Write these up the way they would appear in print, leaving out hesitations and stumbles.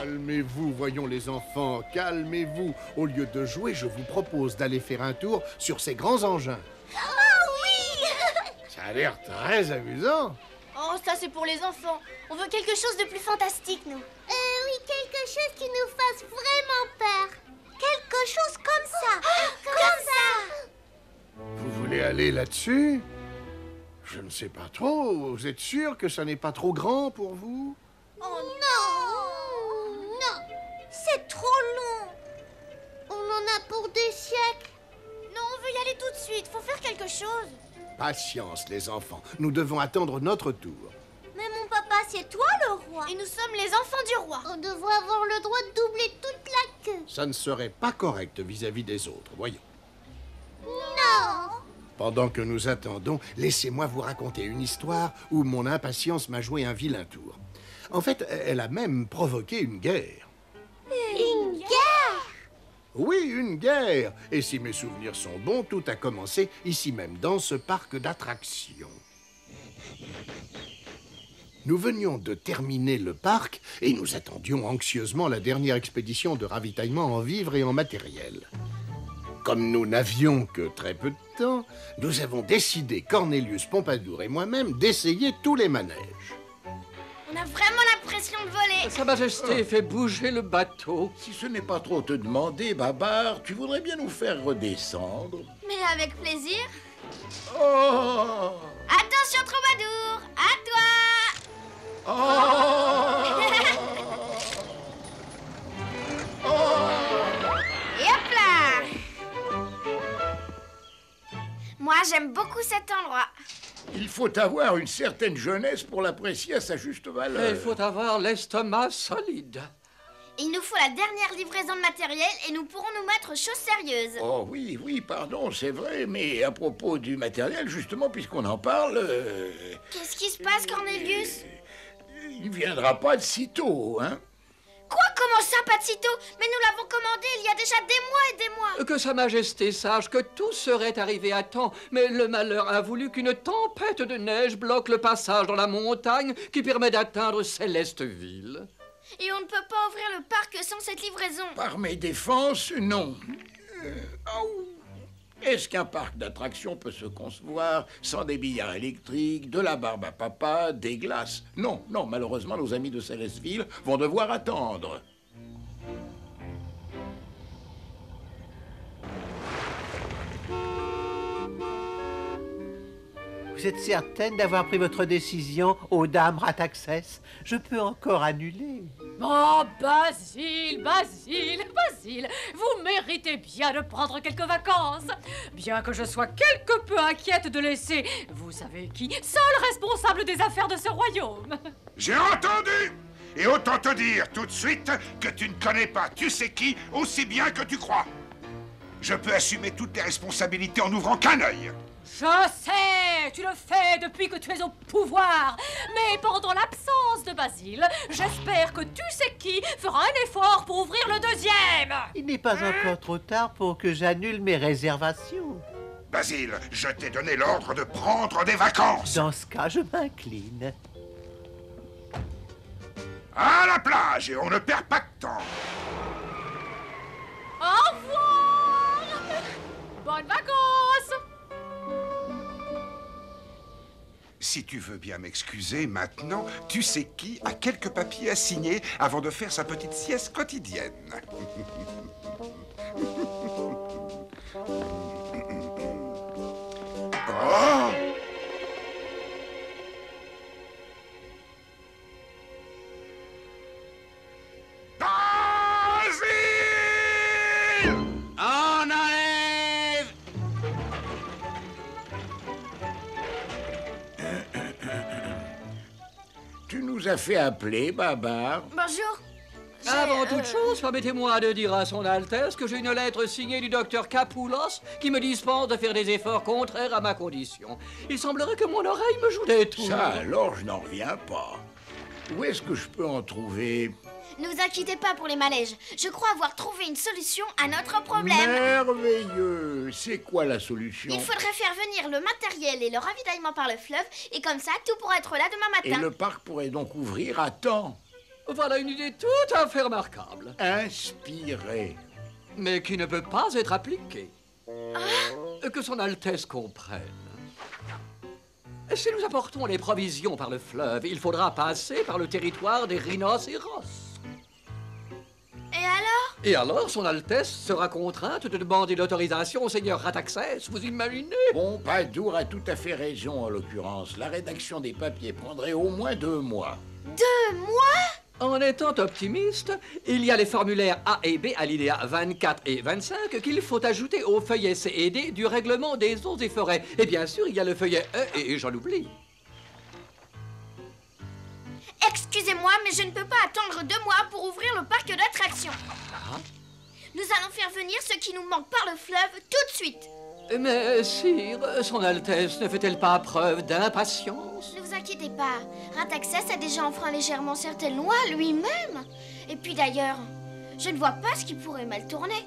Calmez-vous, voyons les enfants, calmez-vous. Au lieu de jouer, je vous propose d'aller faire un tour sur ces grands engins. Oh oui! Ça a l'air très amusant. Oh, ça c'est pour les enfants. On veut quelque chose de plus fantastique, nous. Oui, quelque chose qui nous fasse vraiment peur. Quelque chose comme ça. Comme ça. Vous voulez aller là-dessus? Je ne sais pas trop. Vous êtes sûr que ça n'est pas trop grand pour vous? Oh Non. Non. C'est trop long. On en a pour des siècles. non, on veut y aller tout de suite. Faut faire quelque chose. Patience, les enfants. Nous devons attendre notre tour. Mais mon papa, c'est toi le roi. Et nous sommes les enfants du roi. On devrait avoir le droit de doubler toute la queue. Ça ne serait pas correct vis-à-vis des autres, voyons. Non. Pendant que nous attendons, laissez-moi vous raconter une histoire où mon impatience m'a joué un vilain tour. En fait, elle a même provoqué une guerre. Une guerre. Oui, une guerre. Et si mes souvenirs sont bons, tout a commencé ici même, dans ce parc d'attractions. Nous venions de terminer le parc et nous attendions anxieusement la dernière expédition de ravitaillement en vivres et en matériel. Comme nous n'avions que très peu de temps, nous avons décidé, Cornelius Pompadour et moi-même, d'essayer tous les manèges. On a vraiment l'impression de voler. Sa Majesté fait bouger le bateau. Si ce n'est pas trop te demander, Babar, tu voudrais bien nous faire redescendre? Mais avec plaisir. Oh! Attention, Troubadour. À toi. Oh! Et hop là. Moi, j'aime beaucoup cet endroit. Il faut avoir une certaine jeunesse pour l'apprécier à sa juste valeur. Il faut avoir l'estomac solide. Il nous faut la dernière livraison de matériel et nous pourrons nous mettre choses sérieuses. Oh oui, oui, pardon, c'est vrai, mais à propos du matériel, justement, puisqu'on en parle... Qu'est-ce qui se passe, Cornelius? il ne viendra pas de sitôt, hein? Quoi? Comment ça, pas de sitôt? Mais nous l'avons commandé il y a déjà des mois et des mois. Que Sa Majesté sache que tout serait arrivé à temps, mais le malheur a voulu qu'une tempête de neige bloque le passage dans la montagne qui permet d'atteindre Célesteville. Et on ne peut pas ouvrir le parc sans cette livraison. Par mes défenses, non. Est-ce qu'un parc d'attractions peut se concevoir sans des billards électriques, de la barbe à papa, des glaces? Non, non, malheureusement, nos amis de Célesteville vont devoir attendre. Vous êtes certaine d'avoir pris votre décision, aux dames Rataxès? Je peux encore annuler. Oh, Basile, vous méritez bien de prendre quelques vacances. Bien que je sois quelque peu inquiète de laisser, vous savez qui, seul responsable des affaires de ce royaume. J'ai entendu! Et autant te dire tout de suite que tu ne connais pas tu sais qui aussi bien que tu crois. Je peux assumer toutes les responsabilités en n'ouvrant qu'un œil. Je sais, tu le fais depuis que tu es au pouvoir. Mais pendant l'absence de Basile, j'espère que tu sais qui fera un effort pour ouvrir le deuxième. Il n'est pas encore trop tard pour que j'annule mes réservations. Basile, je t'ai donné l'ordre de prendre des vacances. Dans ce cas, je m'incline. À la plage et on ne perd pas de temps. Au revoir. Bonnes vacances. Si tu veux bien m'excuser maintenant, tu sais qui a quelques papiers à signer avant de faire sa petite sieste quotidienne. Oh! Basile! On enlève! Tu nous as fait appeler, Babar? Bonjour. Avant toute chose, permettez-moi de dire à son Altesse que j'ai une lettre signée du docteur Capoulos qui me dispense de faire des efforts contraires à ma condition. Il semblerait que mon oreille me joue des tours. Ça, alors, je n'en reviens pas. Où est-ce que je peux en trouver? Ne vous inquiétez pas pour les manèges. Je crois avoir trouvé une solution à notre problème. Merveilleux! C'est quoi la solution? Il faudrait faire venir le matériel et le ravitaillement par le fleuve, et comme ça, tout pourra être là demain Et matin. le parc pourrait donc ouvrir à temps. Voilà une idée tout à fait remarquable, Inspiré. mais qui ne peut pas être appliquée. Que son Altesse comprenne. Si nous apportons les provisions par le fleuve, il faudra passer par le territoire des rhinocéros. Et alors? Et alors, son Altesse sera contrainte de demander l'autorisation au seigneur Rataxès, vous imaginez? Pompadour a tout à fait raison en l'occurrence. La rédaction des papiers prendrait au moins 2 mois. 2 mois? En étant optimiste, il y a les formulaires A et B, alinéas 24 et 25, qu'il faut ajouter au feuillet C et D du règlement des eaux et forêts. Et bien sûr, il y a le feuillet E, et j'en oublie. Excusez-moi, mais je ne peux pas attendre 2 mois pour ouvrir le parc d'attractions. Nous allons faire venir ce qui nous manque par le fleuve tout de suite. Mais, sire, son Altesse ne fait-elle pas preuve d'impatience? Ne vous inquiétez pas, Rataxès a déjà enfreint légèrement certaines lois lui-même. Et puis d'ailleurs, je ne vois pas ce qui pourrait mal tourner.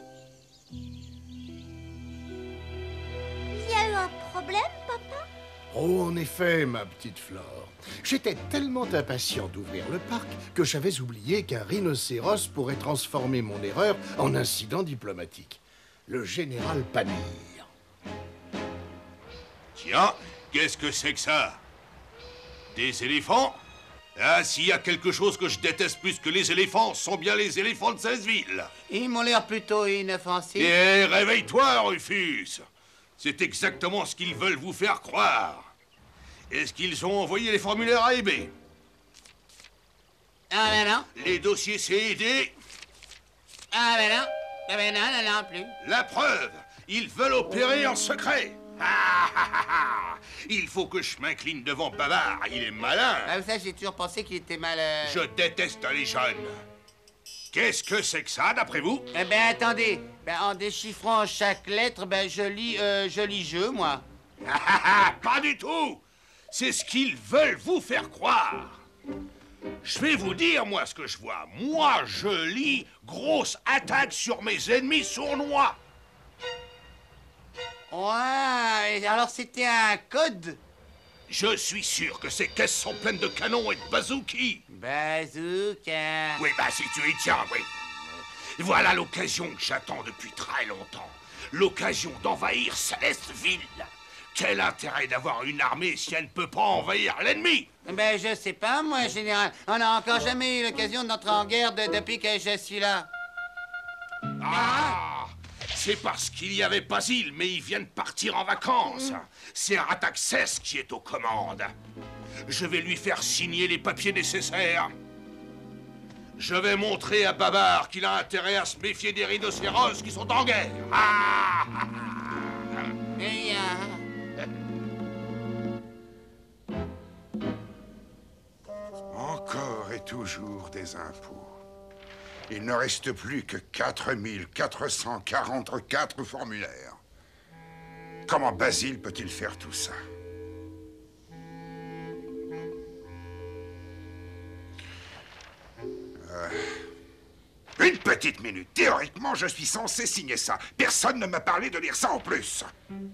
Il y a eu un problème, papa? Oh, en effet, ma petite Flore. J'étais tellement impatient d'ouvrir le parc que j'avais oublié qu'un rhinocéros pourrait transformer mon erreur en incident diplomatique. Le général Pamir. Tiens, qu'est-ce que c'est que ça? Des éléphants? Ah, s'il y a quelque chose que je déteste plus que les éléphants, ce sont bien les éléphants de Salesville. Ils m'ont l'air plutôt inoffensifs. Et réveille-toi, Rufus. C'est exactement ce qu'ils veulent vous faire croire. Est-ce qu'ils ont envoyé les formulaires A et B? Ah ben non. Les dossiers C et D? Ah ben non. Ah ben non, non, non plus. La preuve, ils veulent opérer en secret. Ah, ah, ah, ah. Il faut que je m'incline devant Bavard, il est malin. Ah, ça, j'ai toujours pensé qu'il était mal... Je déteste les jeunes. Qu'est-ce que c'est que ça, d'après vous? Eh ben, attendez. Ben, en déchiffrant chaque lettre, ben, je lis jeu, moi. Ah, ah, ah, pas du tout. C'est ce qu'ils veulent vous faire croire. Je vais vous dire, moi, ce que je vois. Moi, je lis grosse attaque sur mes ennemis sournois. Ouais, et alors c'était un code? Je suis sûr que ces caisses sont pleines de canons et de bazooki. Bazooka. Oui, bah si tu y tiens, oui. Voilà l'occasion que j'attends depuis très longtemps. L'occasion d'envahir Celesteville. Quel intérêt d'avoir une armée si elle ne peut pas envahir l'ennemi? Ben, je sais pas, moi, général. On n'a encore jamais eu l'occasion d'entrer en guerre depuis que je suis là. Ah! C'est parce qu'il y avait Basile, mais ils viennent partir en vacances. C'est Rataxès qui est aux commandes. Je vais lui faire signer les papiers nécessaires. Je vais montrer à Babar qu'il a intérêt à se méfier des rhinocéros qui sont en guerre. Ah! Et, Encore et toujours des impôts. Il ne reste plus que 4444 formulaires. Comment Basile peut-il faire tout ça? Une petite minute. Théoriquement, je suis censé signer ça. Personne ne m'a parlé de lire ça en plus.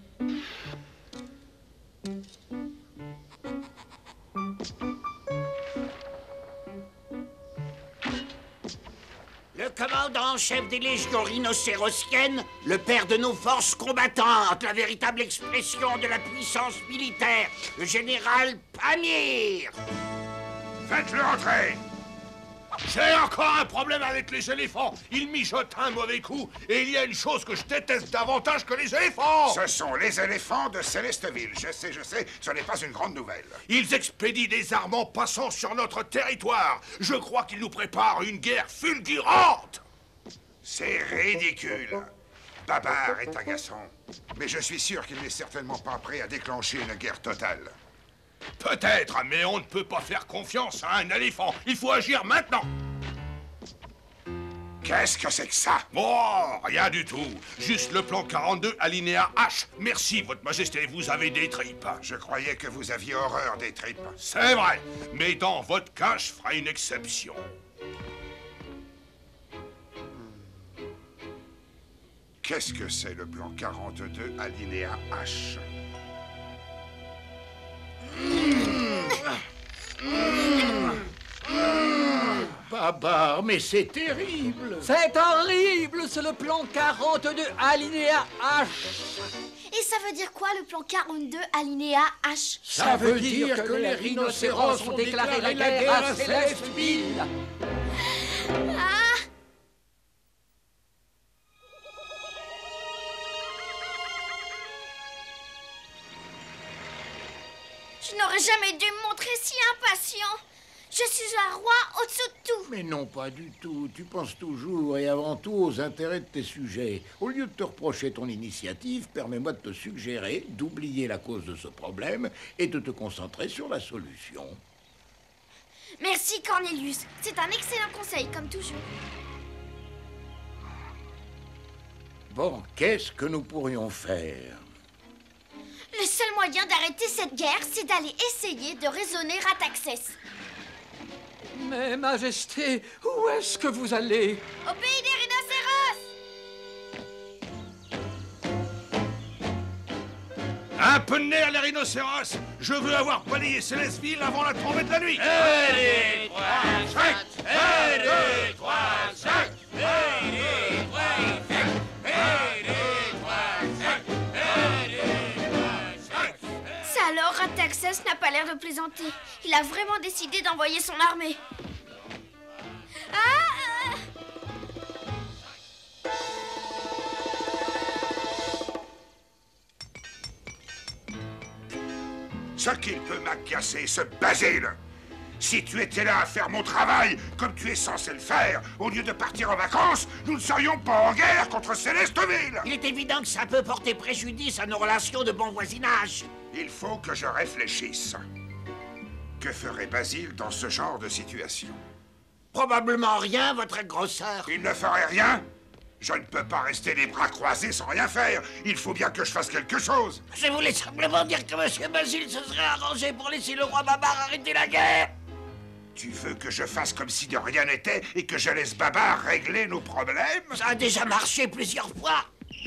Le commandant en chef des légions rhinocérosiennes, le père de nos forces combattantes, la véritable expression de la puissance militaire, le général Pamir. Faites-le entrer. J'ai encore un problème avec les éléphants. Ils mijotent un mauvais coup. Et il y a une chose que je déteste davantage que les éléphants. Ce sont les éléphants de Celesteville. Je sais, ce n'est pas une grande nouvelle. Ils expédient des armes en passant sur notre territoire. Je crois qu'ils nous préparent une guerre fulgurante. C'est ridicule. Babar est agaçant. Mais je suis sûr qu'il n'est certainement pas prêt à déclencher une guerre totale. Peut-être, mais on ne peut pas faire confiance à un éléphant. Il faut agir maintenant. Qu'est-ce que c'est que ça? Oh, rien du tout. Juste le plan 42, alinéa H. Merci, Votre Majesté, vous avez des tripes. Je croyais que vous aviez horreur des tripes. C'est vrai, mais dans votre cas, je ferai une exception. Qu'est-ce que c'est le plan 42, alinéa H? Babar, mais c'est terrible. C'est horrible, c'est le plan 42 alinéa H. Et ça veut dire quoi, le plan 42 alinéa H? Ça veut dire que les rhinocéros ont déclaré la guerre à Célesteville. Ah! Je n'aurais jamais dû me montrer si impatient. Je suis un roi au-dessous de tout. Mais non, pas du tout. Tu penses toujours et avant tout aux intérêts de tes sujets. Au lieu de te reprocher ton initiative, permets-moi de te suggérer d'oublier la cause de ce problème et de te concentrer sur la solution. Merci, Cornelius. C'est un excellent conseil, comme toujours. Bon, qu'est-ce que nous pourrions faire? Le seul moyen d'arrêter cette guerre, c'est d'aller essayer de raisonner Rataxès. Mais, Majesté, où est-ce que vous allez? Au pays des rhinocéros! Un peu de nerf, les rhinocéros. Je veux avoir balayé Célesteville avant la tombée de la nuit. 1, 2, 3, 5. 1, 2, 3, 5. 1, 2, 3, 5. 1, 2, 3, 5. 1, 2, 3, 5. Ça alors, Rataxès n'a pas l'air de plaisanter. Il a vraiment décidé d'envoyer son armée. Ah! Ce qu'il peut m'agacer, ce Basile. Si tu étais là à faire mon travail comme tu es censé le faire, au lieu de partir en vacances, nous ne serions pas en guerre contre Célesteville. Il est évident que ça peut porter préjudice à nos relations de bon voisinage. Il faut que je réfléchisse. Que ferait Basile dans ce genre de situation? Probablement rien, votre grosseur. Il ne ferait rien? Je ne peux pas rester les bras croisés sans rien faire. Il faut bien que je fasse quelque chose. Je voulais simplement dire que M. Basile se serait arrangé pour laisser le roi Babar arrêter la guerre. Tu veux que je fasse comme si de rien n'était et que je laisse Babar régler nos problèmes? Ça a déjà marché plusieurs fois.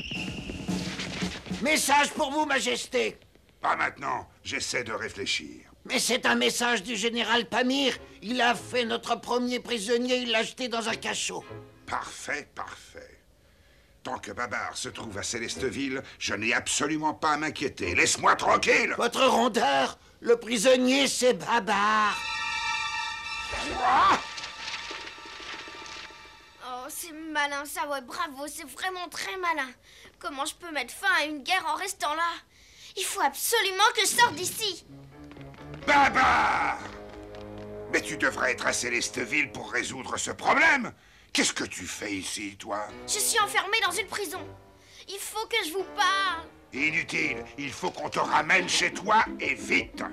Message pour vous, Majesté. Pas maintenant. J'essaie de réfléchir. Mais c'est un message du général Pamir. Il a fait notre premier prisonnier, il l'a jeté dans un cachot. Parfait, parfait. Tant que Babar se trouve à Célesteville, je n'ai absolument pas à m'inquiéter. Laisse-moi tranquille. Votre rondeur, le prisonnier, c'est Babar. Oh, c'est malin ça, ouais, bravo, c'est vraiment très malin. Comment je peux mettre fin à une guerre en restant là? Il faut absolument que je sorte d'ici. Babar! Mais tu devrais être à Célesteville pour résoudre ce problème. Qu'est-ce que tu fais ici, toi? Je suis enfermée dans une prison. Il faut que je vous parle. Inutile. Il faut qu'on te ramène chez toi et vite.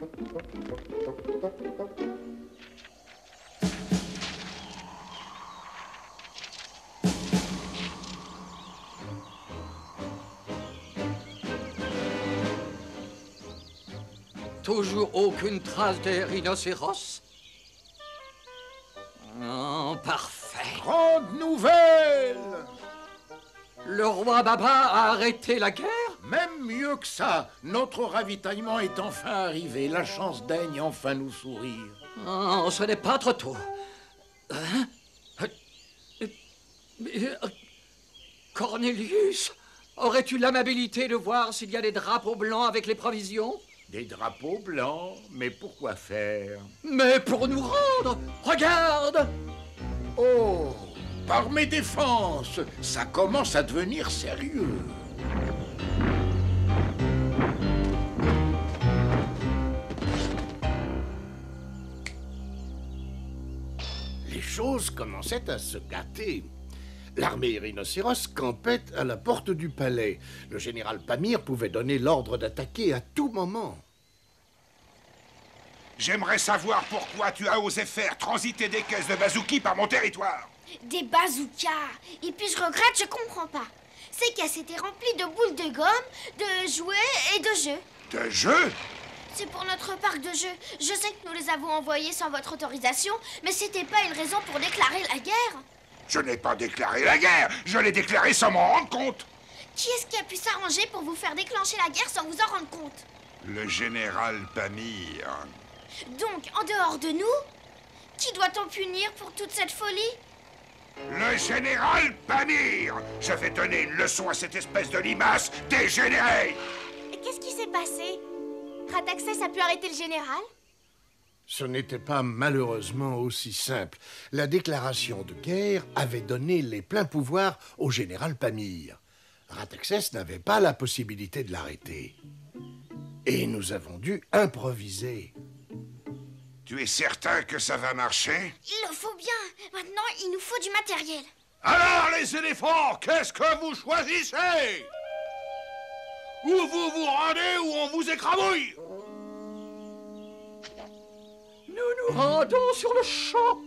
Toujours aucune trace des rhinocéros? Oh, parfait. Grande nouvelle! Le roi Baba a arrêté la guerre? Même mieux que ça, notre ravitaillement est enfin arrivé. La chance daigne enfin nous sourire. Oh, ce n'est pas trop tôt. Hein? Cornelius, aurais-tu l'amabilité de voir s'il y a des drapeaux blancs avec les provisions? Des drapeaux blancs, mais pourquoi faire? Mais pour nous rendre! Regarde! Oh, par mes défenses, ça commence à devenir sérieux. Les choses commençaient à se gâter. L'armée rhinocéros campait à la porte du palais. Le général Pamir pouvait donner l'ordre d'attaquer à tout moment. J'aimerais savoir pourquoi tu as osé faire transiter des caisses de bazooki par mon territoire. Des bazookas. Et puis je regrette, je comprends pas. Ces caisses étaient remplies de boules de gomme, de jouets et de jeux. De jeux? C'est pour notre parc de jeux. Je sais que nous les avons envoyés sans votre autorisation, mais c'était pas une raison pour déclarer la guerre. Je n'ai pas déclaré la guerre. Je l'ai déclarée sans m'en rendre compte. Qui est-ce qui a pu s'arranger pour vous faire déclencher la guerre sans vous en rendre compte? Le général Pamir. Donc, en dehors de nous? Qui doit-on punir pour toute cette folie? Le général Pamir! Je vais donner une leçon à cette espèce de limace dégénérée! Qu'est-ce qui s'est passé? Rataxès a pu arrêter le général? Ce n'était pas malheureusement aussi simple. La déclaration de guerre avait donné les pleins pouvoirs au général Pamir. Rataxès n'avait pas la possibilité de l'arrêter. Et nous avons dû improviser. Tu es certain que ça va marcher? Il le faut bien. Maintenant, il nous faut du matériel. Alors, les éléphants, qu'est-ce que vous choisissez? Ou vous vous rendez ou on vous écrabouille? Nous nous rendons sur le champ.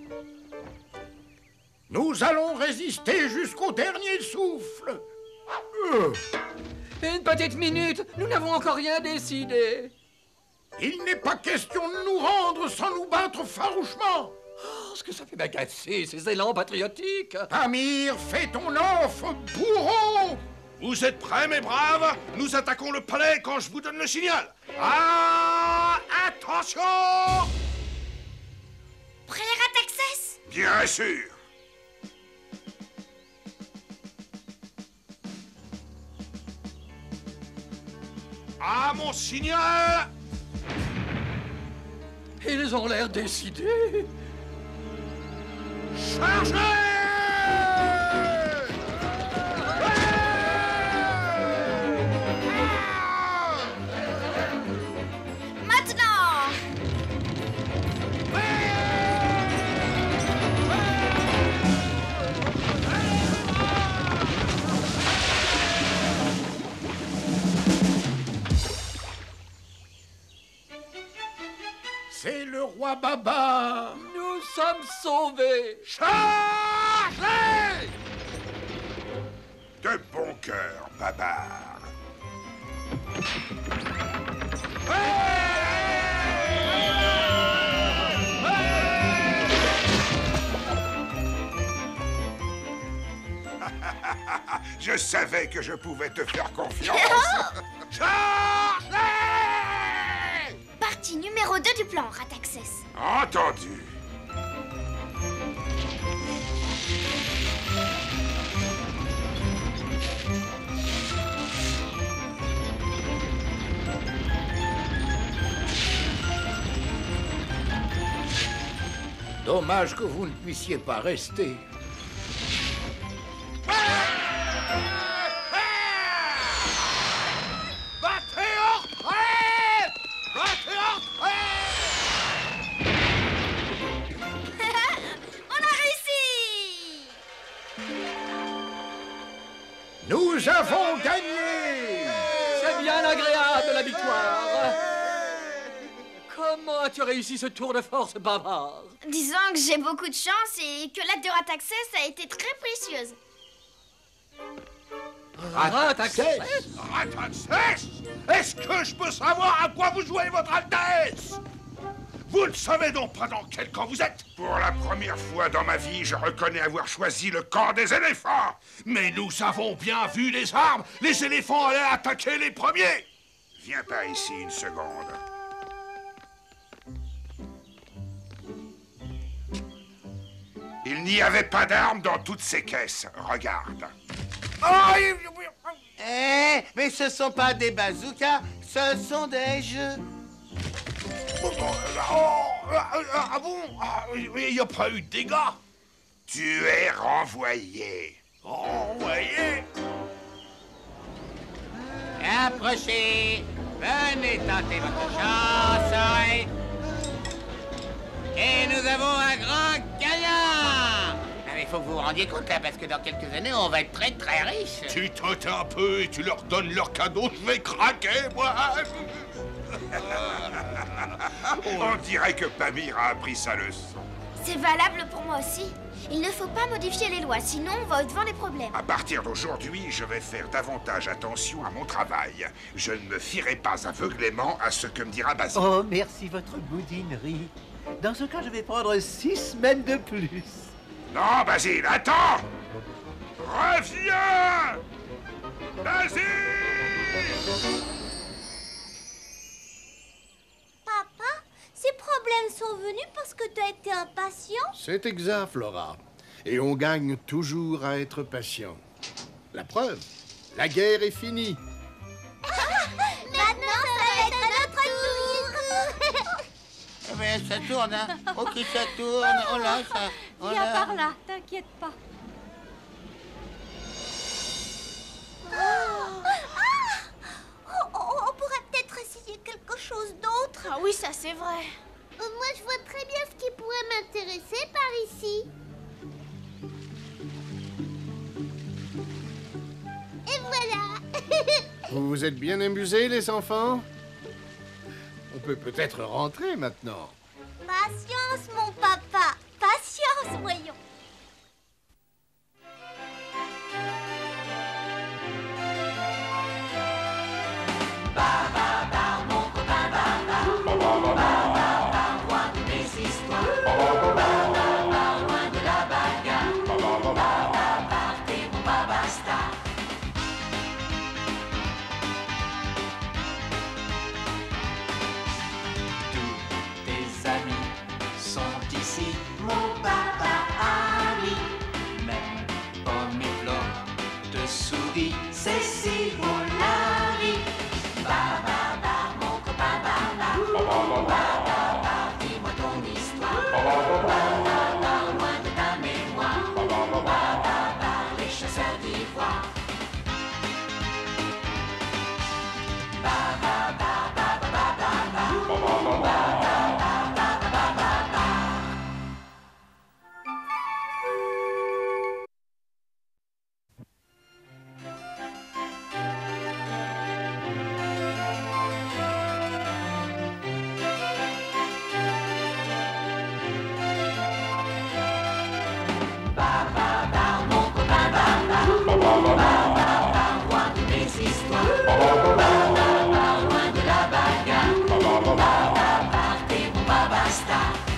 Nous allons résister jusqu'au dernier souffle. Une petite minute, nous n'avons encore rien décidé. Il n'est pas question de nous rendre sans nous battre farouchement. Oh, ce que ça fait m'agacer, ces élans patriotiques. Pamir, fais ton offre, bourreau! Vous êtes prêts, mes braves? Nous attaquons le palais quand je vous donne le signal. Ah, attention! Prêt, Rataxès? Bien sûr! À mon signal! Ils ont l'air décidés. Chargez! Maintenant! C'est le roi Baba. Nous sommes sauvés. Chargez! De bon cœur, Babar. Je savais que je pouvais te faire confiance. Chargez! Partie numéro 2 du plan, Rataxès. Entendu. Dommage que vous ne puissiez pas rester. Battez en retraite! Battez en retraite! On a réussi! Nous avons gagné! C'est bien agréable, la victoire. Comment as-tu réussi ce tour de force bavard? Disons que j'ai beaucoup de chance et que l'aide de Rataxès a été très précieuse. Rataxès? Rataxès! Est-ce que je peux savoir à quoi vous jouez, votre Altesse? Vous ne savez donc pas dans quel camp vous êtes? Pour la première fois dans ma vie, je reconnais avoir choisi le camp des éléphants. Mais nous avons bien vu les armes. Les éléphants allaient attaquer les premiers. Viens par ici une seconde. Il n'y avait pas d'armes dans toutes ces caisses. Regarde. Eh, mais ce sont pas des bazookas, ce sont des jeux. Ah bon? Il n'y a pas eu de dégâts. Tu es renvoyé. Renvoyé? Approchez. Venez tenter votre chance. Et nous avons un grand gagnant. Ah, mais faut que vous vous rendiez compte là, parce que dans quelques années, on va être très très riche. Tu t'ôtes un peu et tu leur donnes leur cadeau, je vais craquer, moi. On dirait que Pamir a appris sa leçon. C'est valable pour moi aussi. Il ne faut pas modifier les lois, sinon on va au-devant des problèmes. À partir d'aujourd'hui, je vais faire davantage attention à mon travail. Je ne me fierai pas aveuglément à ce que me dira Basile. Oh, merci votre boudinerie. Dans ce cas, je vais prendre 6 semaines de plus. Non, Basile, attends! Reviens! Basile! Papa, ces problèmes sont venus parce que tu as été impatient? C'est exact, Flora. Et on gagne toujours à être patient. La preuve, la guerre est finie. Maintenant, ça va être notre tour. Eh bien, ça tourne, hein. Ok, ça tourne. Oh là, ça... Oh Viens là. par là, t'inquiète pas. On pourrait peut-être essayer quelque chose d'autre. Ah oui, ça c'est vrai. Moi, je vois très bien ce qui pourrait m'intéresser par ici. Et voilà. Vous vous êtes bien amusés, les enfants? On peut peut-être rentrer maintenant. Patience, mon papa. Patience, voyons. Tes amis sont ici, mon papa ami. Même Pomme et Flore te sourit, Cécile, mon ami. Ba, mon copain, ba, dis-moi ton histoire. Ba, loin de ta mémoire. Ba, les chasseurs d'ivoire. Loin de mes histoires. Loin de la bagarre. Partez mon babasta.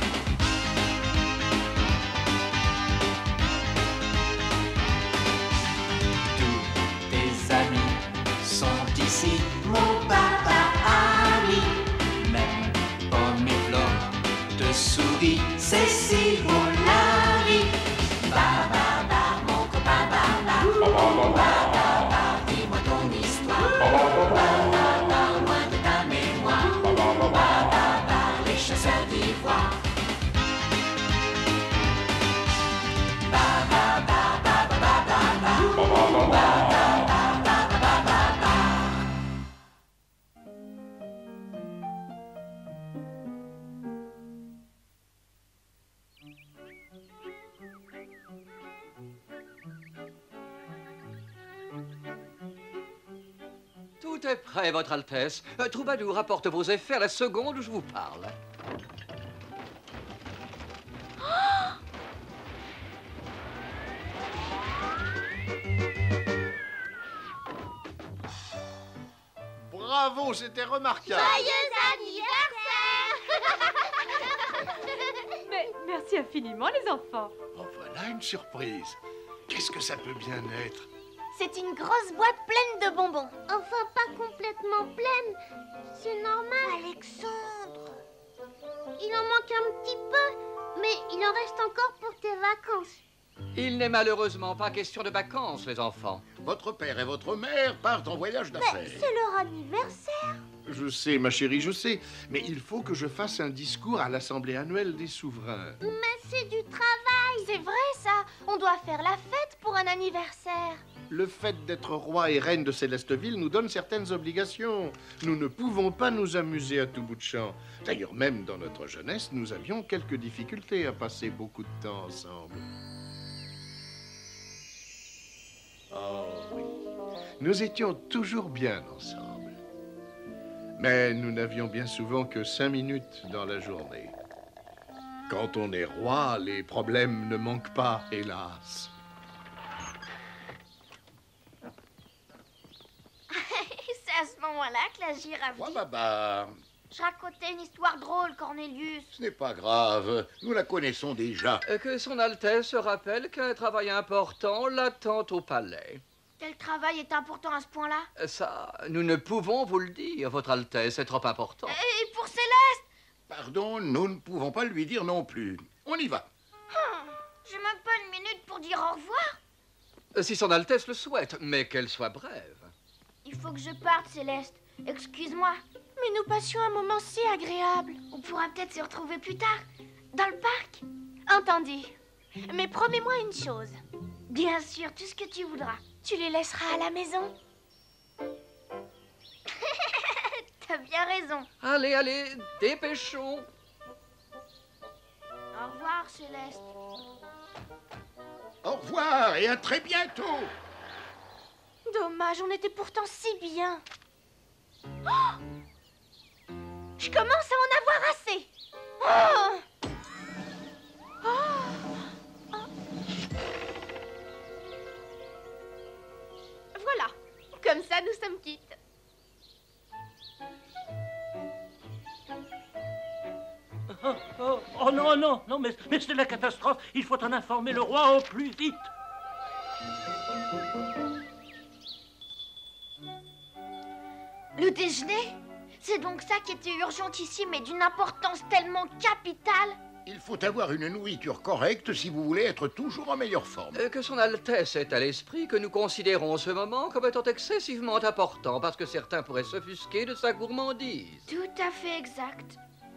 Tous tes amis sont ici, mon papa ami. Même Pomme et Flore te sourit, Cécile, mon ami. Mon copain, dis-moi ton histoire. Loin de ta mémoire. Les chasseurs d'ivoire. Tout est prêt, Votre Altesse. Troubadour rapporte vos effets à la seconde où je vous parle. Bravo, c'était remarquable. Joyeux anniversaire. Mais merci infiniment, les enfants. Oh, voilà une surprise. Qu'est-ce que ça peut bien être? C'est une grosse boîte pleine de bonbons. Enfin, pas complètement pleine. C'est normal. Alexandre. Il en manque un petit peu, mais il en reste encore pour tes vacances. Il n'est malheureusement pas question de vacances, les enfants. Votre père et votre mère partent en voyage d'affaires. Mais c'est leur anniversaire. Je sais, ma chérie, je sais. Mais il faut que je fasse un discours à l'Assemblée annuelle des souverains. Mais c'est du travail. C'est vrai ça. On doit faire la fête pour un anniversaire. Le fait d'être roi et reine de Célesteville nous donne certaines obligations. Nous ne pouvons pas nous amuser à tout bout de champ. D'ailleurs, même dans notre jeunesse, nous avions quelques difficultés à passer beaucoup de temps ensemble. Oh oui, nous étions toujours bien ensemble. Mais nous n'avions bien souvent que 5 minutes dans la journée. Quand on est roi, les problèmes ne manquent pas, hélas. C'est à ce moment-là que la girafe dit... Baba, Je racontais une histoire drôle, Cornelius. ce n'est pas grave, nous la connaissons déjà. Que son Altesse se rappelle qu'un travail important l'attend au palais. Quel travail est important à ce point-là? Ça, nous ne pouvons vous le dire, Votre Altesse, c'est trop important. Et pour Céleste? Pardon, nous ne pouvons pas lui dire non plus. On y va. J'ai même pas une minute pour dire au revoir. Si son Altesse le souhaite, mais qu'elle soit brève. Il faut que je parte, Céleste. Excuse-moi. Mais nous passions un moment si agréable. On pourra peut-être se retrouver plus tard, dans le parc. Entendu. Mais promets-moi une chose. Bien sûr, tout ce que tu voudras. Tu les laisseras à la maison. T'as bien raison. Allez, allez, dépêchons. Au revoir, Céleste. Au revoir et à très bientôt. Dommage, on était pourtant si bien. Oh, je commence à en avoir assez. Oh. Oh. Voilà, comme ça nous sommes quittes. Oh non, non, non, mais c'est la catastrophe. Il faut en informer le roi au plus vite. Le déjeuner? C'est donc ça qui était urgentissime et d'une importance tellement capitale? Il faut avoir une nourriture correcte si vous voulez être toujours en meilleure forme. Que son Altesse ait à l'esprit que nous considérons ce moment comme étant excessivement important, parce que certains pourraient s'offusquer de sa gourmandise. Tout à fait exact.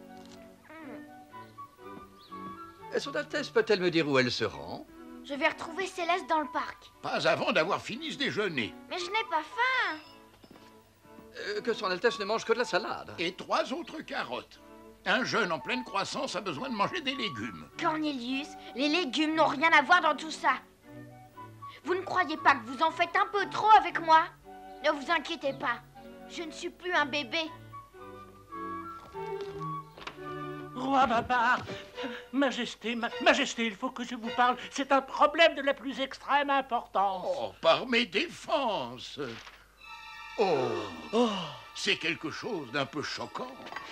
Son Altesse peut-elle me dire où elle se rend? Je vais retrouver Céleste dans le parc. Pas avant d'avoir fini ce déjeuner. Mais je n'ai pas faim. Que son Altesse ne mange que de la salade. Et 3 autres carottes. Un jeune en pleine croissance a besoin de manger des légumes. Cornelius, les légumes n'ont rien à voir dans tout ça. Vous ne croyez pas que vous en faites un peu trop avec moi? Ne vous inquiétez pas, je ne suis plus un bébé. Roi Babar, Majesté, Majesté, il faut que je vous parle. C'est un problème de la plus extrême importance. Oh, par mes défenses. Oh, c'est quelque chose d'un peu choquant.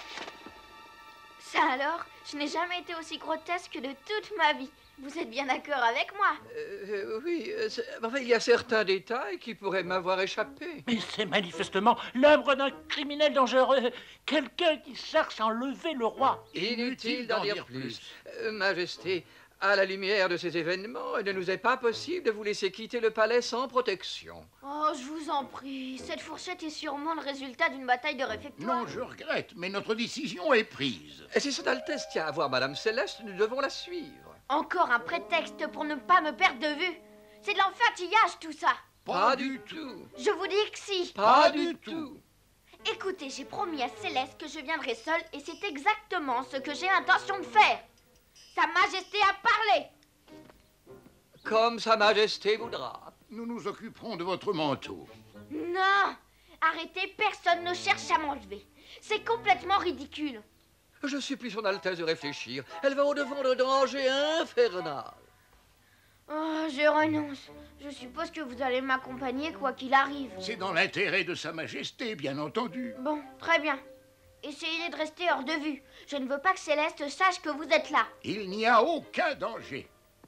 Ça alors, je n'ai jamais été aussi grotesque de toute ma vie. Vous êtes bien d'accord avec moi? Oui, enfin, il y a certains détails qui pourraient m'avoir échappé. Mais c'est manifestement l'œuvre d'un criminel dangereux. Quelqu'un qui cherche à enlever le roi. Inutile d'en dire plus. Majesté, à la lumière de ces événements, il ne nous est pas possible de vous laisser quitter le palais sans protection. Oh, je vous en prie. Cette fourchette est sûrement le résultat d'une bataille de réfectoire. Non, je regrette, mais notre décision est prise. Et si son Altesse tient à voir Madame Céleste, nous devons la suivre. Encore un prétexte pour ne pas me perdre de vue. C'est de l'enfantillage, tout ça. Pas du tout. Je vous dis que si. Pas du tout. Écoutez, j'ai promis à Céleste que je viendrai seule et c'est exactement ce que j'ai l'intention de faire. Sa Majesté a parlé. Comme Sa Majesté voudra. Nous nous occuperons de votre manteau. Non. Arrêtez, personne ne cherche à m'enlever. C'est complètement ridicule. Je supplie son Altesse de réfléchir. Elle va au-devant d'un danger infernal. Oh, je renonce. Je suppose que vous allez m'accompagner quoi qu'il arrive. C'est dans l'intérêt de Sa Majesté, bien entendu. Bon, très bien. Essayez de rester hors de vue. Je ne veux pas que Céleste sache que vous êtes là. Il n'y a aucun danger.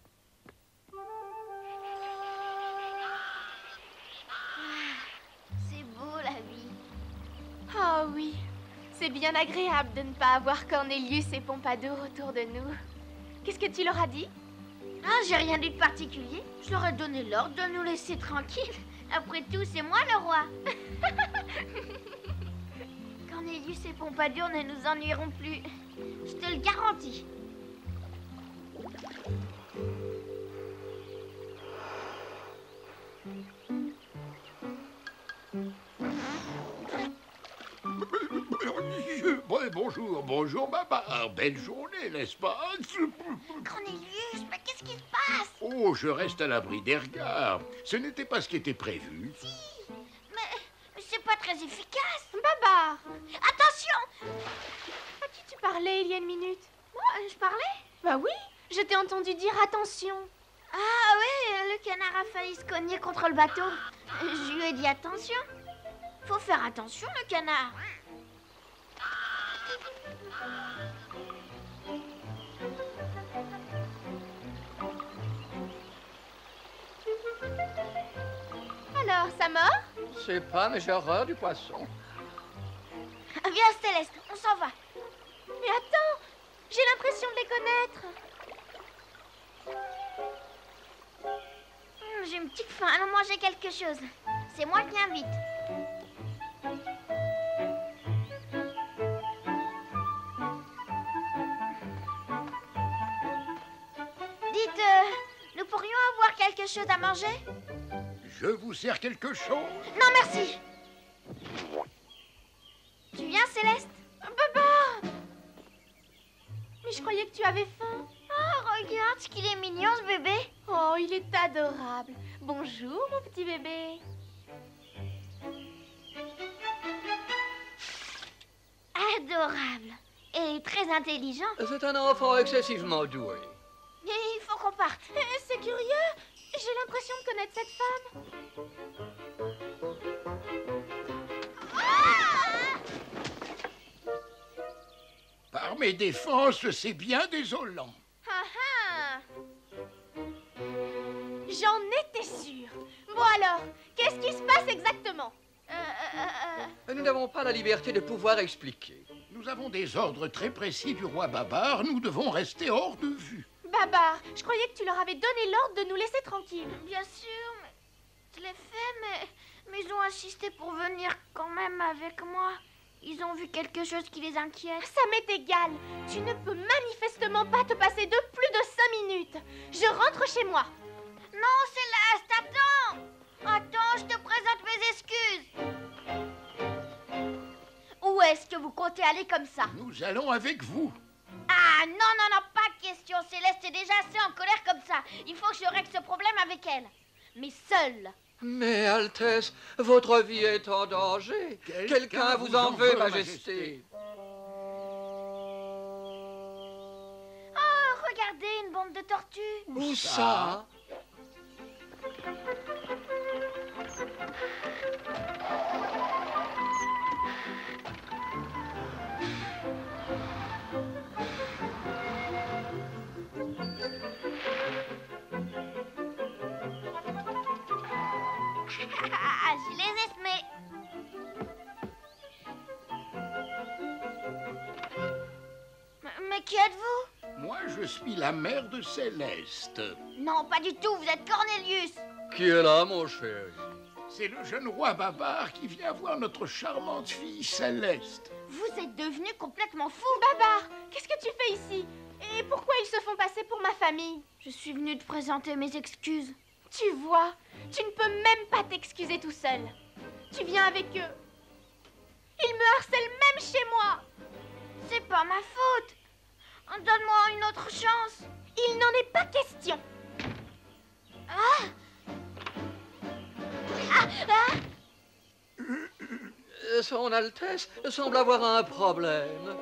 C'est beau, la vie. Oh oui, c'est bien agréable de ne pas avoir Cornelius et Pompadour autour de nous. Qu'est-ce que tu leur as dit? Ah, j'ai rien dit de particulier. Je leur ai donné l'ordre de nous laisser tranquilles. Après tout, c'est moi le roi. Cornelius et Pompadour ne nous ennuieront plus. Je te le garantis. Bonjour, Babar. Belle journée, n'est-ce pas? Cornelius, mais qu'est-ce qui se passe? Oh, je reste à l'abri des regards. Ce n'était pas ce qui était prévu. Si, mais c'est pas très efficace. Babar, attention! as-tu parlé il y a une minute? Moi, je parlais? Bah oui, je t'ai entendu dire attention. Ah oui, le canard a failli se cogner contre le bateau. Je lui ai dit attention. Faut faire attention, le canard. Alors, ça mord? Je sais pas, mais j'ai horreur du poisson. Viens, Céleste, on s'en va. Mais attends, j'ai l'impression de les connaître. J'ai une petite faim, allons manger quelque chose. C'est moi qui invite. Dites, nous pourrions avoir quelque chose à manger? Je vous sers quelque chose? Non, merci. Tu viens, Céleste? Papa! Mais je croyais que tu avais faim. Oh, regarde ce qu'il est mignon, ce bébé. Oh, il est adorable. Bonjour, mon petit bébé. Adorable. Et très intelligent. C'est un enfant excessivement doué. Et il faut qu'on parte. C'est curieux. J'ai l'impression de connaître cette femme. Par mes défenses, c'est bien désolant. Ah ah! J'en étais sûre. Bon alors, qu'est-ce qui se passe exactement? Nous n'avons pas la liberté de pouvoir expliquer. Nous avons des ordres très précis du roi Babar. Nous devons rester hors de vue. Babar, je croyais que tu leur avais donné l'ordre de nous laisser tranquilles. Bien sûr, mais je l'ai fait, mais ils ont insisté pour venir quand même avec moi. Ils ont vu quelque chose qui les inquiète. Ça m'est égal. Tu ne peux manifestement pas te passer de plus de 5 minutes. Je rentre chez moi. Non, Céleste, attends! Attends, je te présente mes excuses. Où est-ce que vous comptez aller comme ça? Nous allons avec vous. Ah, non, pas question. Céleste est déjà assez en colère comme ça. Il faut que je règle ce problème avec elle. Mais seule. Mais, Altesse, votre vie est en danger. Quelqu'un vous en veut, Majesté. Oh, regardez, une bande de tortues. Où ça? Je les ai semés. Mais qui êtes-vous? Moi, je suis la mère de Céleste. Non, pas du tout, vous êtes Cornelius. Qui est là, mon chéri? C'est le jeune roi Babar qui vient voir notre charmante fille Céleste. Vous êtes devenu complètement fou. Babar, qu'est-ce que tu fais ici? Et pourquoi ils se font passer pour ma famille? Je suis venue te présenter mes excuses. Tu vois, tu ne peux même pas t'excuser tout seul. Tu viens avec eux. Ils me harcèlent même chez moi. C'est pas ma faute. Donne-moi une autre chance. Il n'en est pas question. Son Altesse semble avoir un problème.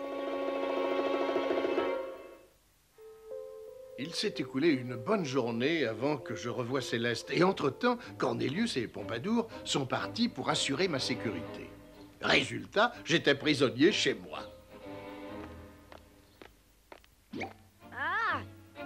Il s'est écoulé une bonne journée avant que je revoie Céleste. Et entre-temps, Cornelius et Pompadour sont partis pour assurer ma sécurité. Résultat, j'étais prisonnier chez moi. Ah!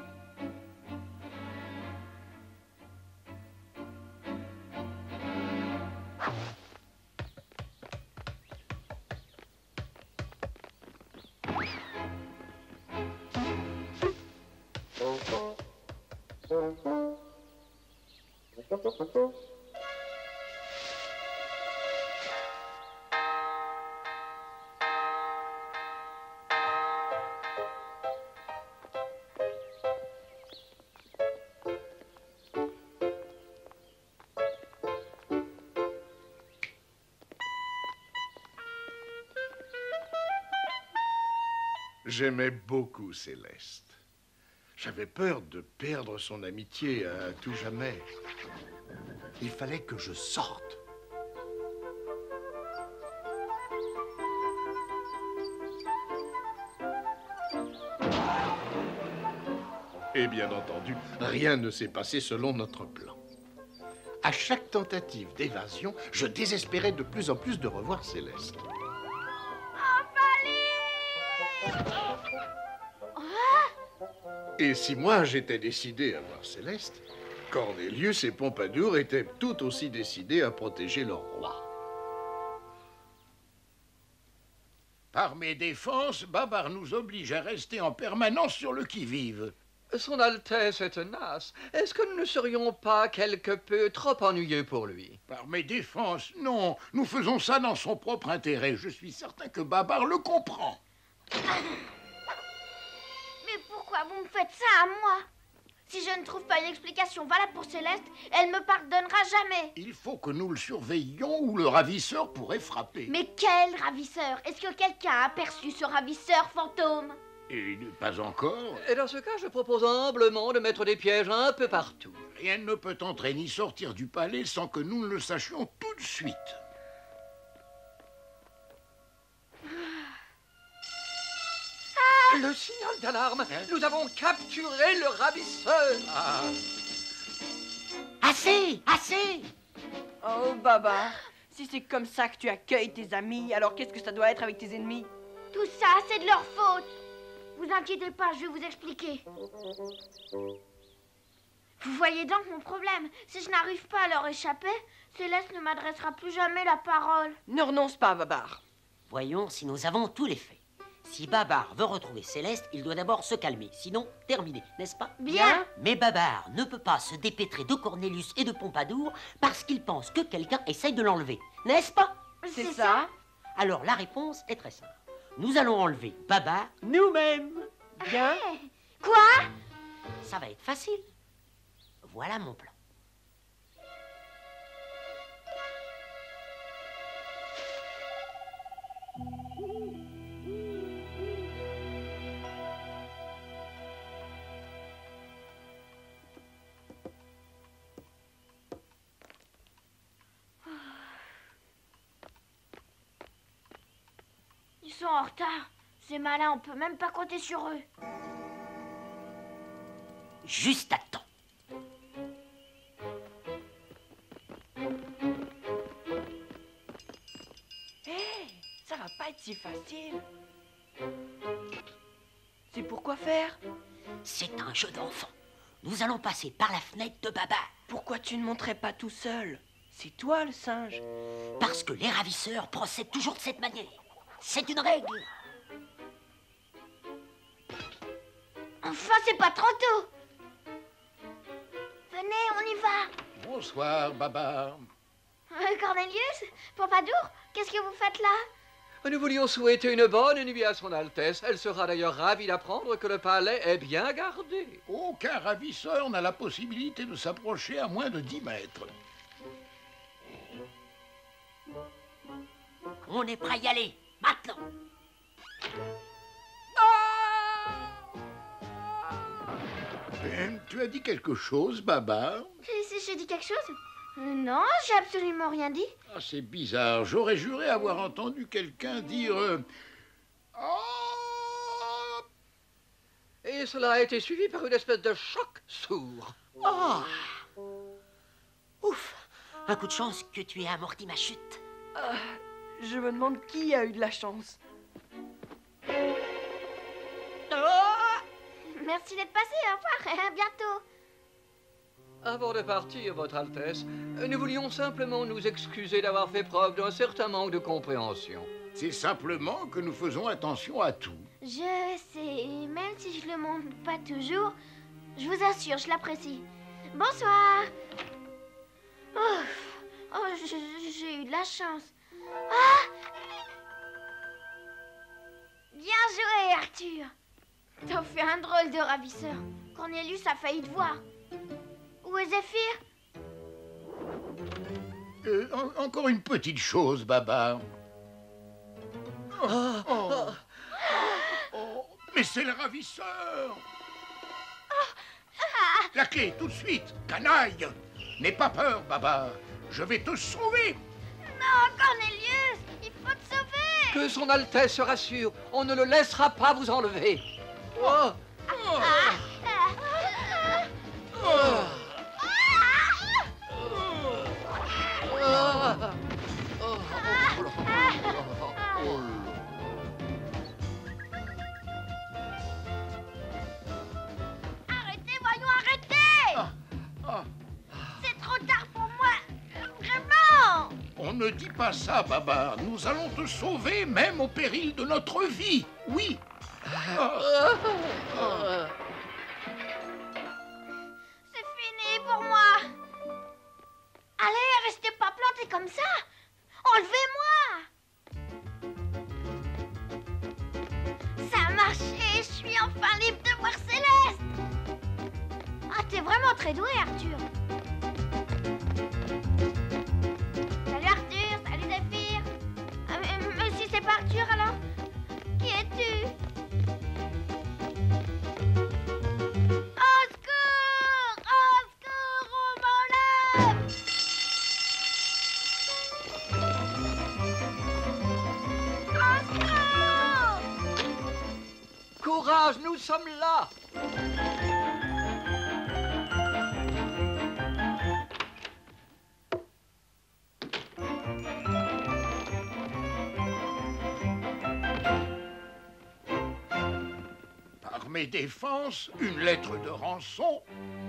J'aimais beaucoup Céleste. J'avais peur de perdre son amitié à tout jamais. Il fallait que je sorte. Et bien entendu, rien ne s'est passé selon notre plan. À chaque tentative d'évasion, je désespérais de plus en plus de revoir Céleste. Et si moi j'étais décidé à voir Céleste, Cornelius et Pompadour étaient tout aussi décidés à protéger leur roi. Par mes défenses, Babar nous oblige à rester en permanence sur le qui-vive. Son Altesse est tenace. Est-ce que nous ne serions pas quelque peu trop ennuyeux pour lui? Par mes défenses, non. Nous faisons ça dans son propre intérêt. Je suis certain que Babar le comprend. Mais pourquoi vous me faites ça à moi? Si je ne trouve pas une explication valable pour Céleste, elle me pardonnera jamais. Il faut que nous le surveillions ou le ravisseur pourrait frapper. Mais quel ravisseur? Est-ce que quelqu'un a aperçu ce ravisseur fantôme? Et pas encore. Et dans ce cas, je propose humblement de mettre des pièges un peu partout. Rien ne peut entrer ni sortir du palais sans que nous ne le sachions tout de suite. Le signal d'alarme. Nous avons capturé le ravisseur. Assez, assez. Oh, Babar, si c'est comme ça que tu accueilles tes amis, alors qu'est-ce que ça doit être avec tes ennemis? Tout ça, c'est de leur faute. Vous inquiétez pas, je vais vous expliquer. Vous voyez donc mon problème. Si je n'arrive pas à leur échapper, Céleste ne m'adressera plus jamais la parole. Ne renonce pas, Babar. Voyons si nous avons tous les faits. Si Babar veut retrouver Céleste, il doit d'abord se calmer. Sinon, terminé, n'est-ce pas? Bien. Mais Babar ne peut pas se dépêtrer de Cornelius et de Pompadour parce qu'il pense que quelqu'un essaye de l'enlever. N'est-ce pas? C'est ça. Alors la réponse est très simple. Nous allons enlever Babar nous-mêmes. Bien. Quoi? Ça va être facile. Voilà mon plan. Ils sont en retard. C'est malin, on peut même pas compter sur eux. Juste à temps. Ça va pas être si facile. C'est pour quoi faire? C'est un jeu d'enfant. Nous allons passer par la fenêtre de Babar. Pourquoi tu ne monterais pas tout seul? C'est toi le singe. Parce que les ravisseurs procèdent toujours de cette manière. C'est une règle. Enfin, c'est pas trop tôt. Venez, on y va. Bonsoir, Babar. Cornelius, Pompadour, qu'est-ce que vous faites là? Nous voulions souhaiter une bonne nuit à son Altesse. Elle sera d'ailleurs ravie d'apprendre que le palais est bien gardé. Aucun ravisseur n'a la possibilité de s'approcher à moins de 10 mètres. On est prêt à y aller. Maintenant. Tu as dit quelque chose, Babar? Si j'ai dit quelque chose? Non, j'ai absolument rien dit. Ah, c'est bizarre. J'aurais juré avoir entendu quelqu'un dire... Et cela a été suivi par une espèce de choc sourd. Oh! Ouf! Un coup de chance que tu aies amorti ma chute. Je me demande qui a eu de la chance. Merci d'être passé, au revoir, à bientôt. Avant de partir, Votre Altesse, nous voulions simplement nous excuser d'avoir fait preuve d'un certain manque de compréhension. C'est simplement que nous faisons attention à tout. Je sais, même si je le montre pas toujours, je vous assure, je l'apprécie. Bonsoir. J'ai eu de la chance. Ah! Bien joué, Arthur. T'as fait un drôle de ravisseur. Cornelius a failli te voir. Où est Zéphyr? Encore une petite chose, Babar. Mais c'est le ravisseur! La clé, tout de suite, canaille! N'aie pas peur, Babar. Je vais te sauver. Non, Cornelius, il faut te sauver. Que son Altesse se rassure, on ne le laissera pas vous enlever. Oh. Arrêtez, voyons, arrêtez. C'est trop tard pour moi. Vraiment. non, ne dis pas ça, Babar. Nous allons te sauver, même au péril de notre vie. Oui. C'est fini pour moi. Allez, restez pas plantés comme ça. Enlevez-moi. Ça a marché, je suis enfin libre de voir Céleste. Ah, t'es vraiment très doué, Arthur. Salut Arthur, salut Zéphyr. Ah, mais si c'est pas Arthur alors, qui es-tu? Au secours! Au secours, on m'enlève! Au secours! Courage, nous sommes là. Par mes défenses, une lettre de rançon.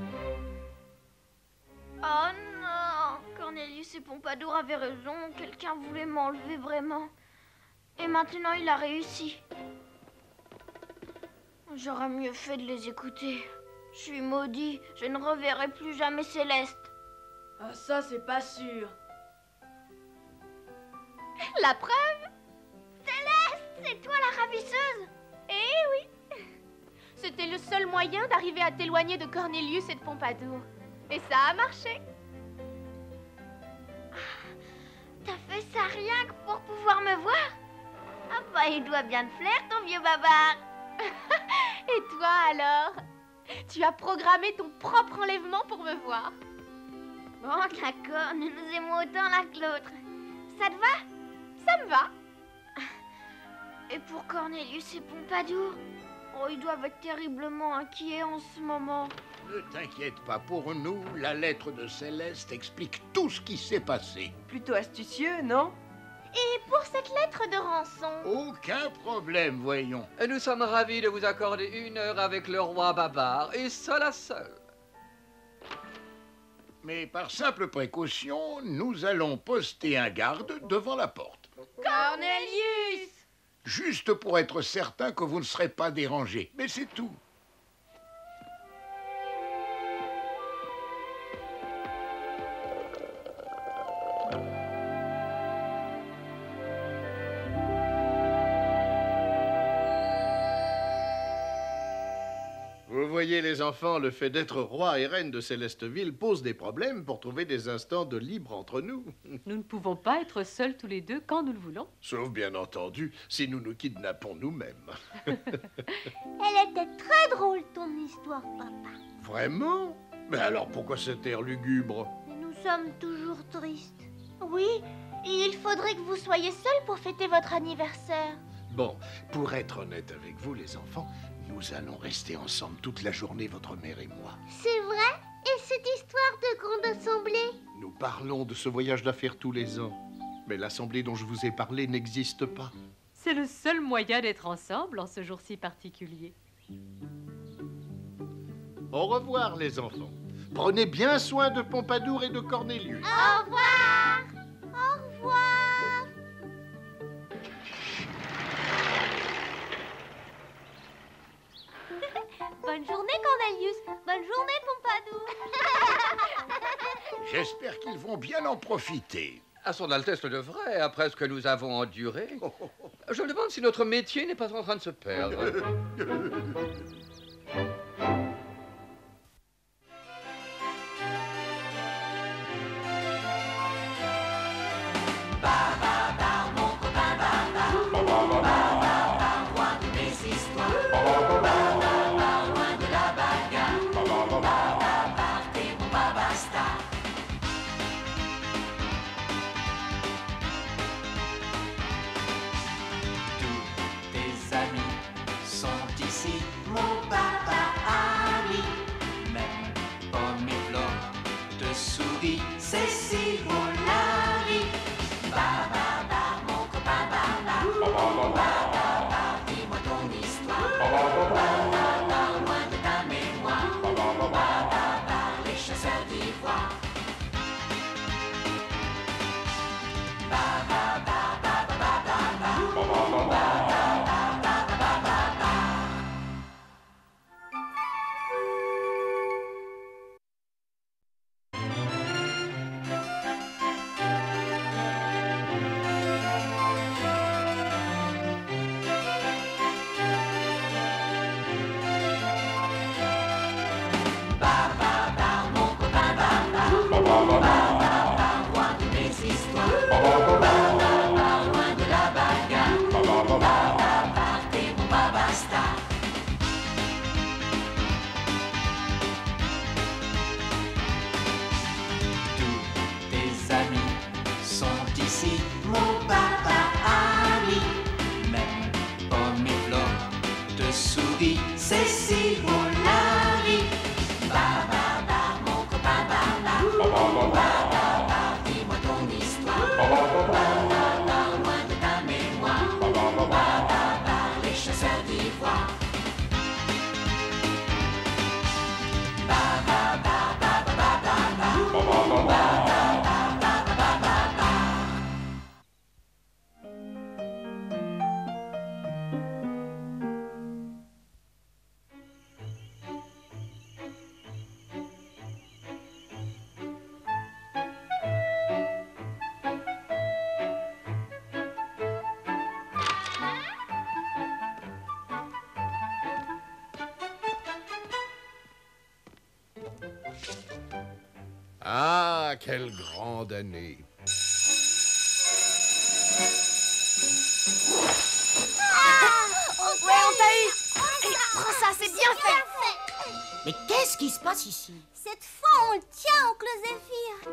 Oh non! Cornelius et Pompadour avaient raison. Quelqu'un voulait m'enlever vraiment. Et maintenant, il a réussi. J'aurais mieux fait de les écouter. Je suis maudit. Je ne reverrai plus jamais Céleste. Ah, ça, c'est pas sûr. La preuve? Céleste, c'est toi la ravisseuse? Eh oui! C'était le seul moyen d'arriver à t'éloigner de Cornelius et de Pompadour. Et ça a marché. T'as fait ça rien que pour pouvoir me voir? Ah bah, il doit bien te plaire, ton vieux Babar. Et toi alors? Tu as programmé ton propre enlèvement pour me voir. Bon, d'accord, nous nous aimons autant l'un que l'autre. Ça te va? Ça me va. Et pour Cornelius et Pompadour? Oh, ils doivent être terriblement inquiets en ce moment. Ne t'inquiète pas, pour nous, la lettre de Céleste explique tout ce qui s'est passé. Plutôt astucieux, non? Et pour cette lettre de rançon? Aucun problème, voyons. Nous sommes ravis de vous accorder 1 heure avec le roi Babar, et seul à seul. Mais par simple précaution, nous allons poster un garde devant la porte. Cornelius! Juste pour être certain que vous ne serez pas dérangés. Mais c'est tout. Vous voyez, les enfants, le fait d'être roi et reine de Célesteville pose des problèmes pour trouver des instants de libre entre nous. Nous ne pouvons pas être seuls tous les deux quand nous le voulons. Sauf, bien entendu, si nous nous kidnappons nous-mêmes. Elle était très drôle, ton histoire, papa. Vraiment? Mais alors pourquoi cet air lugubre? Nous sommes toujours tristes. Oui, et il faudrait que vous soyez seuls pour fêter votre anniversaire. Bon, pour être honnête avec vous, les enfants, nous allons rester ensemble toute la journée, votre mère et moi. C'est vrai? Et cette histoire de grande assemblée? Nous parlons de ce voyage d'affaires tous les ans. Mais l'assemblée dont je vous ai parlé n'existe pas. C'est le seul moyen d'être ensemble en ce jour si particulier. Au revoir, les enfants. Prenez bien soin de Pompadour et de Cornelius. Au revoir! Au revoir! Bonne journée, Cornelius. Bonne journée, Pompadour. J'espère qu'ils vont bien en profiter. À son Altesse le devrait, après ce que nous avons enduré. Je me demande si notre métier n'est pas en train de se perdre. Babar, mon copain Babar. Babar, roi de mes histoires. Babar, loin de la bagarre. Babar, t'es mon Babar star. Tous tes amis sont ici. Mon papa histoire. Ba, loin de la bagarre. Partez mon babasta. Tous tes amis sont ici, mon papa ami. Même pomme et flore te sourit, c'est si beau la vie. Ba, mon copain, ba, dis-moi ton histoire. Ba, loin de ta mémoire. Ba, les chasseurs d'ivoire. Ah, quelle grande année! Ouais, on t'a eu. Et prends ça, c'est bien fait. Mais qu'est-ce qui se passe ici? Cette fois, on le tient, oncle Zéphyr.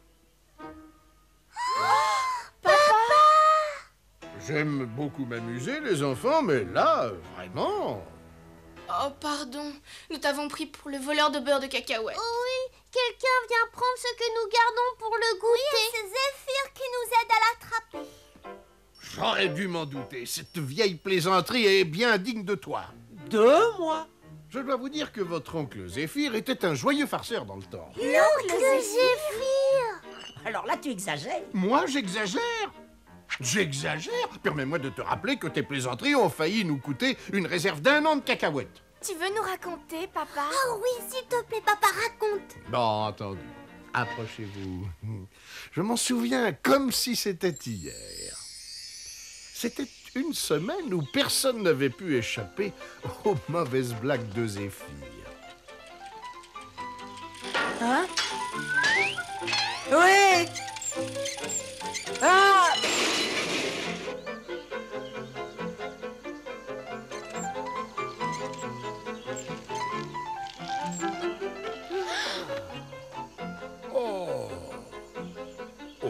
J'aime beaucoup m'amuser, les enfants, mais là, vraiment... Oh, pardon. Nous t'avons pris pour le voleur de beurre de cacahuète. Oui, quelqu'un vient prendre ce que nous gardons pour le goûter. Oui, c'est Zéphyr qui nous aide à l'attraper. J'aurais dû m'en douter. Cette vieille plaisanterie est bien digne de toi. De moi? Je dois vous dire que votre oncle Zéphyr était un joyeux farceur dans le temps. L'oncle Zéphyr! Alors là, tu exagères. Moi, j'exagère? J'exagère? Permets-moi de te rappeler que tes plaisanteries ont failli nous coûter une réserve d'1 an de cacahuètes. Tu veux nous raconter, papa? Oh oui, s'il te plaît, papa, raconte. Bon, entendu. Approchez-vous. Je m'en souviens comme si c'était hier. C'était une semaine où personne n'avait pu échapper aux mauvaises blagues de Zéphyr. Hein? Oui! Ah! Oh! Oh!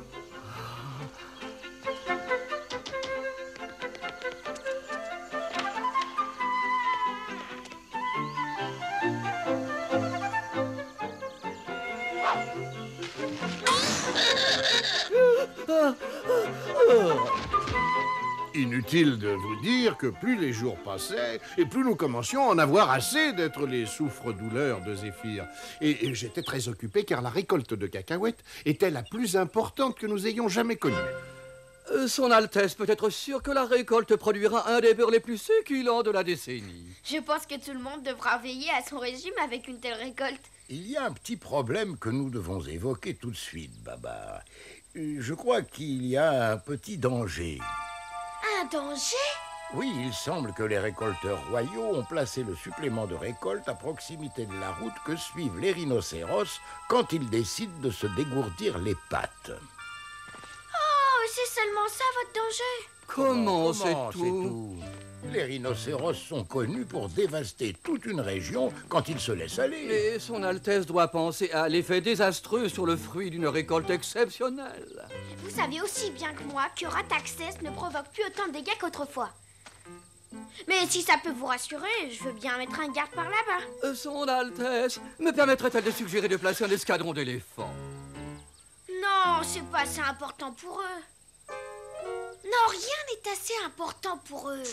Inutile de vous dire que plus les jours passaient, et plus nous commencions à en avoir assez d'être les souffres-douleurs de Zéphyr. Et j'étais très occupé car la récolte de cacahuètes était la plus importante que nous ayons jamais connue. Son Altesse peut être sûre que la récolte produira un des beurres les plus succulents de la décennie. Je pense que tout le monde devra veiller à son régime avec une telle récolte. Il y a un petit problème que nous devons évoquer tout de suite, Baba. Je crois qu'il y a un petit danger. Un danger? Oui, il semble que les récolteurs royaux ont placé le supplément de récolte à proximité de la route que suivent les rhinocéros quand ils décident de se dégourdir les pattes. Oh, c'est seulement ça votre danger? Comment c'est c'est tout? Les rhinocéros sont connus pour dévaster toute une région quand ils se laissent aller. Et son Altesse doit penser à l'effet désastreux sur le fruit d'une récolte exceptionnelle. Vous savez aussi bien que moi que Rataxès ne provoque plus autant de dégâts qu'autrefois. Mais si ça peut vous rassurer, je veux bien mettre un garde par là-bas. Son Altesse me permettrait-elle de suggérer de placer un escadron d'éléphants? Non, c'est pas assez important pour eux. Non, rien n'est assez important pour eux.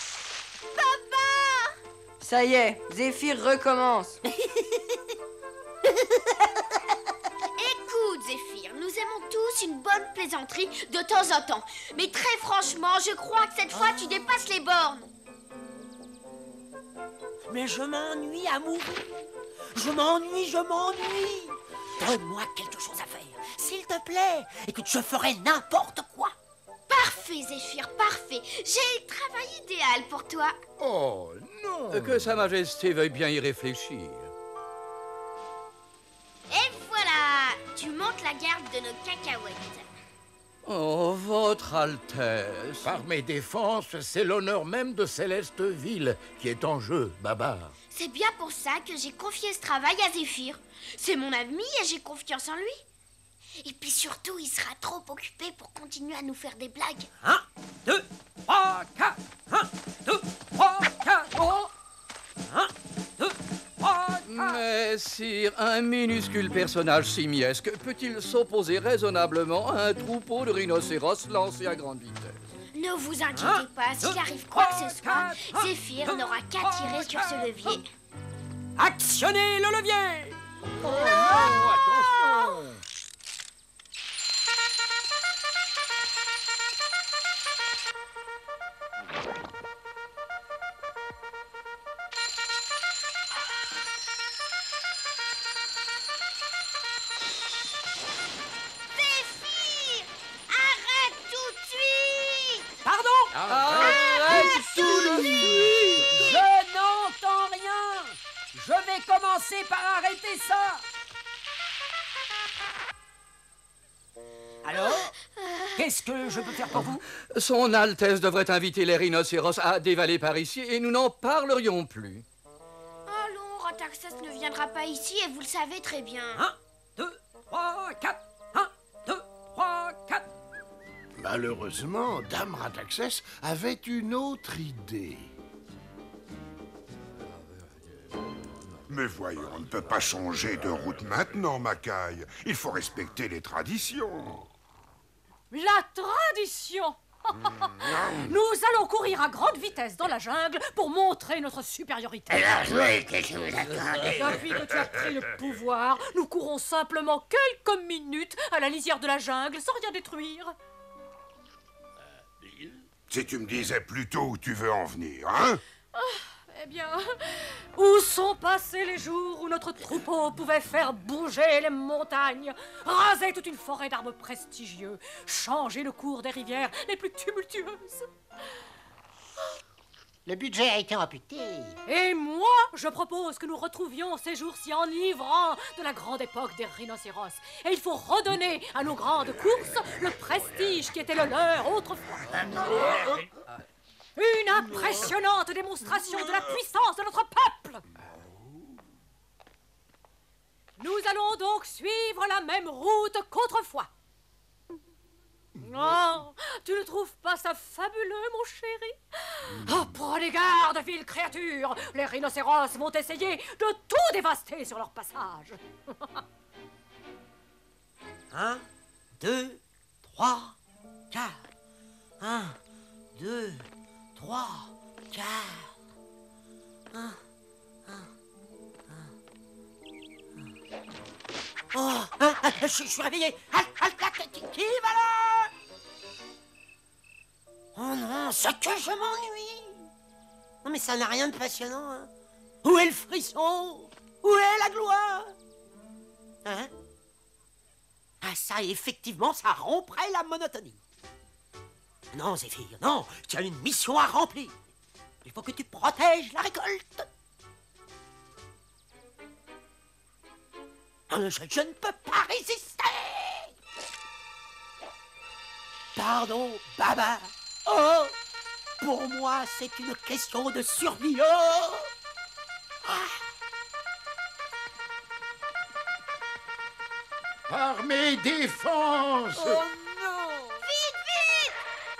Papa! Ça y est, Zéphyr recommence. Écoute, Zéphyr, nous aimons tous une bonne plaisanterie de temps en temps. Mais très franchement, je crois que cette fois, tu dépasses les bornes. Mais je m'ennuie à mourir. Je m'ennuie. Donne-moi quelque chose à faire, s'il te plaît. Écoute, je ferai n'importe quoi. Parfait, Zéphyr, parfait. J'ai le travail idéal pour toi. Oh, non! Que Sa Majesté veuille bien y réfléchir. Et voilà, tu montes la la garde de nos cacahuètes. Oh, votre Altesse. Par mes défenses, c'est l'honneur même de Célesteville qui est en jeu, Babar. C'est bien pour ça que j'ai confié ce travail à Zéphyr. C'est mon ami et j'ai confiance en lui. Et puis surtout, il sera trop occupé pour continuer à nous faire des blagues. 1, 2, 3, 4. 1, 2, 3, 4. Oh. 1, 2, 3, 4. Mais sire, un minuscule personnage simiesque peut-il s'opposer raisonnablement à un troupeau de rhinocéros lancé à grande vitesse? Ne vous inquiétez pas, s'il arrive quoi que ce soit, Zéphyr n'aura qu'à tirer sur ce levier. Actionnez le levier. Attention! Zéphyr, arrête tout de suite! Pardon? Arrête tout de suite! Je n'entends rien. Je vais commencer par arrêter ça. Alors, qu'est-ce que je peux faire pour vous? Son Altesse devrait inviter les rhinocéros à dévaler par ici et nous n'en parlerions plus. Allons, Rataxès ne viendra pas ici et vous le savez très bien. 1, 2, 3, 4. 1, 2, 3, 4. Malheureusement, Dame Rataxès avait une autre idée. Mais voyons, on ne peut pas changer de route maintenant, Macaille. Il faut respecter les traditions. La tradition. Nous allons courir à grande vitesse dans la jungle pour montrer notre supériorité. Alors, jouez, qu'est-ce que vous attendez? Depuis que tu as pris le pouvoir, nous courons simplement quelques minutes à la lisière de la jungle sans rien détruire. Si tu me disais plutôt où tu veux en venir, hein? Eh bien, où sont passés les jours où notre troupeau pouvait faire bouger les montagnes, raser toute une forêt d'arbres prestigieux, changer le cours des rivières les plus tumultueuses? Le budget a été amputé. Et moi, je propose que nous retrouvions ces jours si enivrants de la grande époque des rhinocéros. Et il faut redonner à nos grandes courses le prestige qui était le leur autrefois. Une impressionnante démonstration de la puissance de notre peuple. Nous allons donc suivre la même route qu'autrefois. Oh, tu ne trouves pas ça fabuleux, mon chéri? Oh, prenez garde, viles créatures! Les rhinocéros vont essayer de tout dévaster sur leur passage. 1, 2, 3, 4. 1, 2, 3, 4. 1. Oh, je suis réveillé. Qui va là? Oh non, ce que je m'ennuie. Non mais ça n'a rien de passionnant, hein. Où est le frisson? Où est la gloire? Hein? Ah ça, effectivement, ça romprait la monotonie. Non, Zéphyr, non, tu as une mission à remplir. Il faut que tu protèges la récolte. Je ne peux pas résister. Pardon, Baba. Oh, pour moi, c'est une question de survie. Oh. Par mes défenses. Oh non. Vite, vite!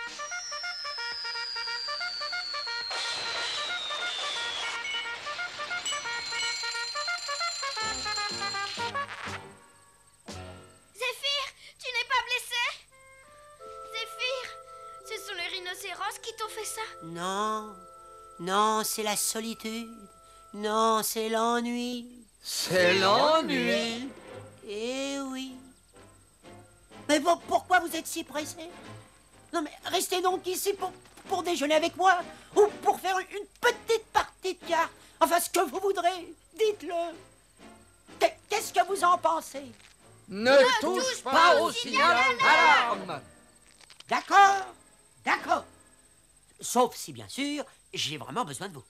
Zéphyr, tu n'es pas blessé? Zéphyr, ce sont les rhinocéros qui t'ont fait ça? Non, non, c'est la solitude. Non, c'est l'ennui. C'est l'ennui. Eh oui. Mais bon, pourquoi vous êtes si pressé? Non mais restez donc ici pour déjeuner avec moi ou pour faire une petite partie de cartes. Enfin, ce que vous voudrez, dites-le. Qu'est-ce que vous en pensez? Ne touche pas au signal d'alarme. D'accord, d'accord. Sauf si, bien sûr, j'ai vraiment besoin de vous.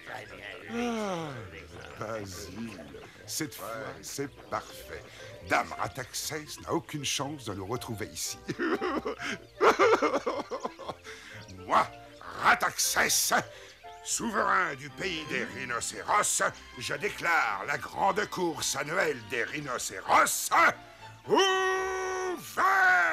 Basile, cette fois, c'est parfait. Dame Rataxès n'a aucune chance de le retrouver ici. Moi, Rataxès, souverain du pays des rhinocéros, je déclare la grande course annuelle des rhinocéros ouverte.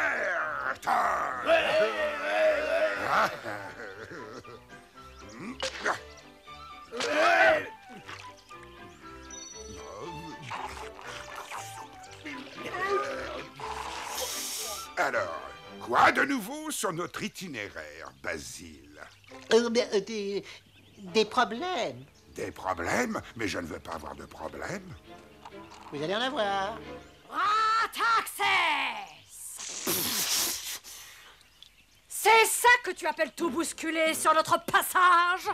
Alors, quoi de nouveau sur notre itinéraire, Basile? Des problèmes. Des problèmes? Mais je ne veux pas avoir de problème. Vous allez en avoir. Rataxès! C'est ça que tu appelles tout bousculer sur notre passage?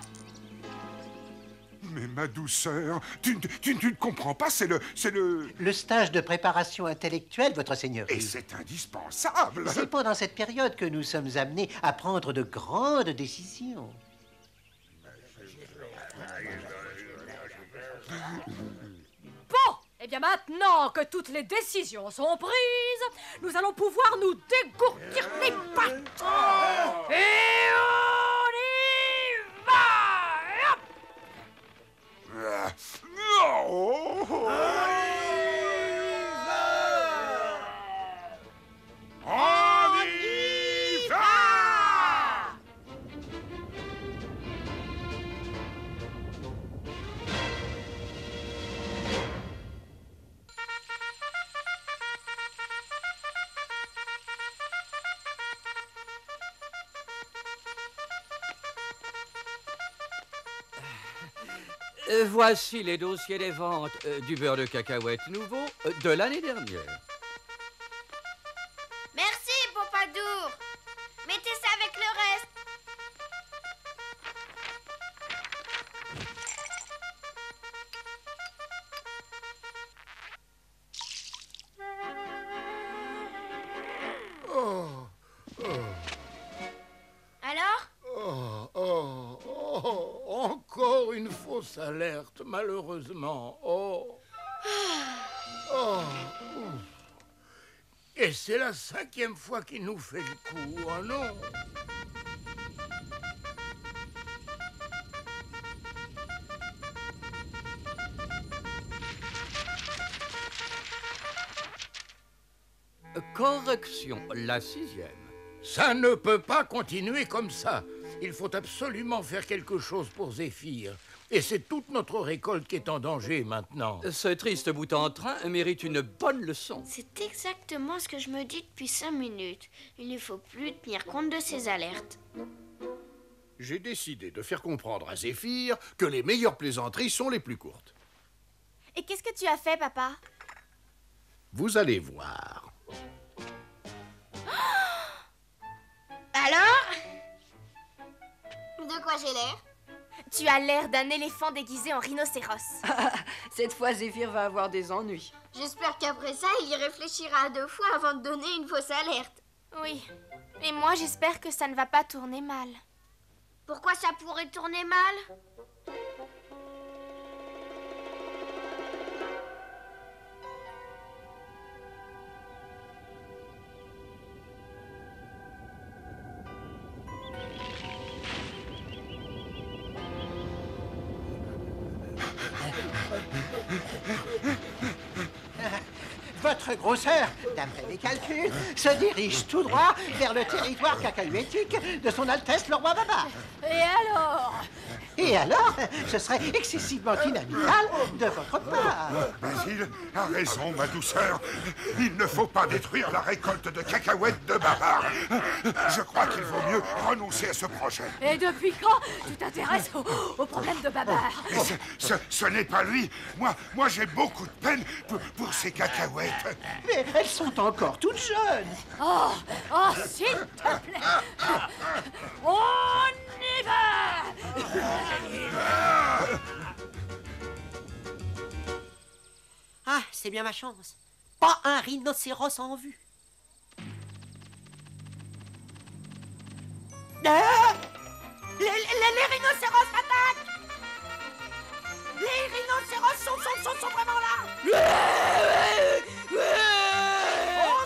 Mais ma douceur, tu ne comprends pas, c'est le... Le stage de préparation intellectuelle, votre seigneurie. Et c'est indispensable. C'est pendant cette période que nous sommes amenés à prendre de grandes décisions. Bon, eh bien maintenant que toutes les décisions sont prises, nous allons pouvoir nous dégourdir les pattes. Et on y va! Hop! On y va! Voici les dossiers des ventes du beurre de cacahuète nouveau de l'année dernière. Merci, Pompadour. Mettez ça avec le reste. Alors? Encore une fausse alerte, malheureusement. Et c'est la 5e fois qu'il nous fait le coup, oh non? Correction, la 6e. Ça ne peut pas continuer comme ça. Il faut absolument faire quelque chose pour Zéphyr. Et c'est toute notre récolte qui est en danger maintenant. Ce triste bout en train mérite une bonne leçon. C'est exactement ce que je me dis depuis 5 minutes. Il ne faut plus tenir compte de ces alertes. J'ai décidé de faire comprendre à Zéphyr que les meilleures plaisanteries sont les plus courtes. Et qu'est-ce que tu as fait, papa? Vous allez voir. Alors? De quoi j'ai l'air? Tu as l'air d'un éléphant déguisé en rhinocéros. Cette fois, Zéphyr va avoir des ennuis. J'espère qu'après ça, il y réfléchira à 2 fois avant de donner une fausse alerte. Oui. Et moi, j'espère que ça ne va pas tourner mal. Pourquoi ça pourrait tourner mal? Votre grosseur, d'après mes calculs, se dirige tout droit vers le territoire cacahuétique de son Altesse le roi Babar. Et alors? Et alors, ce serait excessivement inamical de votre part. Basile a raison, ma douceur. Il ne faut pas détruire la récolte de cacahuètes de Babar. Je crois qu'il vaut mieux renoncer à ce projet. Et depuis quand tu t'intéresses au problème de Babar? Ce n'est pas lui. Moi j'ai beaucoup de peine pour ces cacahuètes. Mais elles sont encore toutes jeunes. Oh, s'il te plaît. On y va! Ah, c'est bien ma chance. Pas un rhinocéros en vue. Les rhinocéros attaquent! Les rhinocéros sont vraiment là. On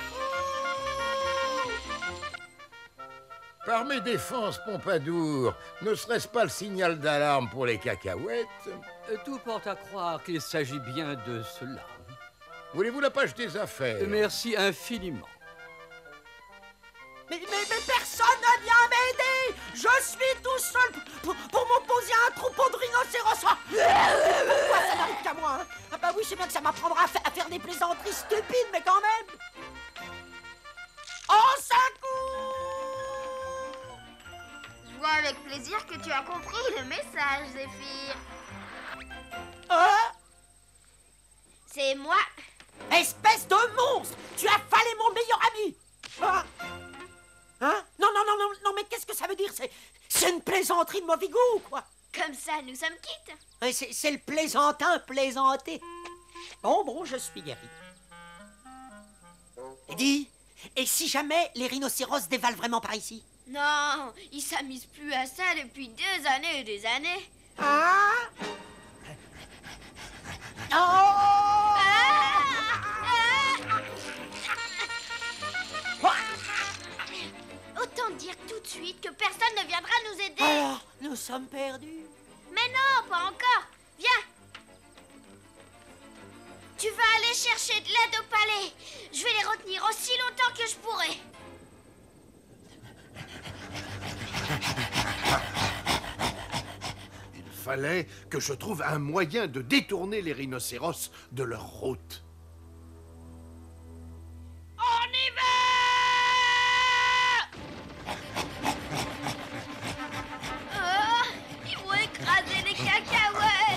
s'accroche. Par mes défenses, Pompadour, ne serait-ce pas le signal d'alarme pour les cacahuètes? Tout porte à croire qu'il s'agit bien de cela. Voulez-vous la page des affaires? Merci infiniment. Mais personne ne vient m'aider. Je suis tout seul pour m'opposer à un troupeau de rhinocéros. Pourquoi ça n'arrive qu'à moi, hein? Ah bah oui, je sais bien que ça m'apprendra à faire des plaisanteries stupides, mais quand même. On s'accourt. Je vois avec plaisir que tu as compris le message, Zéphyr. C'est moi. Espèce de monstre. Tu as fallu mon meilleur ami. Hein? Non, mais qu'est-ce que ça veut dire? C'est une plaisanterie de mauvais goût, quoi. Comme ça, nous sommes quittes. C'est le plaisantin plaisanté. Bon, je suis guéri. Et dis, et si jamais les rhinocéros dévalent vraiment par ici? Non, ils s'amusent plus à ça depuis des années et des années. Ah? Autant dire tout de suite que personne ne viendra nous aider. Alors, nous sommes perdus. Mais non, pas encore. Viens. Tu vas aller chercher de l'aide au palais. Je vais les retenir aussi longtemps que je pourrai. Il fallait que je trouve un moyen de détourner les rhinocéros de leur route. On y va! Oh, ils vont écraser les cacahuètes.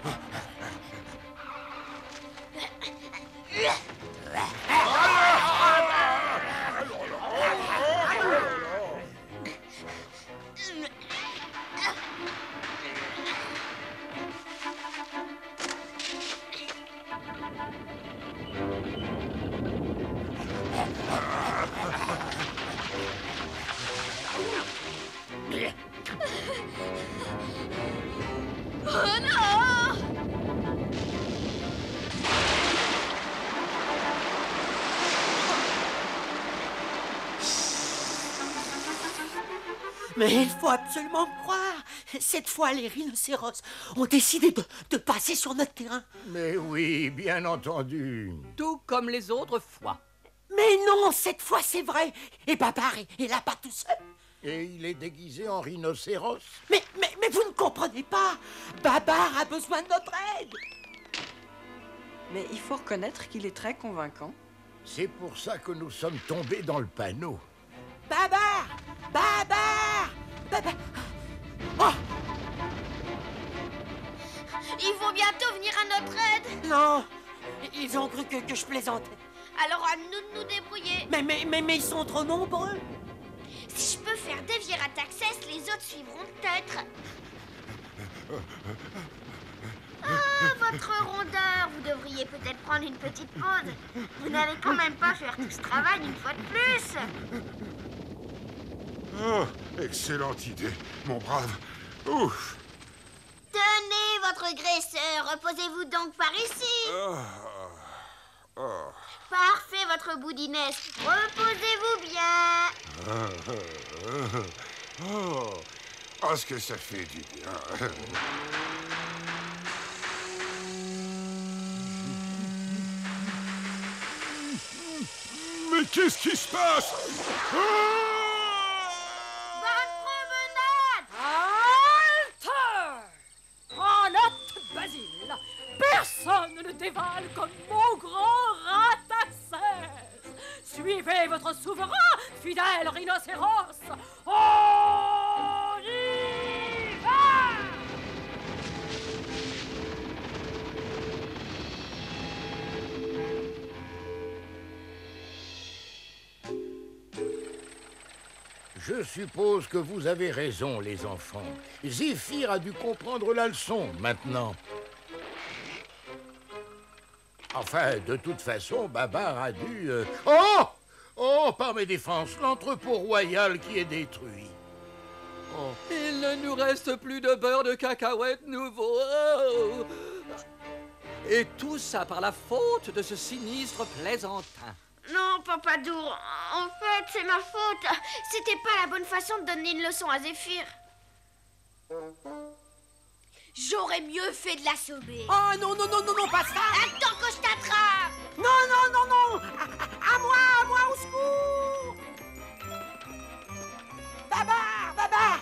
Oh non! Mais il faut absolument me croire. Cette fois, les rhinocéros ont décidé de passer sur notre terrain. Mais oui, bien entendu. Tout comme les autres fois. Mais non, cette fois, c'est vrai. Et Babar est là-bas tout seul. Et il est déguisé en rhinocéros. Mais vous ne comprenez pas. Babar a besoin de notre aide. Mais il faut reconnaître qu'il est très convaincant. C'est pour ça que nous sommes tombés dans le panneau. Babar! Babar! Babar! Oh! Ils vont bientôt venir à notre aide. Non! Ils ont cru que je plaisantais. Alors à nous de nous débrouiller. Mais ils sont trop nombreux. Si je peux faire dévier Rataxès, les autres suivront peut-être. Ah, votre rondeur, vous devriez peut-être prendre une petite pause. Vous n'allez quand même pas faire tout ce travail une fois de plus. Oh, excellente idée, mon brave. Ouf. Tenez, votre graisseur, reposez-vous donc par ici. Parfait, votre boudinesse. Reposez-vous bien. Oh, ce que ça fait du bien. Mais qu'est-ce qui se passe? Bonne promenade! Halte! En note, Basile, personne ne dévale comme mon grand Rataxès. Suivez votre souverain, fidèle rhinocéros. On y va! Je suppose que vous avez raison, les enfants. Zéphyr a dû comprendre la leçon, maintenant. Enfin, de toute façon, Babar a dû... Oh! Oh, par mes défenses, l'entrepôt royal qui est détruit. Il ne nous reste plus de beurre de cacahuète nouveau. Oh. Et tout ça par la faute de ce sinistre plaisantin. Non, Pompadour, en fait, c'est ma faute. C'était pas la bonne façon de donner une leçon à Zéphyr. J'aurais mieux fait de l'assommer. Oh non, non, non, non, non, pas ça. Attends que je t'attrape. Non, non, non, non. À moi, au secours. Babar.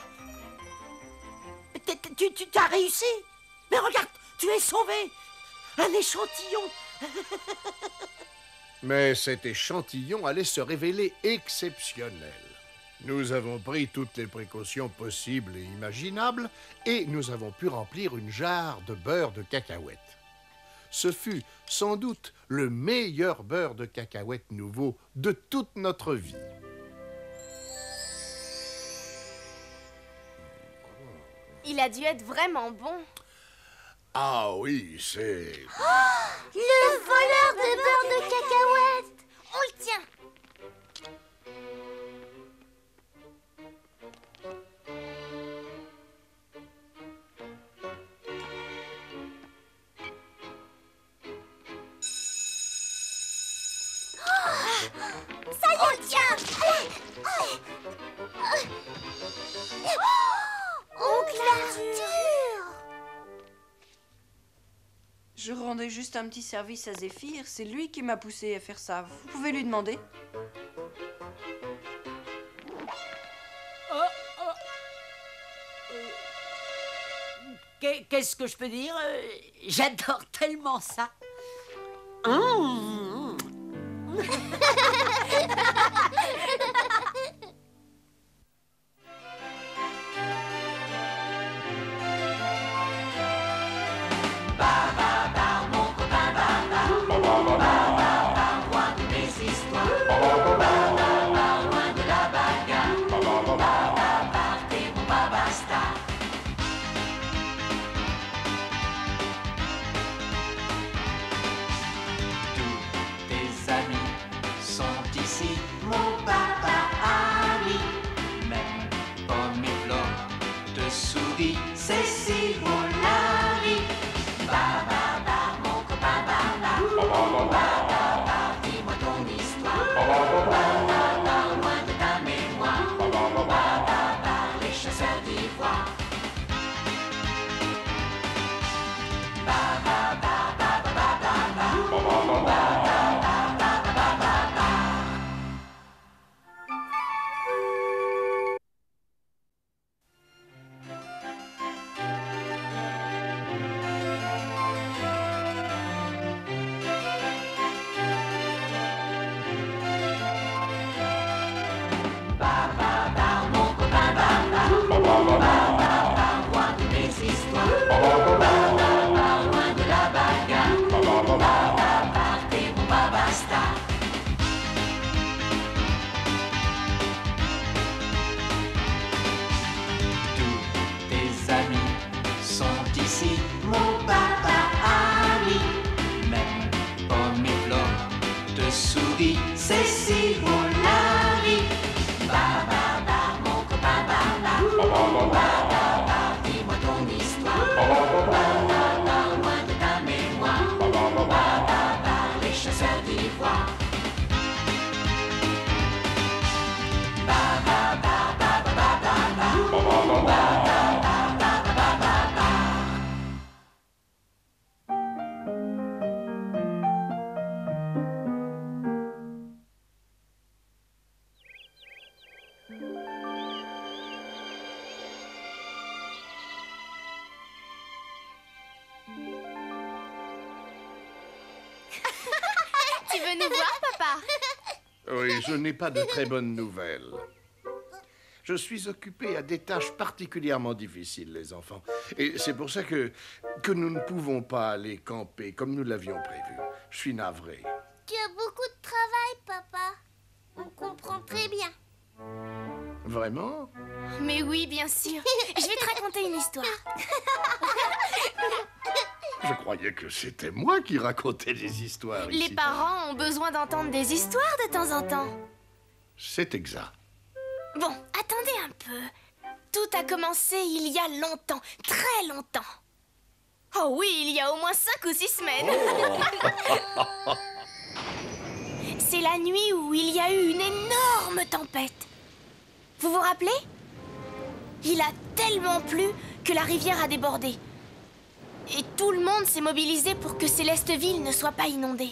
Tu as réussi. Mais regarde, tu es sauvé. Un échantillon. Mais cet échantillon allait se révéler exceptionnel. Nous avons pris toutes les précautions possibles et imaginables et nous avons pu remplir une jarre de beurre de cacahuète. Ce fut sans doute le meilleur beurre de cacahuète nouveau de toute notre vie. Il a dû être vraiment bon. Ah oui, c'est... Le voleur de beurre de cacahuète. On le tient. Ça y est, on le tient. Oncle Arthur. Je rendais juste un petit service à Zéphyr. C'est lui qui m'a poussé à faire ça. Vous pouvez lui demander. Qu'est-ce que je peux dire? J'adore tellement ça. Tu veux nous voir, papa? Oui, je n'ai pas de très bonnes nouvelles. Je suis occupé à des tâches particulièrement difficiles, les enfants. Et c'est pour ça que nous ne pouvons pas aller camper comme nous l'avions prévu. Je suis navré. Tu as beaucoup de travail, papa. On comprend très bien. Vraiment? Mais oui, bien sûr. Je vais te raconter une histoire. Je croyais que c'était moi qui racontais des histoires ici. Les parents ont besoin d'entendre des histoires de temps en temps. C'est exact. Bon, attendez un peu. Tout a commencé il y a longtemps, très longtemps. Oh oui, il y a au moins 5 ou 6 semaines. Oh. C'est la nuit où il y a eu une énorme tempête. Vous vous rappelez? Il a tellement plu que la rivière a débordé. Et tout le monde s'est mobilisé pour que Célesteville ne soit pas inondée.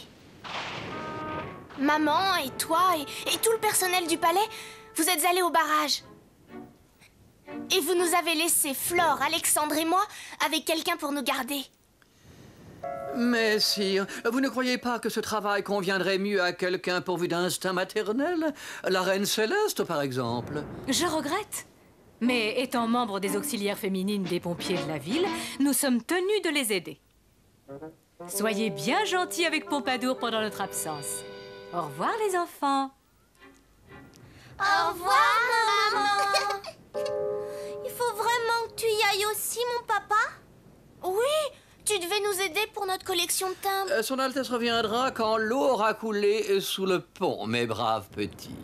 Maman et toi et tout le personnel du palais, vous êtes allés au barrage. Et vous nous avez laissé, Flore, Alexandre et moi, avec quelqu'un pour nous garder. Mais sire, vous ne croyez pas que ce travail conviendrait mieux à quelqu'un pourvu d'instinct maternel? La reine Céleste, par exemple. Je regrette. Mais étant membre des auxiliaires féminines des pompiers de la ville, nous sommes tenus de les aider. Soyez bien gentils avec Pompadour pendant notre absence. Au revoir, les enfants. Au revoir, maman. Il faut vraiment que tu y ailles aussi, mon papa? Oui, tu devais nous aider pour notre collection de timbres. Son Altesse reviendra quand l'eau aura coulé sous le pont, mes braves petits.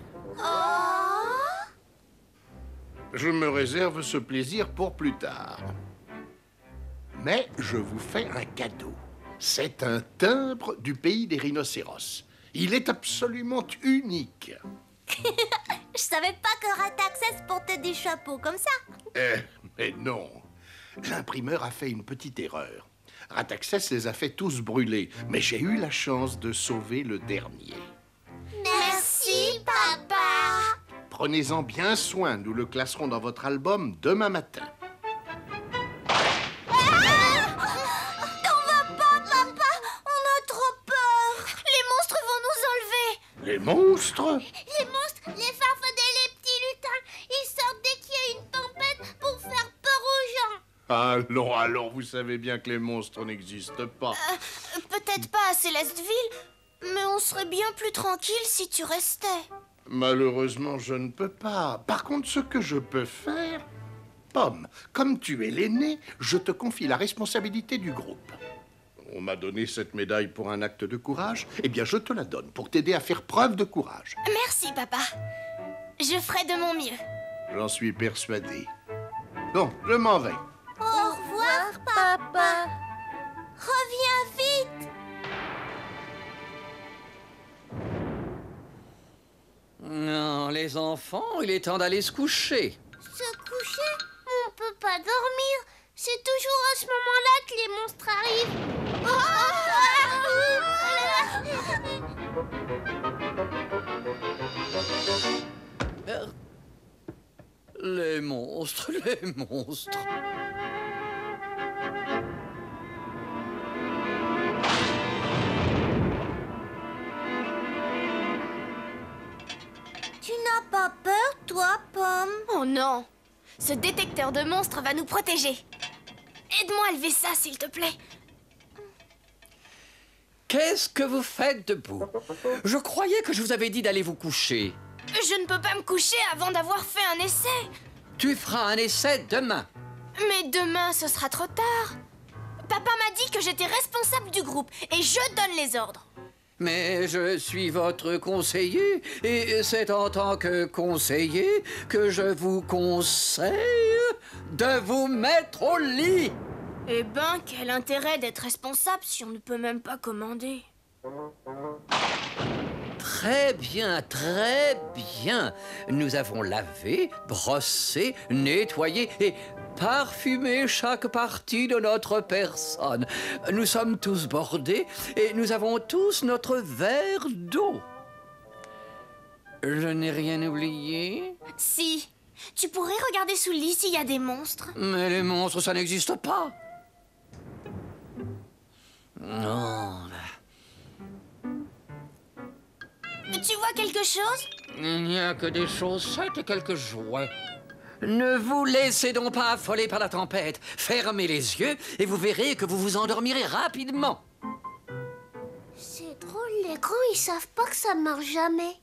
Je me réserve ce plaisir pour plus tard. Mais je vous fais un cadeau. C'est un timbre du pays des rhinocéros. Il est absolument unique. Je savais pas que Rataxès portait des chapeaux comme ça. Mais non. L'imprimeur a fait une petite erreur. Rataxès les a fait tous brûler, mais j'ai eu la chance de sauver le dernier. Merci, papa. Prenez-en bien soin, nous le classerons dans votre album demain matin. T'en vas pas, papa. On a trop peur. Les monstres vont nous enlever. Les monstres? Les monstres, les farfadets, les petits lutins, ils sortent dès qu'il y a une tempête pour faire peur aux gens. Allons, vous savez bien que les monstres n'existent pas. Peut-être pas à Célesteville, mais on serait bien plus tranquille si tu restais. Malheureusement, je ne peux pas. Par contre, ce que je peux faire... Pomme, comme tu es l'aîné, je te confie la responsabilité du groupe. On m'a donné cette médaille pour un acte de courage. Eh bien, je te la donne pour t'aider à faire preuve de courage. Merci, papa. Je ferai de mon mieux. J'en suis persuadé. Bon, je m'en vais. Au revoir, papa. Reviens vite. Non, les enfants, il est temps d'aller se coucher. Se coucher? On peut pas dormir. C'est toujours à ce moment-là que les monstres arrivent. Les monstres, les monstres. Tu n'as pas peur, toi, Pomme? Oh non! Ce détecteur de monstres va nous protéger. Aide-moi à lever ça, s'il te plaît. Qu'est-ce que vous faites debout? Je croyais que je vous avais dit d'aller vous coucher. Je ne peux pas me coucher avant d'avoir fait un essai. Tu feras un essai demain. Mais demain, ce sera trop tard. Papa m'a dit que j'étais responsable du groupe et je donne les ordres. Mais je suis votre conseiller et c'est en tant que conseiller que je vous conseille de vous mettre au lit. Eh ben, quel intérêt d'être responsable si on ne peut même pas commander? Très bien, très bien. Nous avons lavé, brossé, nettoyé et parfumé chaque partie de notre personne. Nous sommes tous bordés et nous avons tous notre verre d'eau. Je n'ai rien oublié? Si. Tu pourrais regarder sous le lit s'il y a des monstres. Mais les monstres, ça n'existe pas. Non. Tu vois quelque chose? Il n'y a que des chaussettes et quelques jouets. Ne vous laissez donc pas affoler par la tempête. Fermez les yeux et vous verrez que vous vous endormirez rapidement. C'est drôle, les grands, ils savent pas que ça marche jamais.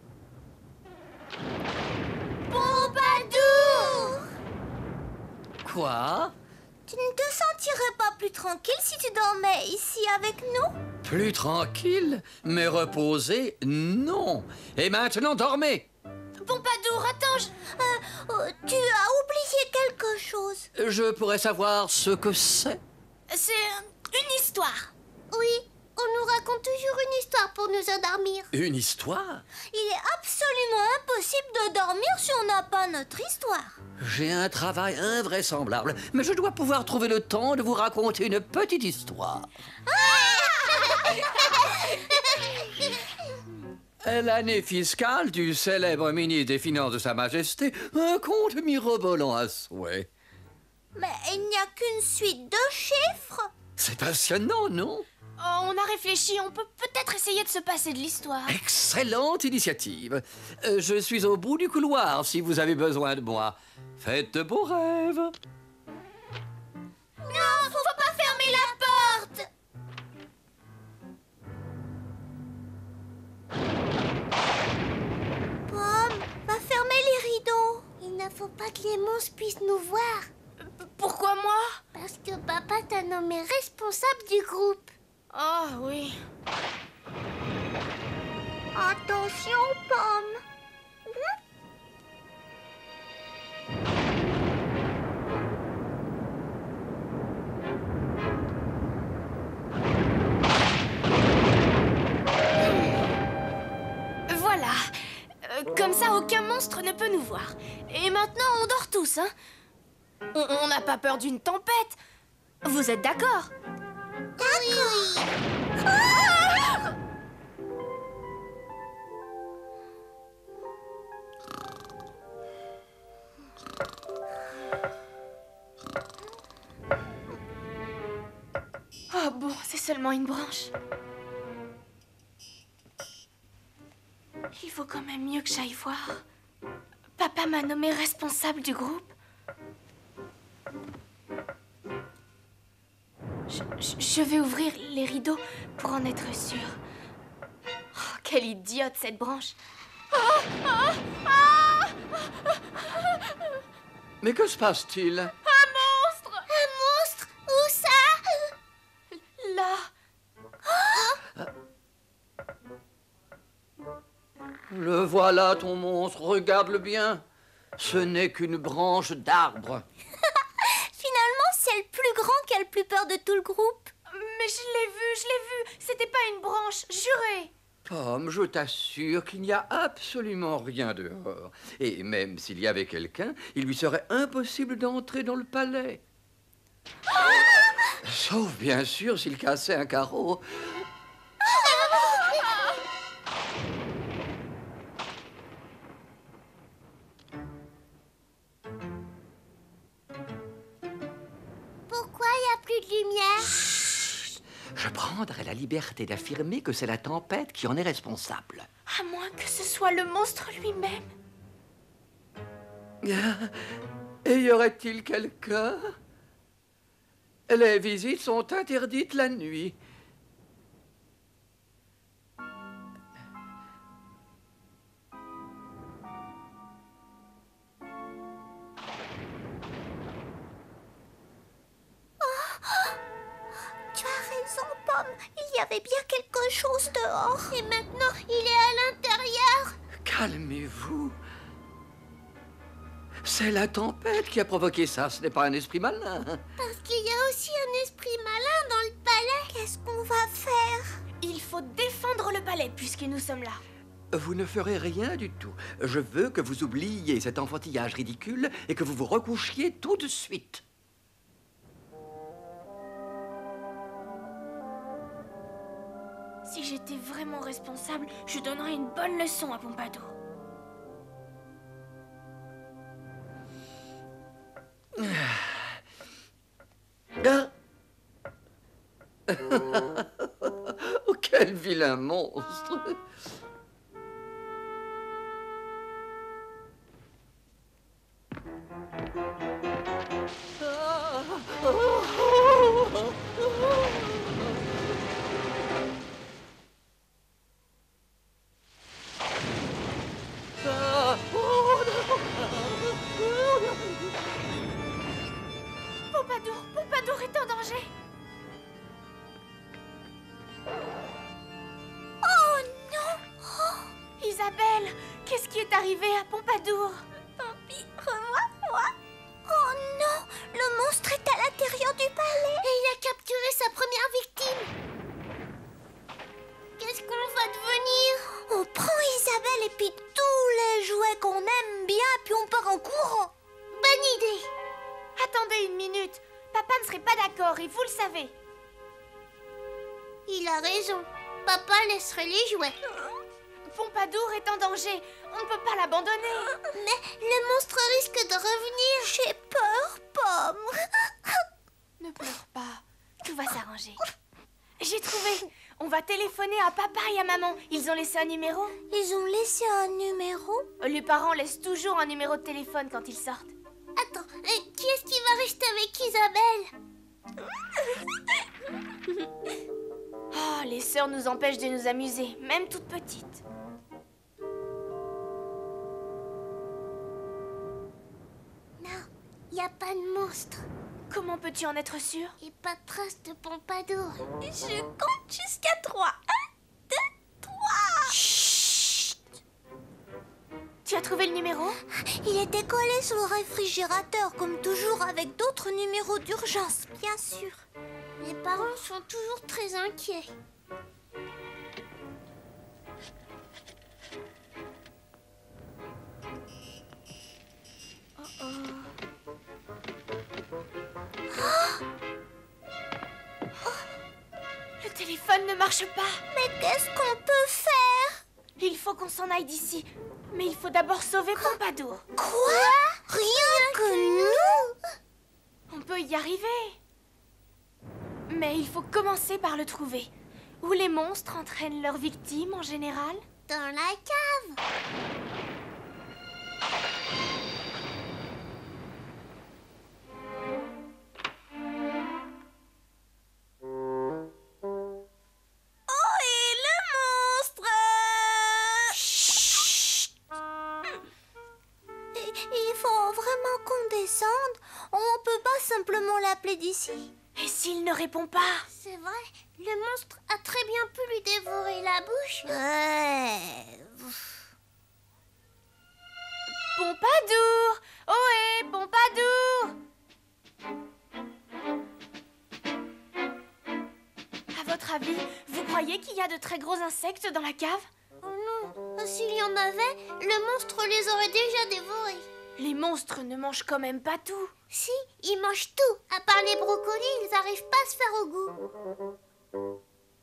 Pompadour! Quoi? Tu ne te sentirais pas plus tranquille si tu dormais ici avec nous? Plus tranquille, mais reposé, non. Et maintenant, dormez. Pompadour, attends, tu as oublié quelque chose. Je pourrais savoir ce que c'est? c'est une histoire. Oui, on nous raconte toujours une histoire pour nous endormir. Une histoire? Il est absolument impossible de dormir si on n'a pas notre histoire. J'ai un travail invraisemblable, mais je dois pouvoir trouver le temps de vous raconter une petite histoire. L'année fiscale du célèbre ministre des Finances de Sa Majesté, un conte mirobolant à souhait. Mais il n'y a qu'une suite de chiffres. C'est passionnant, non? On a réfléchi, on peut peut-être essayer de se passer de l'histoire. Excellente initiative. Je suis au bout du couloir si vous avez besoin de moi. Faites de beaux rêves. Non, faut pas fermer la porte. Pomme, va fermer les rideaux. Il ne faut pas que les monstres puissent nous voir. Pourquoi moi? Parce que papa t'a nommé responsable du groupe. Oh oui. Attention, Pomme. Voilà. Comme ça, aucun monstre ne peut nous voir. Et maintenant, on dort tous, hein? On n'a pas peur d'une tempête. Vous êtes d'accord? Oui. Oh bon, c'est seulement une branche. Il vaut quand même mieux que j'aille voir. Papa m'a nommé responsable du groupe. Je vais ouvrir les rideaux pour en être sûre. Oh, quelle idiote cette branche. Mais que se passe-t-il? Un monstre! Un monstre? Où ça? Là. Le voilà, ton monstre. Regarde-le bien. Ce n'est qu'une branche d'arbre. Finalement, c'est le plus grand qui a le plus peur de tout le groupe. Mais je l'ai vu. C'était pas une branche, juré. Pomme, je t'assure qu'il n'y a absolument rien dehors. Et même s'il y avait quelqu'un, il lui serait impossible d'entrer dans le palais. Sauf, bien sûr, s'il cassait un carreau. Pourquoi il n'y a plus de lumière? Je prendrai la liberté d'affirmer que c'est la tempête qui en est responsable. À moins que ce soit le monstre lui-même. Et y aurait-il quelqu'un? Les visites sont interdites la nuit. Tu as raison, Pomme. Il y avait bien quelque chose dehors. Et maintenant, il est à l'intérieur. Calmez-vous. C'est la tempête qui a provoqué ça, ce n'est pas un esprit malin. Parce qu'il y a aussi un esprit malin dans le palais. Qu'est-ce qu'on va faire? Il faut défendre le palais puisque nous sommes là. Vous ne ferez rien du tout. Je veux que vous oubliez cet enfantillage ridicule et que vous vous recouchiez tout de suite. Si j'étais vraiment responsable, je donnerais une bonne leçon à Pompadour. Oh, quel vilain monstre! Pompadour est en danger. Oh non! Isabelle, Qu'est-ce qui est arrivé à Pompadour? Papy, revois-moi. Oh non, le monstre est à l'intérieur du palais. Et il a capturé sa première victime. Qu'est-ce qu'on va devenir? On prend Isabelle et puis tous les jouets qu'on aime bien, puis on part en courant. Bonne idée. Attendez une minute. Papa ne serait pas d'accord et vous le savez. Il a raison. Papa laisserait les jouets. Pompadour est en danger. On ne peut pas l'abandonner. Mais le monstre risque de revenir. J'ai peur, Pomme. Ne pleure pas. Tout va s'arranger. J'ai trouvé. On va téléphoner à papa et à maman. Ils ont laissé un numéro. Ils ont laissé un numéro? Les parents laissent toujours un numéro de téléphone quand ils sortent. Attends, qui est-ce qui va rester avec Isabelle? Oh, les sœurs nous empêchent de nous amuser, même toutes petites. Non, il n'y a pas de monstre. Comment peux-tu en être sûre? Et pas de trace de Pompadour. Je compte jusqu'à 3. 1, 2, 3. Chut! Tu as trouvé le numéro? Il était collé sur le réfrigérateur, comme toujours, avec d'autres numéros d'urgence, bien sûr. Les parents sont toujours très inquiets. Le téléphone ne marche pas. Mais qu'est-ce qu'on peut faire? Il faut qu'on s'en aille d'ici. Mais il faut d'abord sauver Pompadour. Quoi? Rien que nous? On peut y arriver. Mais il faut commencer par le trouver. Où les monstres entraînent leurs victimes en général? Dans la cave. Oh, et le monstre! Chut! Il faut vraiment qu'on descende. On peut pas simplement l'appeler d'ici. Et s'il ne répond pas? C'est vrai, le monstre a très bien pu lui dévorer la bouche. Ouais. Pompadour! Ohé, Pompadour! À votre avis, vous croyez qu'il y a de très gros insectes dans la cave? Oh non, s'il y en avait, le monstre les aurait déjà dévorés. Les monstres ne mangent quand même pas tout. Si, ils mangent tout. À part les brocolis, ils n'arrivent pas à se faire au goût.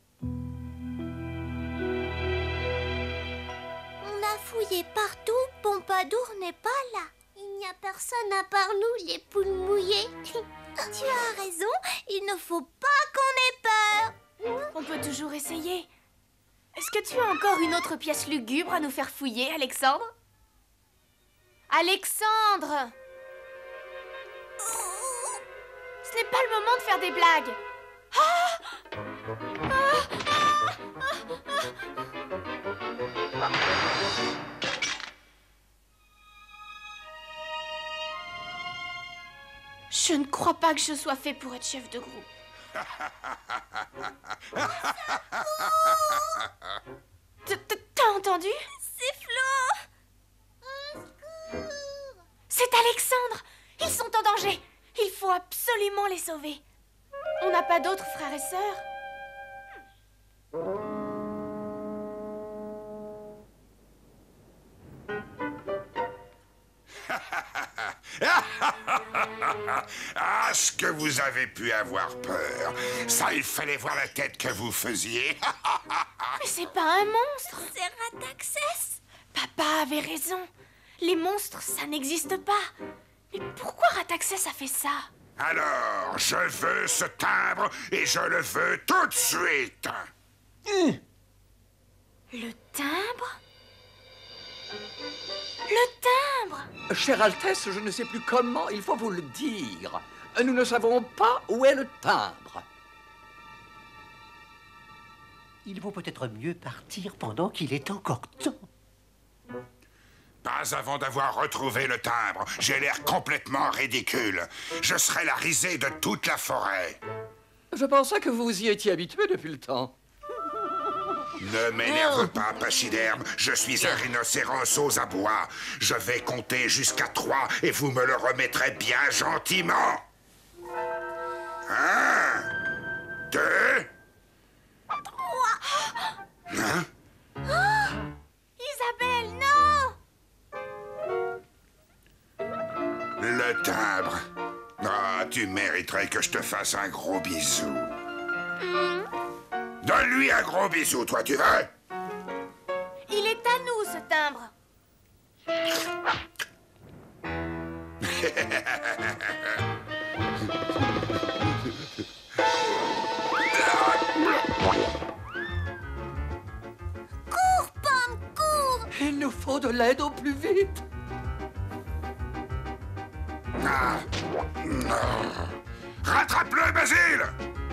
On a fouillé partout, Pompadour n'est pas là. Il n'y a personne à part nous, les poules mouillées. Tu as raison, il ne faut pas qu'on ait peur. On peut toujours essayer. Est-ce que tu as encore une autre pièce lugubre à nous faire fouiller, Alexandre? Alexandre! Ce n'est pas le moment de faire des blagues. Je ne crois pas que je sois fait pour être chef de groupe. T'as entendu? C'est Flo! C'est Alexandre! Ils sont en danger! Il faut absolument les sauver. On n'a pas d'autres frères et sœurs? Ah, ce que vous avez pu avoir peur. Ça, il fallait voir la tête que vous faisiez. Mais c'est pas un monstre! C'est Rataxès! Papa avait raison. Les monstres, ça n'existe pas. Mais pourquoi Rataxès a fait ça? Alors, je veux ce timbre et je le veux tout de suite. Le timbre? Le timbre! Chère Altesse, je ne sais plus comment il faut vous le dire. Nous ne savons pas où est le timbre. Il vaut peut-être mieux partir pendant qu'il est encore temps. Pas avant d'avoir retrouvé le timbre. J'ai l'air complètement ridicule. Je serai la risée de toute la forêt. Je pensais que vous y étiez habitué depuis le temps. Ne m'énerve pas, pachyderme. Je suis un rhinocéros aux abois. Je vais compter jusqu'à 3 et vous me le remettrez bien gentiment. 1, 2... 3. Hein? Isabelle, non! Le timbre. Ah, tu mériterais que je te fasse un gros bisou. Donne-lui un gros bisou, toi, tu veux? Il est à nous, ce timbre. Cours, Pomme, cours! Il nous faut de l'aide au plus vite. Rattrape-le, Basile!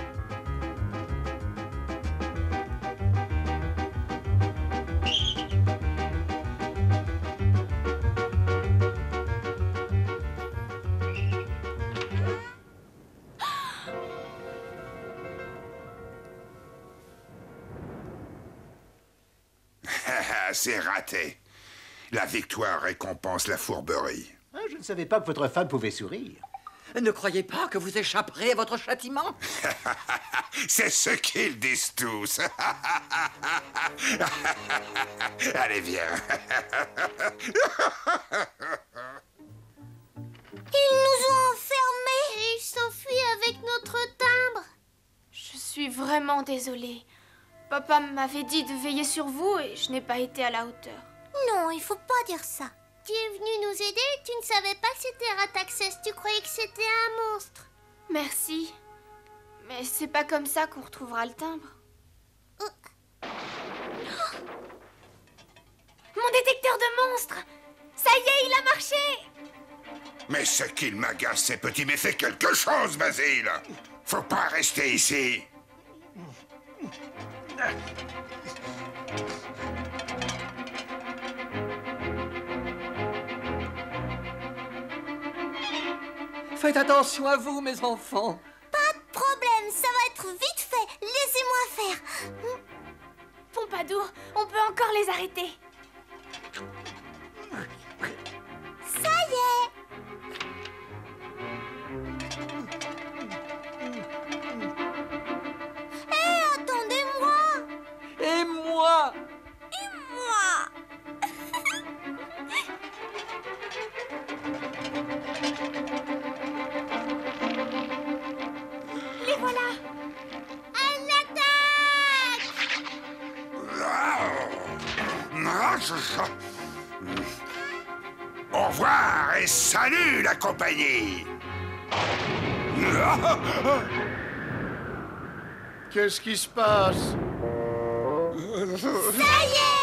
C'est raté. La victoire récompense la fourberie. Ah, je ne savais pas que votre femme pouvait sourire. Ne croyez pas que vous échapperez à votre châtiment. C'est ce qu'ils disent tous. Allez, viens. Ils nous ont enfermés et ils s'enfuient avec notre timbre. Je suis vraiment désolée. Papa m'avait dit de veiller sur vous et je n'ai pas été à la hauteur. Non, il faut pas dire ça. Tu es venu nous aider et tu ne savais pas que c'était Rataxès. Tu croyais que c'était un monstre. Merci. Mais c'est pas comme ça qu'on retrouvera le timbre. Mon détecteur de monstres! Ça y est, il a marché! Mais ce qu'il m'agace, ces petits méfaits, quelque chose, Basile. Faut pas rester ici. Faites attention à vous, mes enfants. Pas de problème, ça va être vite fait. Laissez-moi faire. Pompadour, on peut encore les arrêter. Ça y est. Hé, attendez-moi. Et moi? Et moi? Les voilà. À l'attaque! Au revoir et salut, la compagnie. Qu'est-ce qui se passe? Ça y est!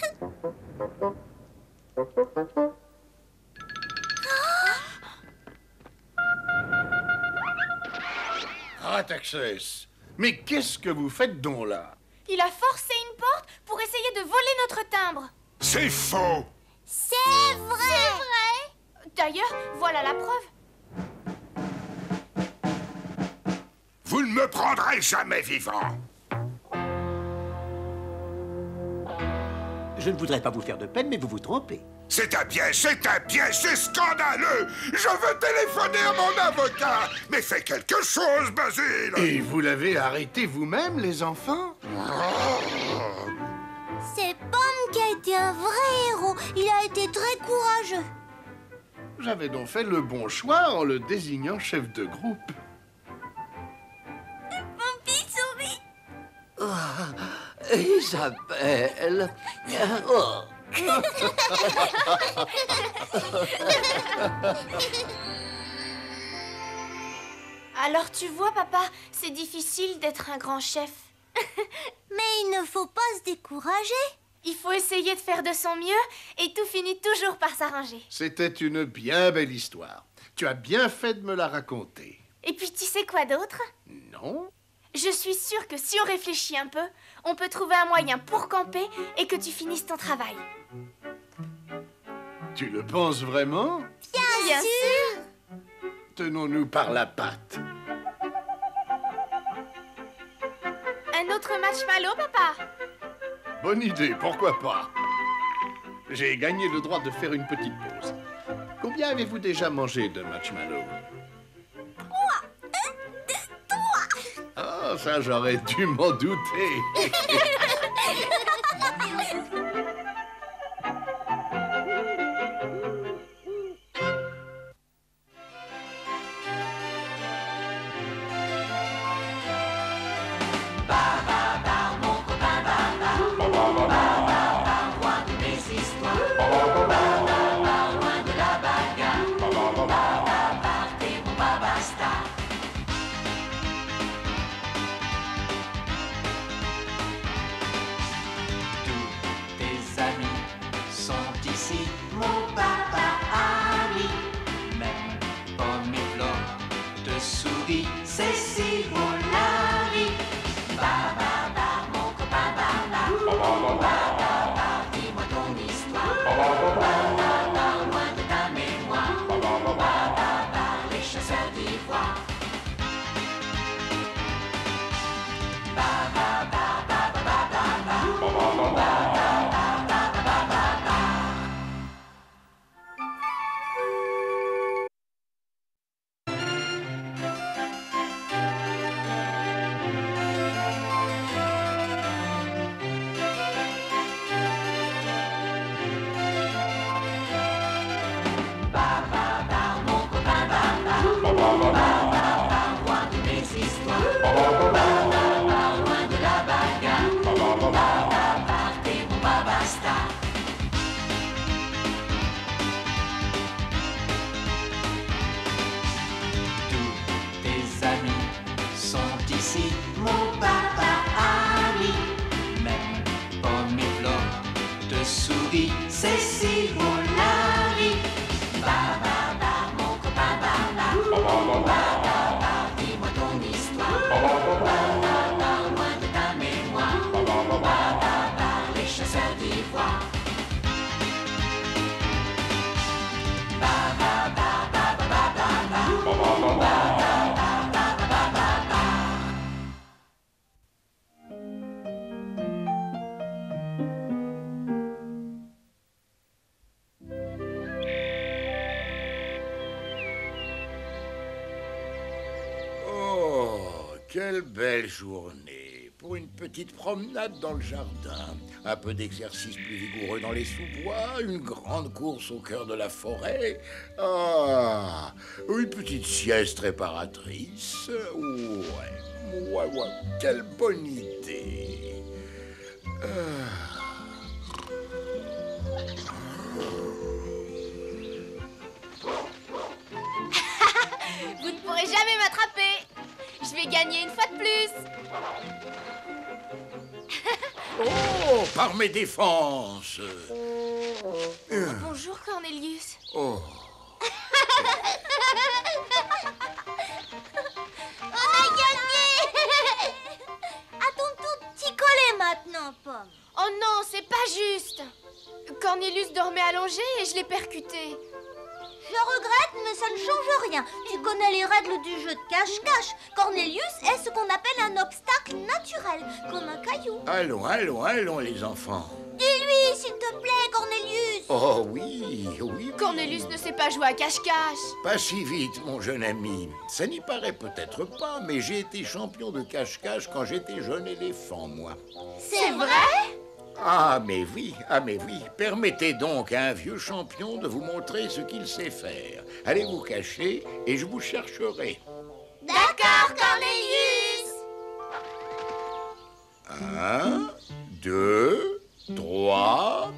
Rataxès, mais qu'est-ce que vous faites donc là? Il a forcé une porte pour essayer de voler notre timbre. C'est faux. C'est vrai! C'est vrai! D'ailleurs, voilà la preuve. Vous ne me prendrez jamais vivant. Je ne voudrais pas vous faire de peine, mais vous vous trompez. C'est un piège, c'est scandaleux. Je veux téléphoner à mon avocat. Mais fais quelque chose, Basile. Et vous l'avez arrêté vous-même, les enfants? C'est Pomme qui a été un vrai héros. Il a été très courageux. J'avais donc fait le bon choix en le désignant chef de groupe. Mon petit souris. Isabelle. Oh. Alors tu vois, papa, c'est difficile d'être un grand chef. Mais il ne faut pas se décourager. Il faut essayer de faire de son mieux et tout finit toujours par s'arranger. C'était une bien belle histoire. Tu as bien fait de me la raconter. Et puis tu sais quoi d'autre? Non? Je suis sûre que si on réfléchit un peu, on peut trouver un moyen pour camper et que tu finisses ton travail. Tu le penses vraiment? Bien sûr. Tenons-nous par la patte. Un autre marshmallow, papa? bonne idée, pourquoi pas? J'ai gagné le droit de faire une petite pause. Combien avez-vous déjà mangé de marshmallows? 3. Ah, ça, j'aurais dû m'en douter. Quelle belle journée pour une petite promenade dans le jardin, un peu d'exercice plus vigoureux dans les sous-bois, une grande course au cœur de la forêt, une petite sieste réparatrice. Ouais, quelle bonne idée. Vous ne pourrez jamais m'attraper. Je vais gagner une fois de plus. Oh, par mes défenses. Bonjour, Cornelius. Oh. On a gagné. À ton tout petit collet maintenant, Pomme. Oh non, c'est pas juste. Cornelius dormait allongé et je l'ai percuté. Je regrette, mais ça ne change rien. Tu connais les règles du jeu de cache-cache. Cornelius est ce qu'on appelle un obstacle naturel, comme un caillou. Allons, les enfants. Dis-lui, s'il te plaît, Cornelius. Oh oui. Cornelius ne sait pas jouer à cache-cache. Pas si vite, mon jeune ami. Ça n'y paraît peut-être pas, mais j'ai été champion de cache-cache quand j'étais jeune éléphant, moi. C'est vrai ? Ah mais oui. Permettez donc à un vieux champion de vous montrer ce qu'il sait faire. Allez vous cacher et je vous chercherai. D'accord, Cornelius. 1, 2, 3...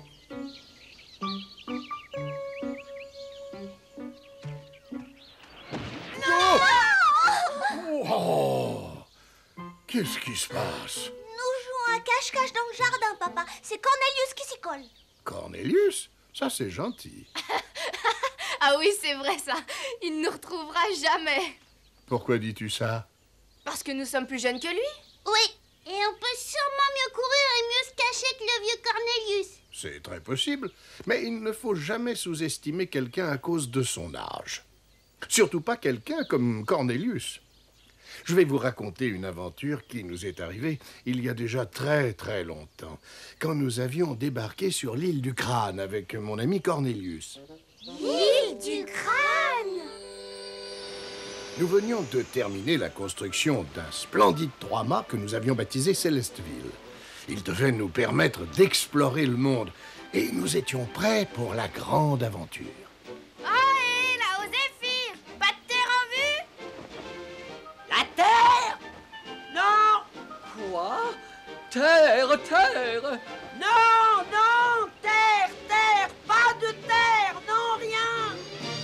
Oh! Qu'est-ce qui se passe? Nous jouons à cache-cache dans le jardin, papa. C'est Cornelius qui s'y colle. Cornelius? Ça, c'est gentil. Ah oui, c'est vrai ça. Il ne nous retrouvera jamais. Pourquoi dis-tu ça? Parce que nous sommes plus jeunes que lui. Oui, et on peut sûrement mieux courir et mieux se cacher que le vieux Cornelius. C'est très possible, mais il ne faut jamais sous-estimer quelqu'un à cause de son âge. Surtout pas quelqu'un comme Cornelius. Je vais vous raconter une aventure qui nous est arrivée il y a déjà très très longtemps, quand nous avions débarqué sur l'île du Crâne avec mon ami Cornelius. L'île du Crâne! Nous venions de terminer la construction d'un splendide 3-mâts que nous avions baptisé Célesteville. Il devait nous permettre d'explorer le monde et nous étions prêts pour la grande aventure. Hé, là-haut, Zéphyr! Pas de terre en vue? La terre? Non! Quoi? Terre, terre! Non, non! Terre, terre! Pas de terre! Non, rien!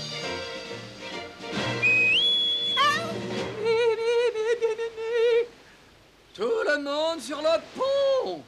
Tout le monde sur le pont!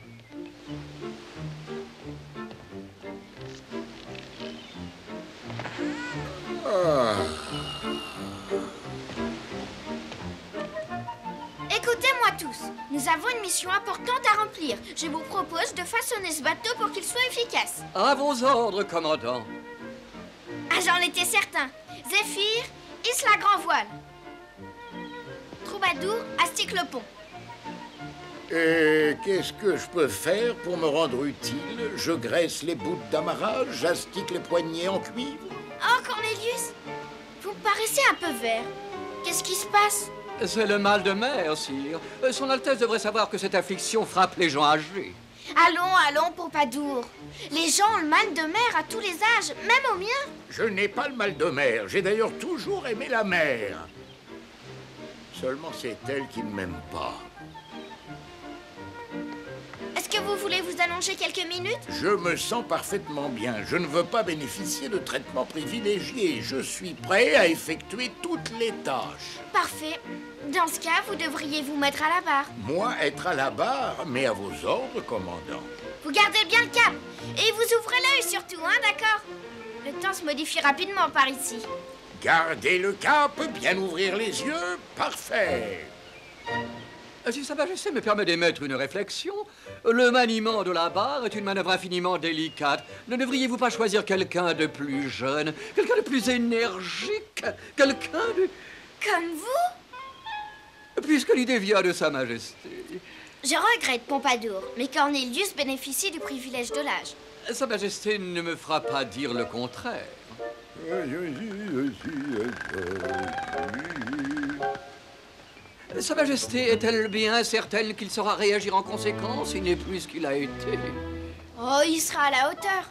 Écoutez-moi tous, nous avons une mission importante à remplir. Je vous propose de façonner ce bateau pour qu'il soit efficace. À vos ordres, commandant. Ah, j'en étais certain. Zéphyr, hisse la grand voile. Troubadour, astique le pont. Et qu'est-ce que je peux faire pour me rendre utile? Je graisse les bouts d'amarrage, j'astique les poignets en cuivre. Oh, Cornelius, vous me paraissez un peu vert. Qu'est-ce qui se passe? C'est le mal de mer, sire. Son Altesse devrait savoir que cette affliction frappe les gens âgés. Allons, allons, Pompadour. Les gens ont le mal de mer à tous les âges, même au mien. Je n'ai pas le mal de mer, j'ai d'ailleurs toujours aimé la mer. Seulement c'est elle qui ne m'aime pas. Est-ce que vous voulez vous allonger quelques minutes? Je me sens parfaitement bien. Je ne veux pas bénéficier de traitements privilégiés. Je suis prêt à effectuer toutes les tâches. Parfait. Dans ce cas, vous devriez vous mettre à la barre. Moi, être à la barre, mais à vos ordres, commandant. Vous gardez bien le cap. Et vous ouvrez l'œil surtout, hein, d'accord? Le temps se modifie rapidement par ici. Gardez le cap, bien ouvrir les yeux, parfait. Si Sa Majesté me permet d'émettre une réflexion, le maniement de la barre est une manœuvre infiniment délicate. Ne devriez-vous pas choisir quelqu'un de plus jeune, quelqu'un de plus énergique, quelqu'un de... Comme vous? Puisque l'idée vient de Sa Majesté. Je regrette, Pompadour, mais Cornelius bénéficie du privilège de l'âge. Sa Majesté ne me fera pas dire le contraire. Sa Majesté est-elle bien certaine qu'il saura réagir en conséquence? Il n'est plus ce qu'il a été. Oh, il sera à la hauteur.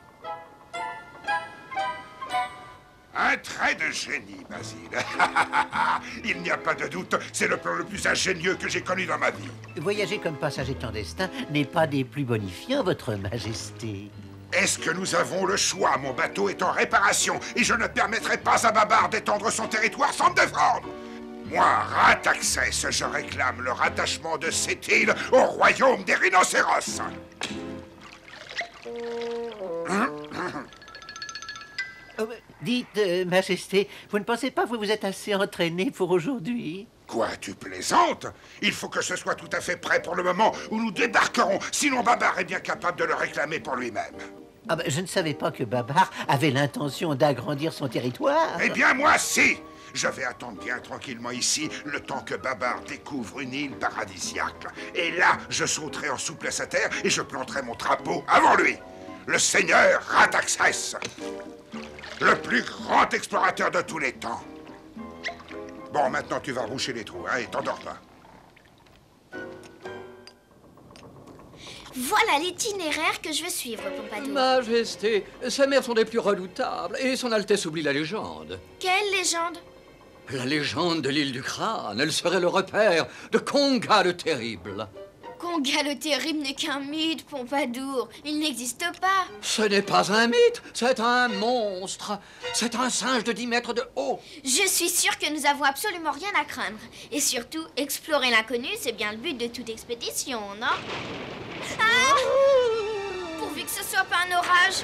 Un trait de génie, Basile. Il n'y a pas de doute, c'est le plan le plus ingénieux que j'ai connu dans ma vie. Voyager comme passager clandestin n'est pas des plus bonifiants, votre majesté. Est-ce que nous avons le choix? Mon bateau est en réparation et je ne permettrai pas à Babar d'étendre son territoire sans me défendre. Moi, Rataxès, je réclame le rattachement de cette île au royaume des rhinocéros. Dites, majesté, vous ne pensez pas que vous vous êtes assez entraîné pour aujourd'hui? Quoi, tu plaisantes? Il faut que ce soit tout à fait prêt pour le moment où nous débarquerons, sinon Babar est bien capable de le réclamer pour lui-même. Ah ben, je ne savais pas que Babar avait l'intention d'agrandir son territoire. Eh bien, moi, si! Je vais attendre bien tranquillement ici, le temps que Babar découvre une île paradisiaque. Et là, je sauterai en souplesse à terre et je planterai mon drapeau avant lui. Le seigneur Rataxès, le plus grand explorateur de tous les temps. Bon, maintenant tu vas boucher les trous, hein, et t'endors pas. Voilà l'itinéraire que je veux suivre, Pompadour. Majesté, ces mers sont des plus redoutables et Son Altesse oublie la légende. Quelle légende? La légende de l'île du Crâne, elle serait le repère de Konga le Terrible. Konga le Terrible n'est qu'un mythe, Pompadour. Il n'existe pas. Ce n'est pas un mythe, c'est un monstre. C'est un singe de 10 mètres de haut. Je suis sûre que nous avons absolument rien à craindre. Et surtout, explorer l'inconnu, c'est bien le but de toute expédition, non? Ah! Pourvu que ce soit pas un orage.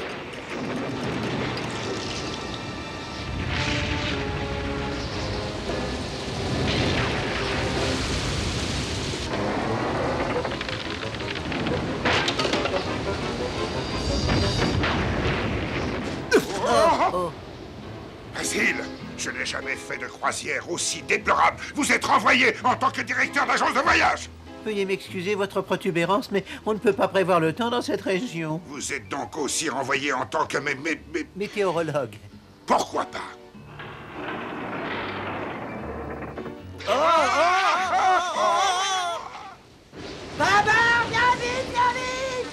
Basile, Je n'ai jamais fait de croisière aussi déplorable. Vous êtes renvoyé en tant que directeur d'agence de voyage. Veuillez m'excuser votre protubérance, mais on ne peut pas prévoir le temps dans cette région. Vous êtes donc aussi renvoyé en tant que météorologue. Pourquoi pas? Babar, viens vite, viens vite!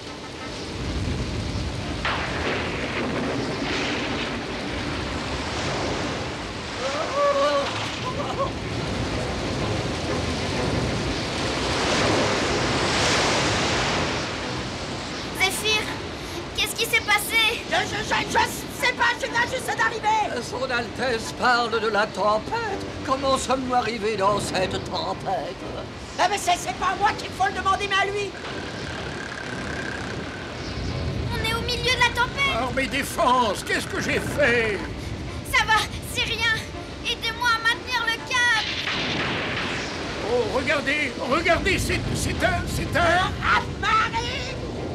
Zéphyr, qu'est-ce qui s'est passé? Je sais pas, je viens juste d'arriver! Son Altesse parle de la tempête. Comment sommes-nous arrivés dans cette tempête? Ah mais c'est pas à moi qu'il faut le demander, mais à lui! On est au milieu de la tempête. Armée défense, qu'est-ce que j'ai fait? Ça va, c'est rien. Aidez-moi à maintenir le cap. Oh, regardez, regardez, c'est un... Marie!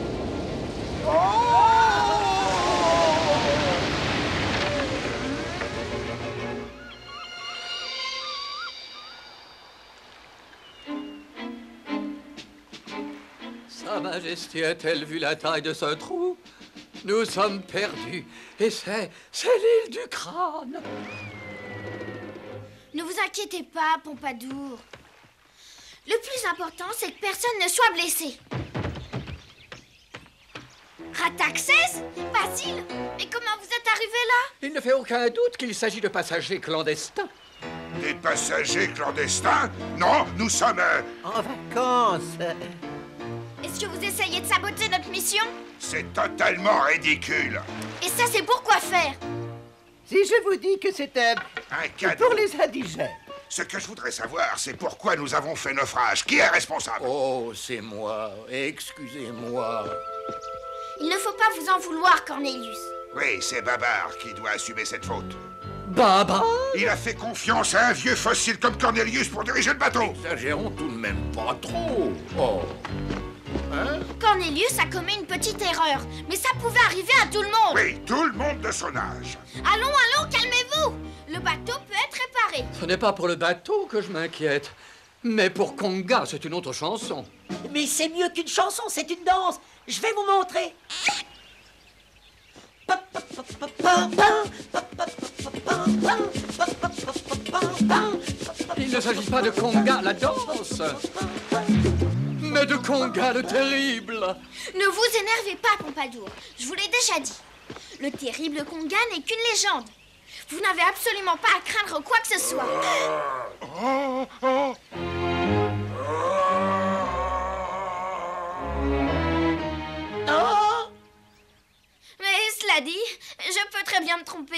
Sa Majesté a-t-elle vu la taille de ce trou? Nous sommes perdus. Et c'est l'île du crâne. Ne vous inquiétez pas, Pompadour. Le plus important, c'est que personne ne soit blessé. Rataxès? Basile? Mais comment vous êtes arrivé là? Il ne fait aucun doute qu'il s'agit de passagers clandestins. Des passagers clandestins? Non, nous sommes... En vacances. Est-ce que vous essayez de saboter notre mission? C'est totalement ridicule. Et ça, c'est pour quoi faire? Si je vous dis que c'est un cadeau pour les indigènes. Ce que je voudrais savoir, c'est pourquoi nous avons fait naufrage. Qui est responsable? Oh, c'est moi. Excusez-moi. Il ne faut pas vous en vouloir, Cornelius. Oui, c'est Babar qui doit assumer cette faute. Babar? Il a fait confiance à un vieux fossile comme Cornelius pour diriger le bateau. Exagérons tout de même pas trop. Oh. Hein? Cornelius a commis une petite erreur, mais ça pouvait arriver à tout le monde. Oui, tout le monde de son âge. Allons, calmez-vous. Le bateau peut être réparé. Ce n'est pas pour le bateau que je m'inquiète. Mais pour Conga, c'est une autre chanson. Mais c'est mieux qu'une chanson, c'est une danse. Je vais vous montrer. Il ne s'agit pas de Conga, la danse, mais de Conga, le terrible. Ne vous énervez pas, Pompadour. Je vous l'ai déjà dit. Le terrible Conga n'est qu'une légende. Vous n'avez absolument pas à craindre quoi que ce soit. Mais cela dit, je peux très bien me tromper.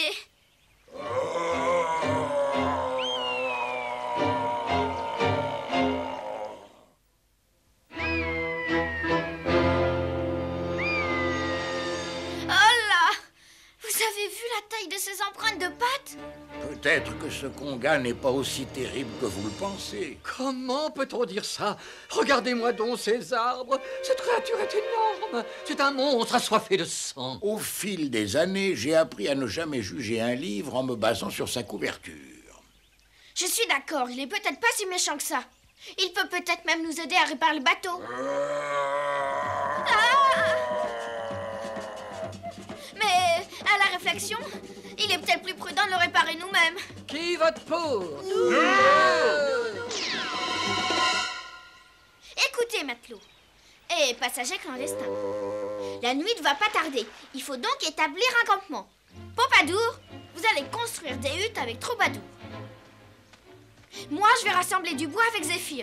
Vous avez vu la taille de ces empreintes de pattes? Peut-être que ce Conga n'est pas aussi terrible que vous le pensez. Comment peut-on dire ça? Regardez-moi donc ces arbres. Cette créature est énorme. C'est un monstre assoiffé de sang. Au fil des années, j'ai appris à ne jamais juger un livre en me basant sur sa couverture. Je suis d'accord, il est peut-être pas si méchant que ça. Il peut peut-être même nous aider à réparer le bateau. Mais à la réflexion, il est peut-être plus prudent de le réparer nous-mêmes. Qui vote pour? Écoutez, matelot et passagers clandestins, la nuit ne va pas tarder. Il faut donc établir un campement. Pompadour, vous allez construire des huttes avec Troubadour. Moi, je vais rassembler du bois avec Zéphyr.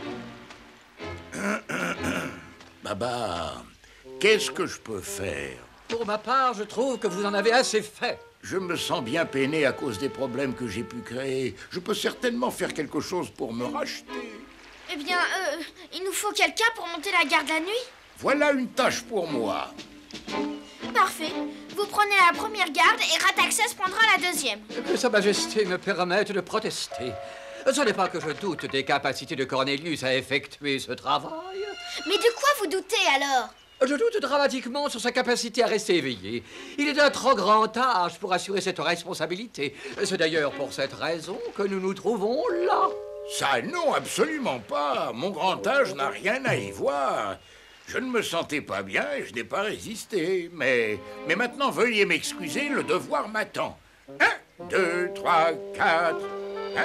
Babar, qu'est-ce que je peux faire? Pour ma part, je trouve que vous en avez assez fait. Je me sens bien peiné à cause des problèmes que j'ai pu créer. Je peux certainement faire quelque chose pour me racheter. Eh bien, il nous faut quelqu'un pour monter la garde la nuit. Voilà une tâche pour moi. Parfait. Vous prenez la première garde et Rataxès prendra la deuxième. Que Sa Majesté me permette de protester. Ce n'est pas que je doute des capacités de Cornelius à effectuer ce travail. Mais de quoi vous doutez alors? Je doute dramatiquement sur sa capacité à rester éveillé. Il est d'un trop grand âge pour assurer cette responsabilité. C'est d'ailleurs pour cette raison que nous nous trouvons là. Ça, non, absolument pas. Mon grand âge n'a rien à y voir. Je ne me sentais pas bien et je n'ai pas résisté. Mais maintenant, veuillez m'excuser, le devoir m'attend. 1, 2, 3, 4. 1, 2, 3, 4. 1,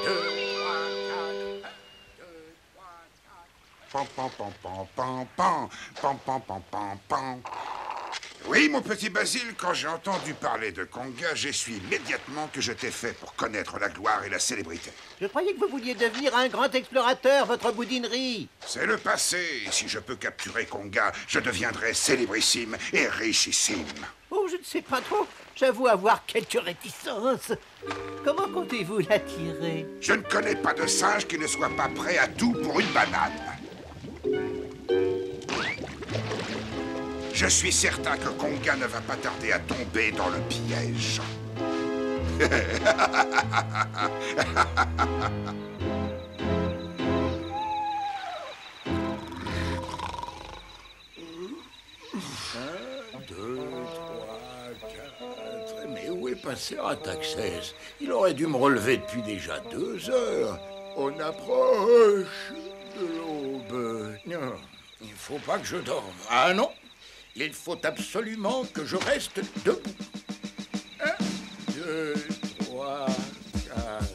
2, 3, 4. Pam, pam, pam, pam, pam, pam, pam, pam, pam, pam, pam. Oui, mon petit Basile, quand j'ai entendu parler de Conga, j'ai su immédiatement que je t'ai fait pour connaître la gloire et la célébrité. Je croyais que vous vouliez devenir un grand explorateur, votre boudinerie. C'est le passé. Si je peux capturer Conga, je deviendrai célébrissime et richissime. Oh, je ne sais pas trop. J'avoue avoir quelques réticences. Comment comptez-vous l'attirer? Je ne connais pas de singe qui ne soit pas prêt à tout pour une banane. Je suis certain que Conga ne va pas tarder à tomber dans le piège. Mais où est passé Rataxès? Il aurait dû me relever depuis déjà 2 heures. On approche de l'aube. Non, il ne faut pas que je dorme. Ah non, il faut absolument que je reste debout. 1, 2, 3, 4.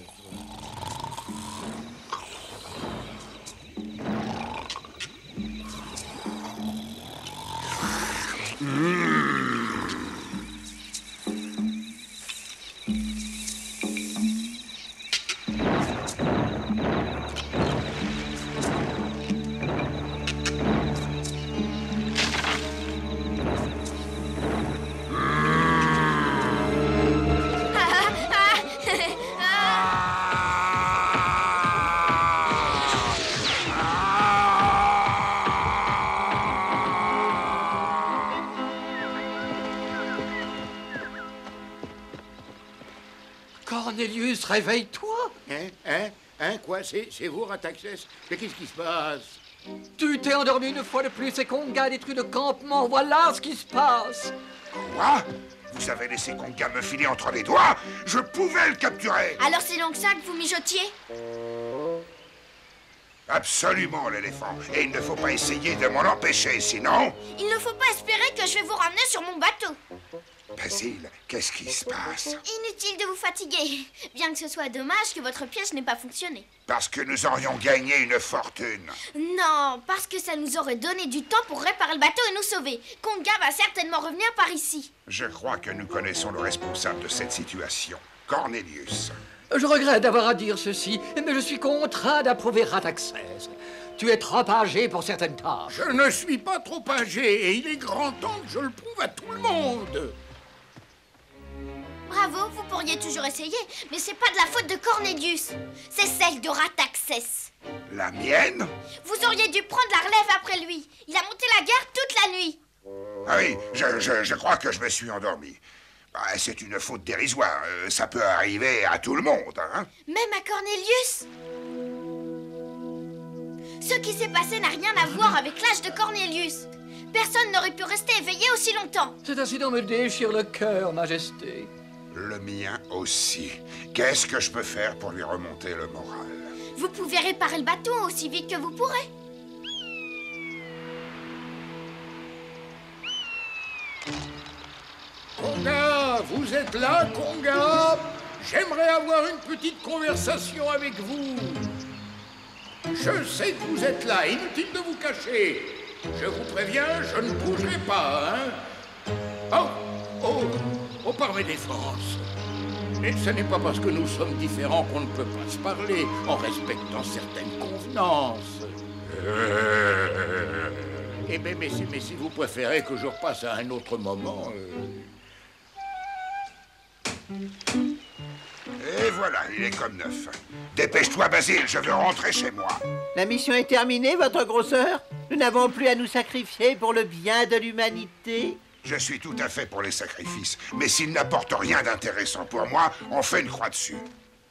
Cornelius, réveille-toi! Quoi? C'est vous, Rataxès? Mais qu'est-ce qui se passe? Tu t'es endormi une fois de plus et Conga a détruit le campement. Voilà ce qui se passe. Quoi? Vous avez laissé Conga me filer entre les doigts? Je pouvais le capturer! Alors c'est donc ça que vous mijotiez? Absolument, l'éléphant. Et il ne faut pas essayer de m'en empêcher, sinon... Il ne faut pas espérer que je vais vous ramener sur mon bateau. Basile, qu'est-ce qui se passe? Inutile de vous fatiguer. Bien que ce soit dommage que votre piège n'ait pas fonctionné. Parce que nous aurions gagné une fortune. Non, parce que ça nous aurait donné du temps pour réparer le bateau et nous sauver. Conga va certainement revenir par ici. Je crois que nous connaissons le responsable de cette situation. Cornelius. Je regrette d'avoir à dire ceci, mais je suis contraint d'approuver Rataxès. Tu es trop âgé pour certaines tâches. Je ne suis pas trop âgé et il est grand temps que je le prouve à tout le monde. Bravo, vous pourriez toujours essayer, mais c'est pas de la faute de Cornelius. C'est celle de Rataxès. La mienne? Vous auriez dû prendre la relève après lui. Il a monté la guerre toute la nuit. Ah oui, je crois que je me suis endormi. C'est une faute dérisoire. Ça peut arriver à tout le monde, hein? Même à Cornelius? Ce qui s'est passé n'a rien à voir avec l'âge de Cornelius. Personne n'aurait pu rester éveillé aussi longtemps. Cet incident me déchire le cœur, Majesté. Le mien aussi. Qu'est-ce que je peux faire pour lui remonter le moral? Vous pouvez réparer le bateau aussi vite que vous pourrez. Conga, vous êtes là, Conga? J'aimerais avoir une petite conversation avec vous. Je sais que vous êtes là, inutile de vous cacher. Je vous préviens, je ne bougerai pas, hein? Oh, par mes défenses. Et ce n'est pas parce que nous sommes différents qu'on ne peut pas se parler en respectant certaines convenances. Eh bien, mais si vous préférez que je repasse à un autre moment... Et voilà, il est comme neuf. Dépêche-toi, Basile, je veux rentrer chez moi. La mission est terminée, votre grosseur? Nous n'avons plus à nous sacrifier pour le bien de l'humanité? Je suis tout à fait pour les sacrifices, mais s'ils n'apportent rien d'intéressant pour moi, on fait une croix dessus.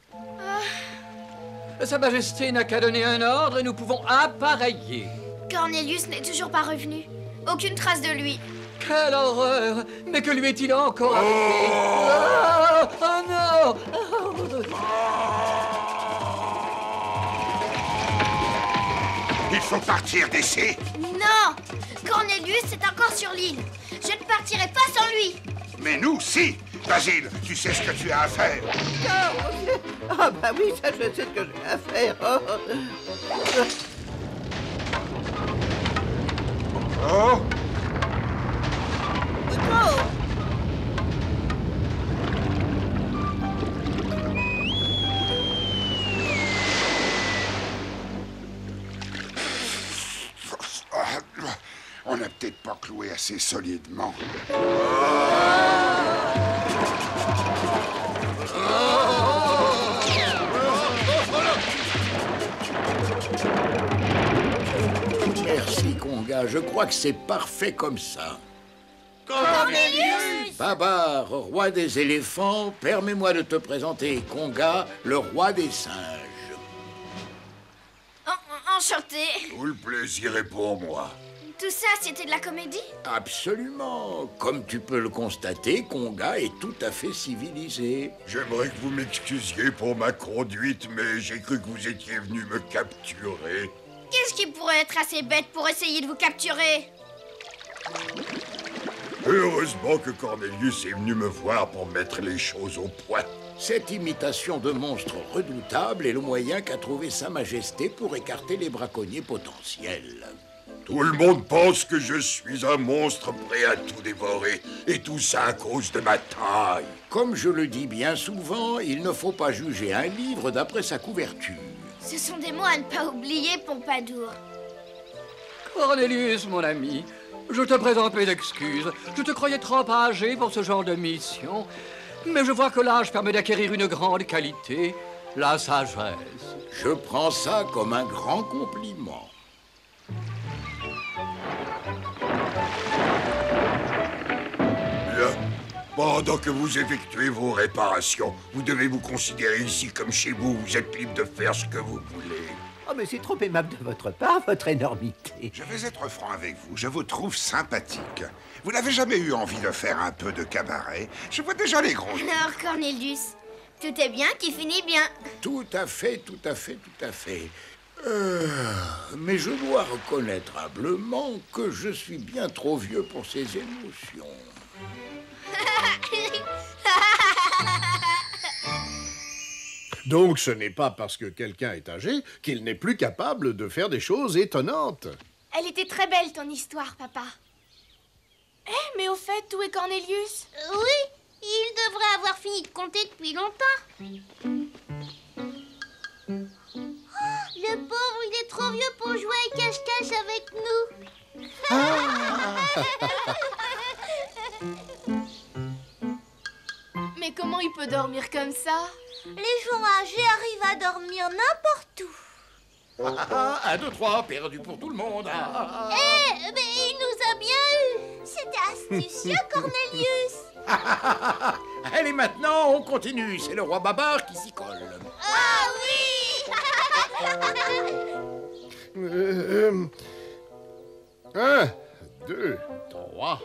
Sa Majesté n'a qu'à donner un ordre et nous pouvons appareiller. Cornelius n'est toujours pas revenu. Aucune trace de lui. Quelle horreur! Mais que lui est-il encore arrivé? Ah, oh non! Il faut partir d'ici. Non! Cornelius est encore sur l'île. Je ne partirai pas sans lui. Mais nous, si. Basile, tu sais ce que tu as à faire. Ah bah oui, ça je sais ce que j'ai à faire. Oh. On n'a peut-être pas cloué assez solidement. Merci, Conga. Je crois que c'est parfait comme ça. Cornelius! Babar, roi des éléphants, permets-moi de te présenter Conga, le roi des singes. Enchanté. Tout le plaisir est pour moi. Tout ça, c'était de la comédie? Absolument. Comme tu peux le constater, Conga est tout à fait civilisé. J'aimerais que vous m'excusiez pour ma conduite, mais j'ai cru que vous étiez venu me capturer. Qu'est-ce qui pourrait être assez bête pour essayer de vous capturer? Heureusement que Cornelius est venu me voir pour mettre les choses au point. Cette imitation de monstre redoutable est le moyen qu'a trouvé Sa Majesté pour écarter les braconniers potentiels. Tout le monde pense que je suis un monstre prêt à tout dévorer, et tout ça à cause de ma taille. Comme je le dis bien souvent, il ne faut pas juger un livre d'après sa couverture. Ce sont des mots à ne pas oublier, Pompadour. Cornelius, mon ami, je te présente mes excuses. Je te croyais trop âgé pour ce genre de mission. Mais je vois que l'âge permet d'acquérir une grande qualité, la sagesse. Je prends ça comme un grand compliment. Bien. Pendant que vous effectuez vos réparations, vous devez vous considérer ici comme chez vous. Vous êtes libre de faire ce que vous voulez. Oh, mais c'est trop aimable de votre part, votre énormité. Je vais être franc avec vous, je vous trouve sympathique. Vous n'avez jamais eu envie de faire un peu de cabaret? Je vois déjà les gros... Alors, Cornelius, tout est bien qui finit bien. Tout à fait, tout à fait, tout à fait. Mais je dois reconnaître humblement que je suis bien trop vieux pour ces émotions. Donc ce n'est pas parce que quelqu'un est âgé qu'il n'est plus capable de faire des choses étonnantes. Elle était très belle, ton histoire, papa. Eh, mais au fait, où est Cornelius? Oui, il devrait avoir fini de compter depuis longtemps. Oh, le pauvre, il est trop vieux pour jouer à cache-cache avec nous. Mais comment il peut dormir comme ça? Les gens âgés arrivent à dormir n'importe où. 1, 2, 3, perdu pour tout le monde. Eh, mais il nous a bien eu. C'était astucieux, Cornelius. Allez, maintenant, on continue. C'est le roi Babar qui s'y colle. Ah oui. 1, 2, 3...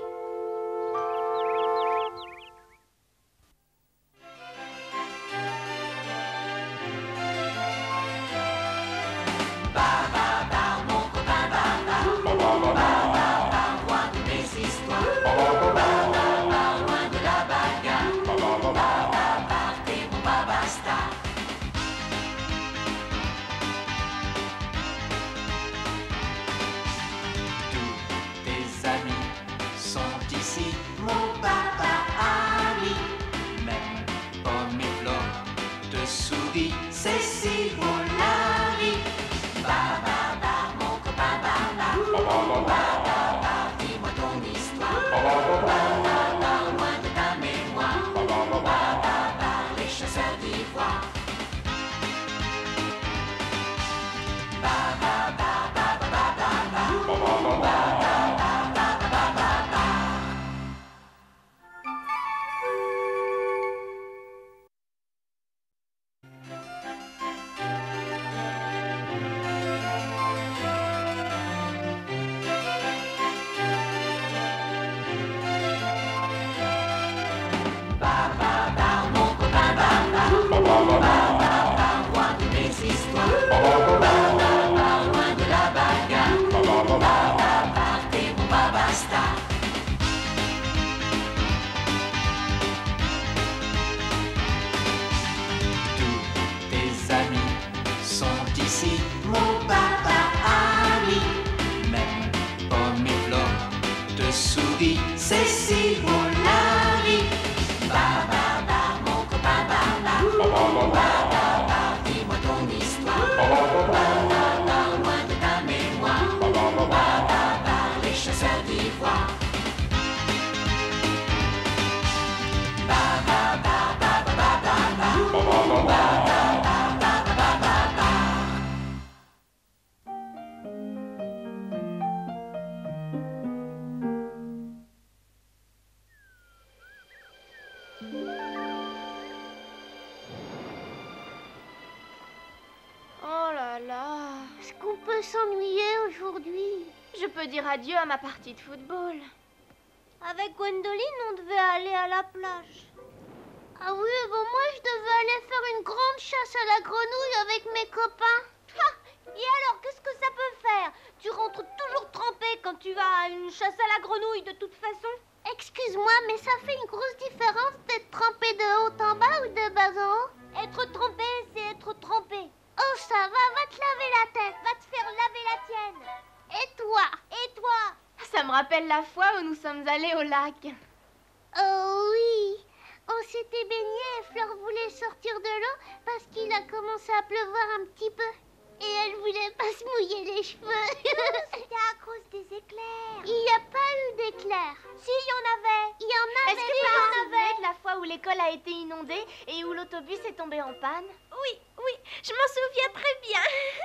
s'ennuyer aujourd'hui. Je peux dire adieu à ma partie de football. Avec Gwendoline, on devait aller à la plage. Ah oui, bon, moi, je devais aller faire une grande chasse à la grenouille avec mes copains. Et alors, qu'est-ce que ça peut faire? Tu rentres toujours trempé quand tu vas à une chasse à la grenouille, de toute façon. Excuse-moi, mais ça fait une grosse différence d'être trempé de haut en bas ou de bas en haut? Être trempé, c'est être trempé. Oh, ça va te laver la tête, va te faire laver la tienne. Et toi? Et toi? Ça me rappelle la fois où nous sommes allés au lac. Oh oui, on s'était baigné et Fleur voulait sortir de l'eau parce qu'il a commencé à pleuvoir un petit peu. Et elle voulait pas se mouiller les cheveux. C'était à cause des éclairs. Il n'y a pas eu d'éclairs. Si, il y en avait. Il y en avait. Est-ce que vous vous souvenez de la fois où l'école a été inondée et où l'autobus est tombé en panne? Oui, je m'en souviens très bien.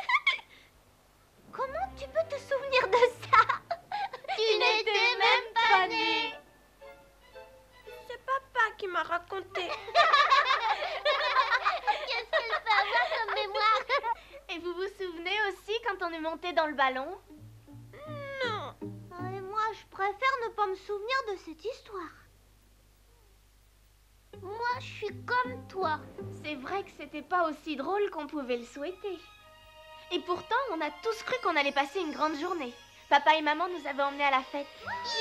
Comment tu peux te souvenir de ça? Tu n'étais même pas née. C'est papa qui m'a raconté. Qu'est-ce qu'elle peut avoir comme mémoire? Et vous vous souvenez aussi quand on est monté dans le ballon? Non. Et moi, je préfère ne pas me souvenir de cette histoire. Moi, je suis comme toi. C'est vrai que c'était pas aussi drôle qu'on pouvait le souhaiter. Et pourtant, on a tous cru qu'on allait passer une grande journée. Papa et maman nous avaient emmenés à la fête.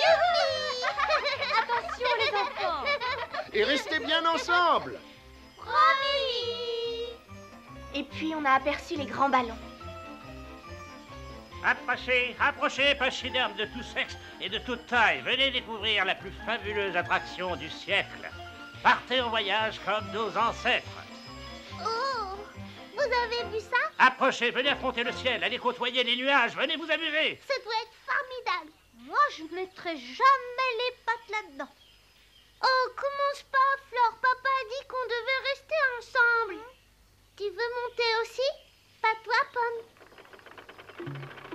Attention les enfants! Et restez bien ensemble. Promis. Et puis, on a aperçu les grands ballons. Approchez, approchez, pachydermes de tout sexe et de toute taille. Venez découvrir la plus fabuleuse attraction du siècle. Partez en voyage comme nos ancêtres. Oh, vous avez vu ça? Approchez, venez affronter le ciel, allez côtoyer les nuages, venez vous amuser. Ça doit être formidable. Moi, je ne mettrai jamais les pattes là-dedans. Oh, commence pas, Flore. Papa a dit qu'on devait rester ensemble. Tu veux monter aussi? Pas toi, Pomme.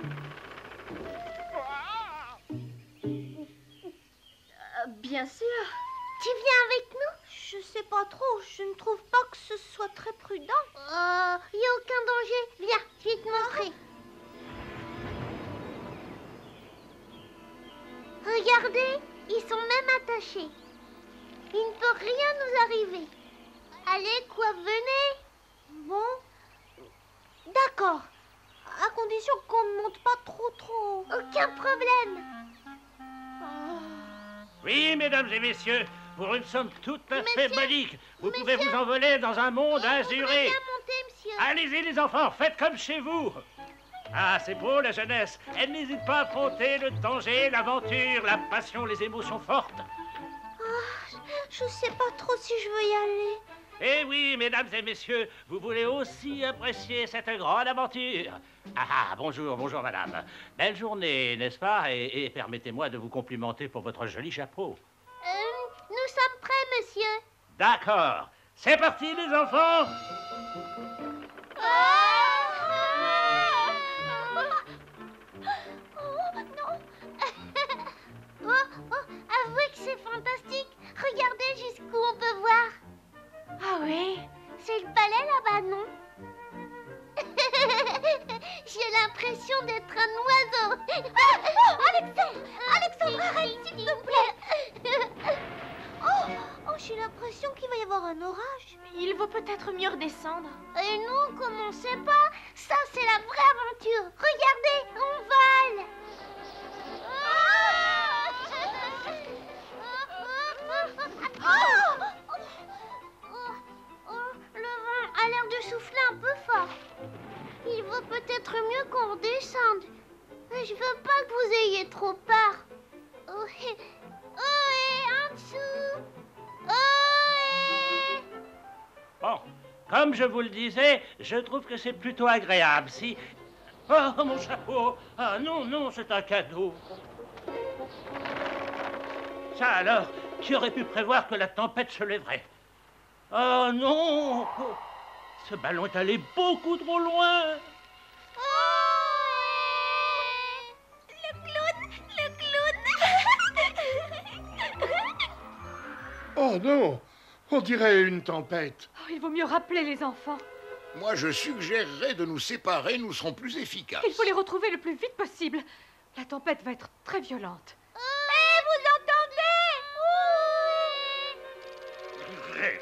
Bien sûr. Tu viens avec nous? Je sais pas trop. Je ne trouve pas que ce soit très prudent. Il n'y a aucun danger. Viens, je vais te montrer. Regardez, ils sont même attachés. Il ne peut rien nous arriver. Allez, quoi, venez. Bon, d'accord. À condition qu'on ne monte pas trop. Aucun problème. Oui, mesdames et messieurs, pour une somme tout à fait modique, vous pouvez vous envoler dans un monde azuré. Allez-y les enfants, faites comme chez vous. Ah, c'est beau la jeunesse. Elle n'hésite pas à affronter le danger, l'aventure, la passion, les émotions fortes. Je sais pas trop si je veux y aller. Eh oui, mesdames et messieurs, vous voulez aussi apprécier cette grande aventure. Ah, bonjour, bonjour madame. Belle journée, n'est-ce pas? Et permettez-moi de vous complimenter pour votre joli chapeau. Nous sommes prêts, monsieur. D'accord. C'est parti, les enfants. Avouez que c'est fantastique. Regardez jusqu'où on peut voir. Ah oui? C'est le palais là-bas, non? J'ai l'impression d'être un oiseau. Alexandre, arrête, s'il te plaît. J'ai l'impression qu'il va y avoir un orage. Il vaut peut-être mieux redescendre. Et non, comme on sait pas, ça c'est la vraie aventure. Regardez, on vole. Le vent a l'air de souffler un peu fort. Il vaut peut-être mieux qu'on redescende. Je veux pas que vous ayez trop peur. Ohé, en dessous. Ohé. Bon, comme je vous le disais, je trouve que c'est plutôt agréable si... Oh, mon chapeau! Ah non, non, c'est un cadeau. Ça alors, qui aurait pu prévoir que la tempête se lèverait? Oh non! Ce ballon est allé beaucoup trop loin. Le clown. Oh non, on dirait une tempête. Oh, il vaut mieux rappeler les enfants. Moi, je suggérerais de nous séparer, nous serons plus efficaces. Il faut les retrouver le plus vite possible. La tempête va être très violente. Vous entendez?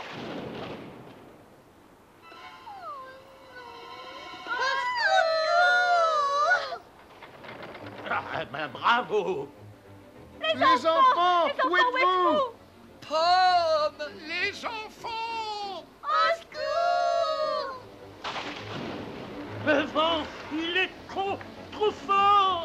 Ah, ben, bravo. Les enfants, où êtes-vous? Pomme! Les enfants! Au secours! Le vent, il est trop fort.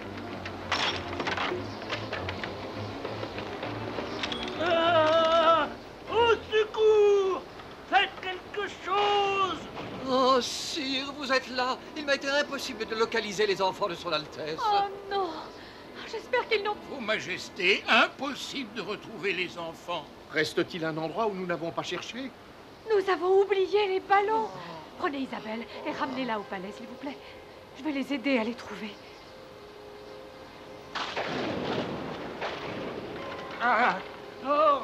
Ah, au secours! Faites quelque chose! Oh, sire, vous êtes là. Il m'a été impossible de localiser les enfants de son Altesse. Oh non! J'espère qu'ils n'ont... Vos Majestés, impossible de retrouver les enfants. Reste-t-il un endroit où nous n'avons pas cherché? Nous avons oublié les ballons. Prenez Isabelle et ramenez-la au palais, s'il vous plaît. Je vais les aider à les trouver. Ah, oh.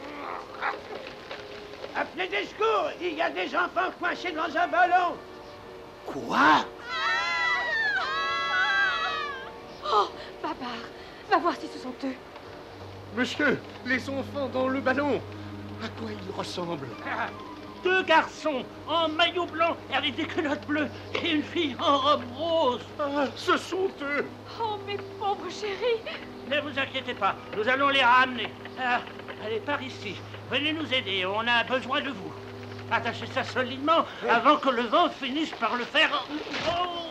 Appelez des secours! Il y a des enfants coincés dans un ballon! Quoi? Oh, Babar, va voir si ce sont eux. Monsieur, les enfants dans le ballon, à quoi ils ressemblent? Ah, deux garçons en maillot blanc et avec des culottes bleues et une fille en robe rose. Ah, ce sont eux! Oh, mes pauvres chéris! Ne vous inquiétez pas, nous allons les ramener. Ah, allez, par ici. Venez nous aider, on a besoin de vous. Attachez ça solidement avant que le vent finisse par le faire... Oh!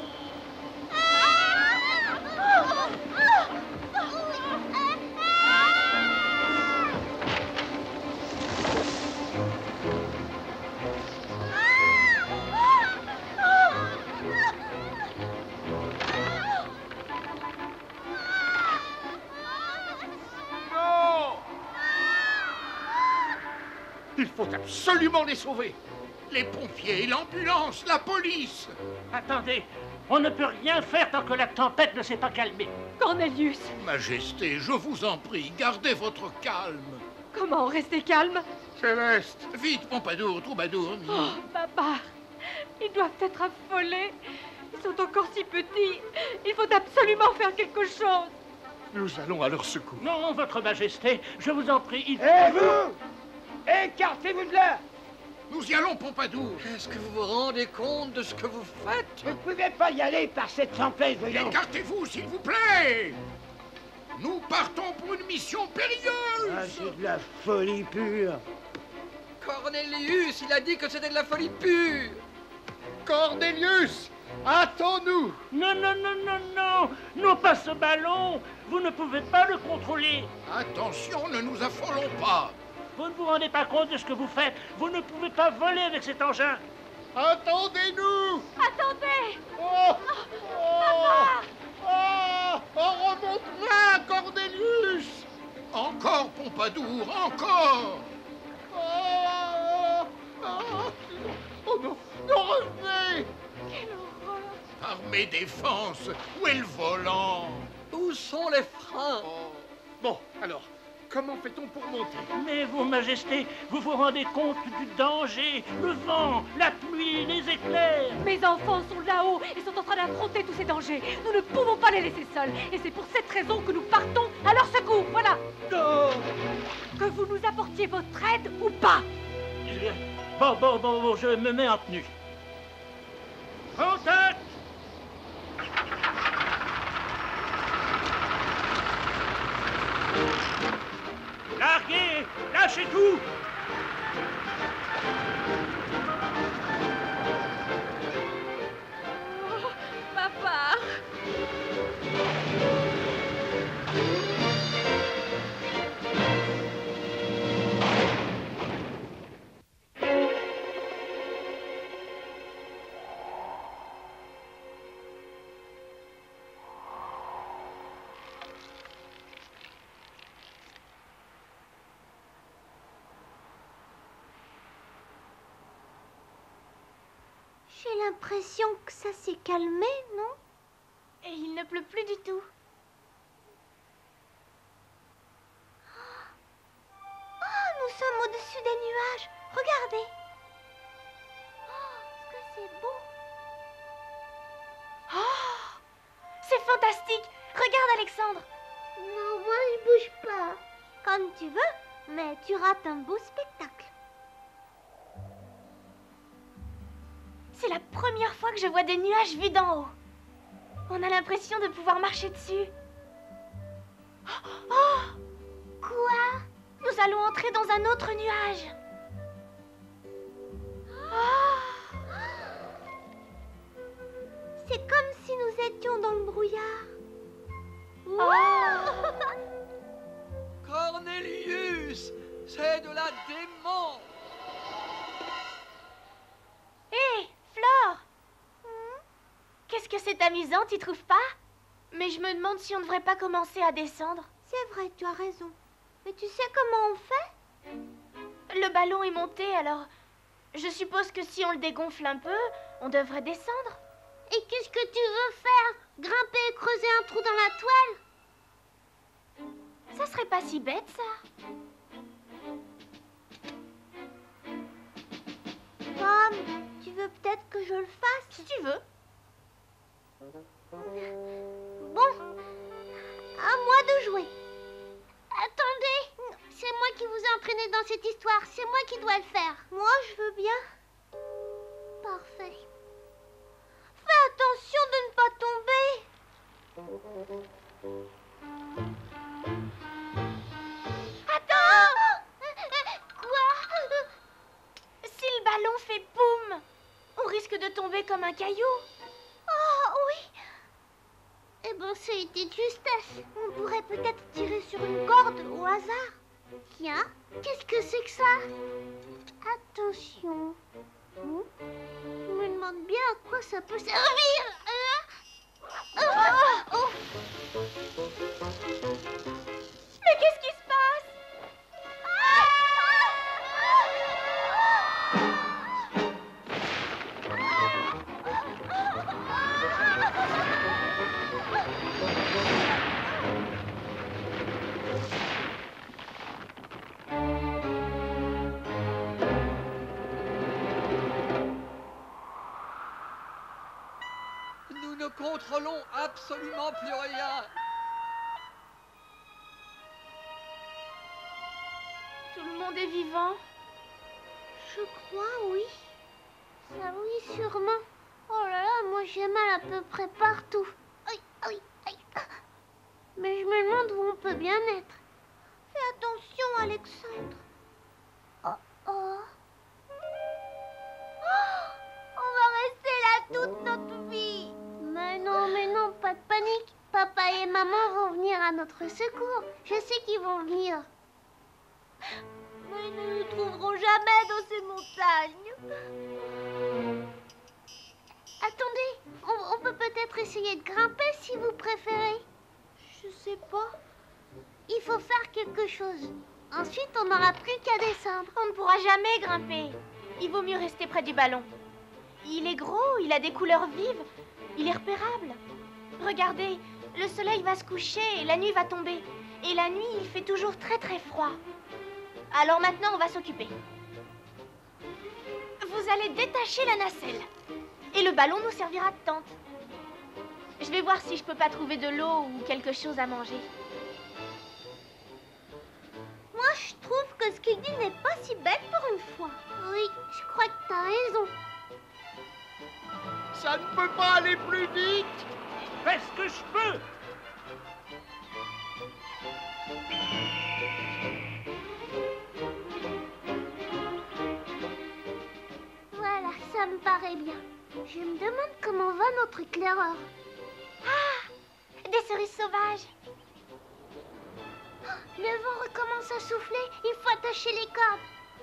Il faut absolument les sauver! Les pompiers, l'ambulance, la police! Attendez, on ne peut rien faire tant que la tempête ne s'est pas calmée. Cornelius! Majesté, je vous en prie, gardez votre calme. Comment rester calme? Céleste! Vite, Pompadour, Troubadour. Oh, Babar! Ils doivent être affolés. Ils sont encore si petits. Il faut absolument faire quelque chose. Nous allons à leur secours. Non, votre majesté, je vous en prie, il... Et vous? Écartez-vous de là! Nous y allons, Pompadour. Est-ce que vous vous rendez compte de ce que vous faites? Vous ne pouvez pas y aller par cette tempête, voyons. Écartez-vous, s'il vous plaît. Nous partons pour une mission périlleuse. Ah, c'est de la folie pure. Cornelius, il a dit que c'était de la folie pure. Cornelius! Attends-nous! Non, non, non, non, non! Non, pas ce ballon! Vous ne pouvez pas le contrôler! Attention, ne nous affolons pas! Vous ne vous rendez pas compte de ce que vous faites! Vous ne pouvez pas voler avec cet engin! Attendez-nous! Attendez! Oh! Oh! Oh! On remonte là, Cornelius! Encore, Pompadour, encore! Oh! Oh, oh non! Non, revenez! Quelle horreur! Par mes défenses, où est le volant? Où sont les freins? Bon, alors, comment fait-on pour monter? Mais, Vos Majestés, vous vous rendez compte du danger? Le vent, la pluie, les éclairs! Mes enfants sont là-haut et sont en train d'affronter tous ces dangers. Nous ne pouvons pas les laisser seuls. Et c'est pour cette raison que nous partons à leur secours. Voilà. Oh. Que vous nous apportiez votre aide ou pas. Bon, je me mets en tenue. Contact! Larguez! Lâchez tout! Oh, papa. J'ai l'impression que ça s'est calmé, non? Et il ne pleut plus du tout. Oh, nous sommes au-dessus des nuages. Regardez. Oh, tu veux, mais tu rates un beau spectacle. C'est la première fois que je vois des nuages vus d'en haut. On a l'impression de pouvoir marcher dessus. Oh! Quoi? Nous allons entrer dans un autre nuage. Oh! C'est comme si nous étions dans le brouillard. Oh! Cornelius, c'est de la démence. Hé, Flore! Qu'est-ce que c'est amusant, tu trouves pas? Mais je me demande si on ne devrait pas commencer à descendre. C'est vrai, tu as raison. Mais tu sais comment on fait? Le ballon est monté, alors je suppose que si on le dégonfle un peu, on devrait descendre. Et qu'est-ce que tu veux faire? Grimper et creuser un trou dans la toile? Ça serait pas si bête, ça. Pomme, tu veux peut-être que je le fasse? Si tu veux. Bon, à moi de jouer. Attendez, c'est moi qui vous ai entraîné dans cette histoire. C'est moi qui dois le faire. Moi, je veux bien. Parfait. Fais attention de ne pas tomber. Attends! Quoi? Si le ballon fait boum, on risque de tomber comme un caillou. Oh, oui. Eh ben, c'est une justesse. On pourrait peut-être tirer sur une corde au hasard. Tiens, qu'est-ce que c'est que ça? Attention. Je me demande bien à quoi ça peut servir. Mais qu'est-ce qui se passe? Nous ne contrôlons absolument plus rien. Tout le monde est vivant? Je crois, oui. Ça, oui, sûrement. Oh là là, moi j'ai mal à peu près partout. Aïe, aïe, aïe. Mais je me demande où on peut bien être. Fais attention, Alexandre. Oh, oh. On va rester là toute notre vie. Mais non, pas de panique. Papa et maman vont venir à notre secours. Je sais qu'ils vont venir. Mais ils ne nous trouveront jamais dans ces montagnes. Attendez, on peut peut-être essayer de grimper si vous préférez. Je sais pas. Il faut faire quelque chose. Ensuite, on n'aura plus qu'à descendre. On ne pourra jamais grimper. Il vaut mieux rester près du ballon. Il est gros, il a des couleurs vives, il est repérable. Regardez, le soleil va se coucher et la nuit va tomber. Et la nuit, il fait toujours très très froid. Alors maintenant, on va s'occuper. Vous allez détacher la nacelle. Et le ballon nous servira de tente. Je vais voir si je peux pas trouver de l'eau ou quelque chose à manger. Moi, je trouve que ce qu'il dit n'est pas si bête pour une fois. Oui, je crois que t'as raison. Ça ne peut pas aller plus vite. Fais ce que je peux. Voilà, ça me paraît bien. Je me demande comment va notre éclaireur. Ah! Des cerises sauvages. Le vent recommence à souffler, il faut attacher les cordes.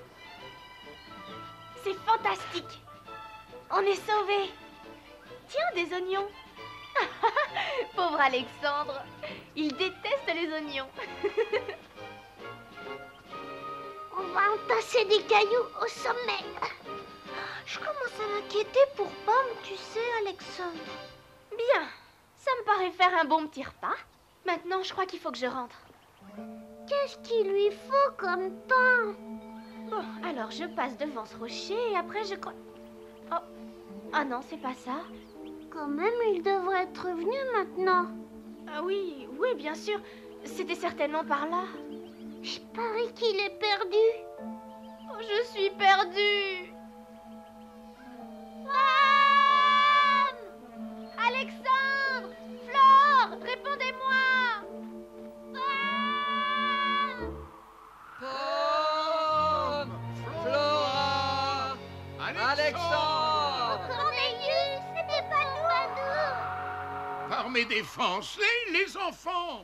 C'est fantastique. On est sauvés. Tiens, des oignons. Pauvre Alexandre. Il déteste les oignons. On va entasser des cailloux au sommet. Je commence à m'inquiéter pour Pomme, tu sais, Alexandre. Bien. Ça me paraît faire un bon petit repas. Maintenant, je crois qu'il faut que je rentre. Qu'est-ce qu'il lui faut comme temps? Bon, alors je passe devant ce rocher et après je crois... Oh, ah non, c'est pas ça. Quand même, il devrait être revenu maintenant. Ah oui, oui, bien sûr. C'était certainement par là. Je parie qu'il est perdu. Oh, je suis perdue. Femme! Alexandre! Flore! Répondez-moi! Pomme! Flora! Alexandre! Cornelius, c'était pas nous. Par mes défenses, les enfants!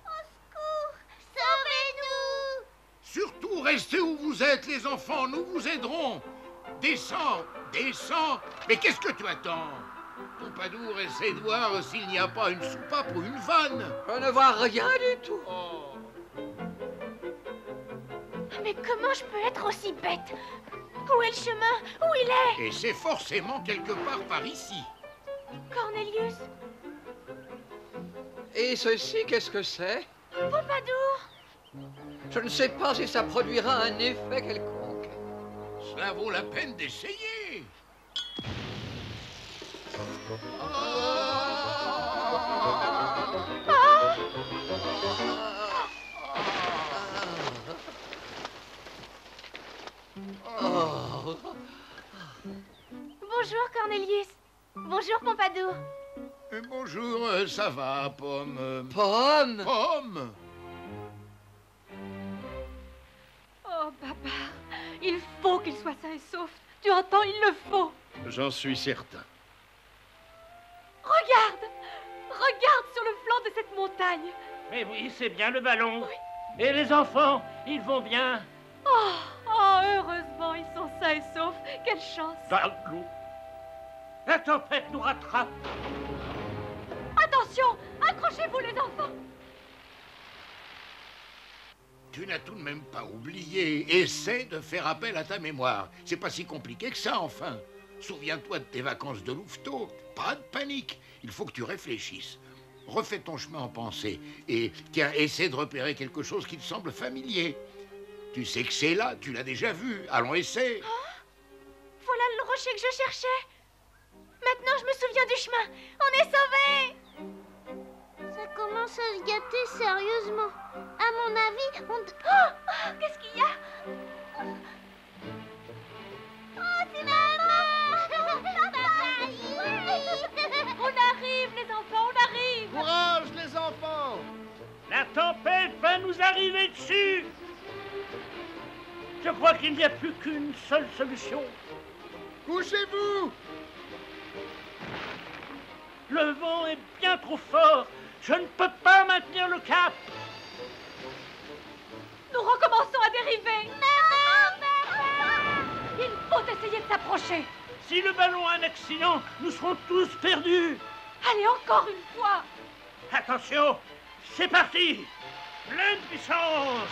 Sauvez-nous! Surtout, restez où vous êtes, les enfants, nous vous aiderons. Descends, descends. Mais qu'est-ce que tu attends? Pompadour essaie de voir s'il n'y a pas une soupape ou une vanne. Je ne vois rien du tout. Oh. Mais comment je peux être aussi bête? Où est le chemin? Où il est? Et c'est forcément quelque part par ici. Cornelius? Et ceci, qu'est-ce que c'est? Pompadour? Je ne sais pas si ça produira un effet quelconque. Cela vaut la peine d'essayer. Bonjour Cornelius. Bonjour Pompadour. Bonjour, ça va, Pomme? Pomme? Pomme? Oh, papa, il faut qu'il soit sain et sauf. Tu entends, il le faut. J'en suis certain. Regarde! Regarde sur le flanc de cette montagne. Mais oui, c'est bien le ballon. Et les enfants, ils vont bien. Oh, heureusement, ils sont sains et saufs. Quelle chance. La tempête nous rattrape. Attention, accrochez-vous les enfants. Tu n'as tout de même pas oublié. Essaie de faire appel à ta mémoire. C'est pas si compliqué que ça, enfin. Souviens-toi de tes vacances de louveteau. Pas de panique. Il faut que tu réfléchisses. Refais ton chemin en pensée. Et tiens, essaie de repérer quelque chose qui te semble familier. Tu sais que c'est là, tu l'as déjà vu. Allons, essaie. Voilà le rocher que je cherchais. Maintenant, je me souviens du chemin. On est sauvés. Ça commence à se gâter sérieusement. À mon avis, on... Qu'est-ce qu'il y a? Oh, c'est maman! On arrive, les enfants, on arrive. Courage, les enfants! La tempête va nous arriver dessus. Je crois qu'il n'y a plus qu'une seule solution. Couchez-vous! Le vent est bien trop fort. Je ne peux pas maintenir le cap. Nous recommençons à dériver. Maman! Il faut essayer de s'approcher. Si le ballon a un accident, nous serons tous perdus. Allez, encore une fois. Attention, c'est parti. Pleine puissance.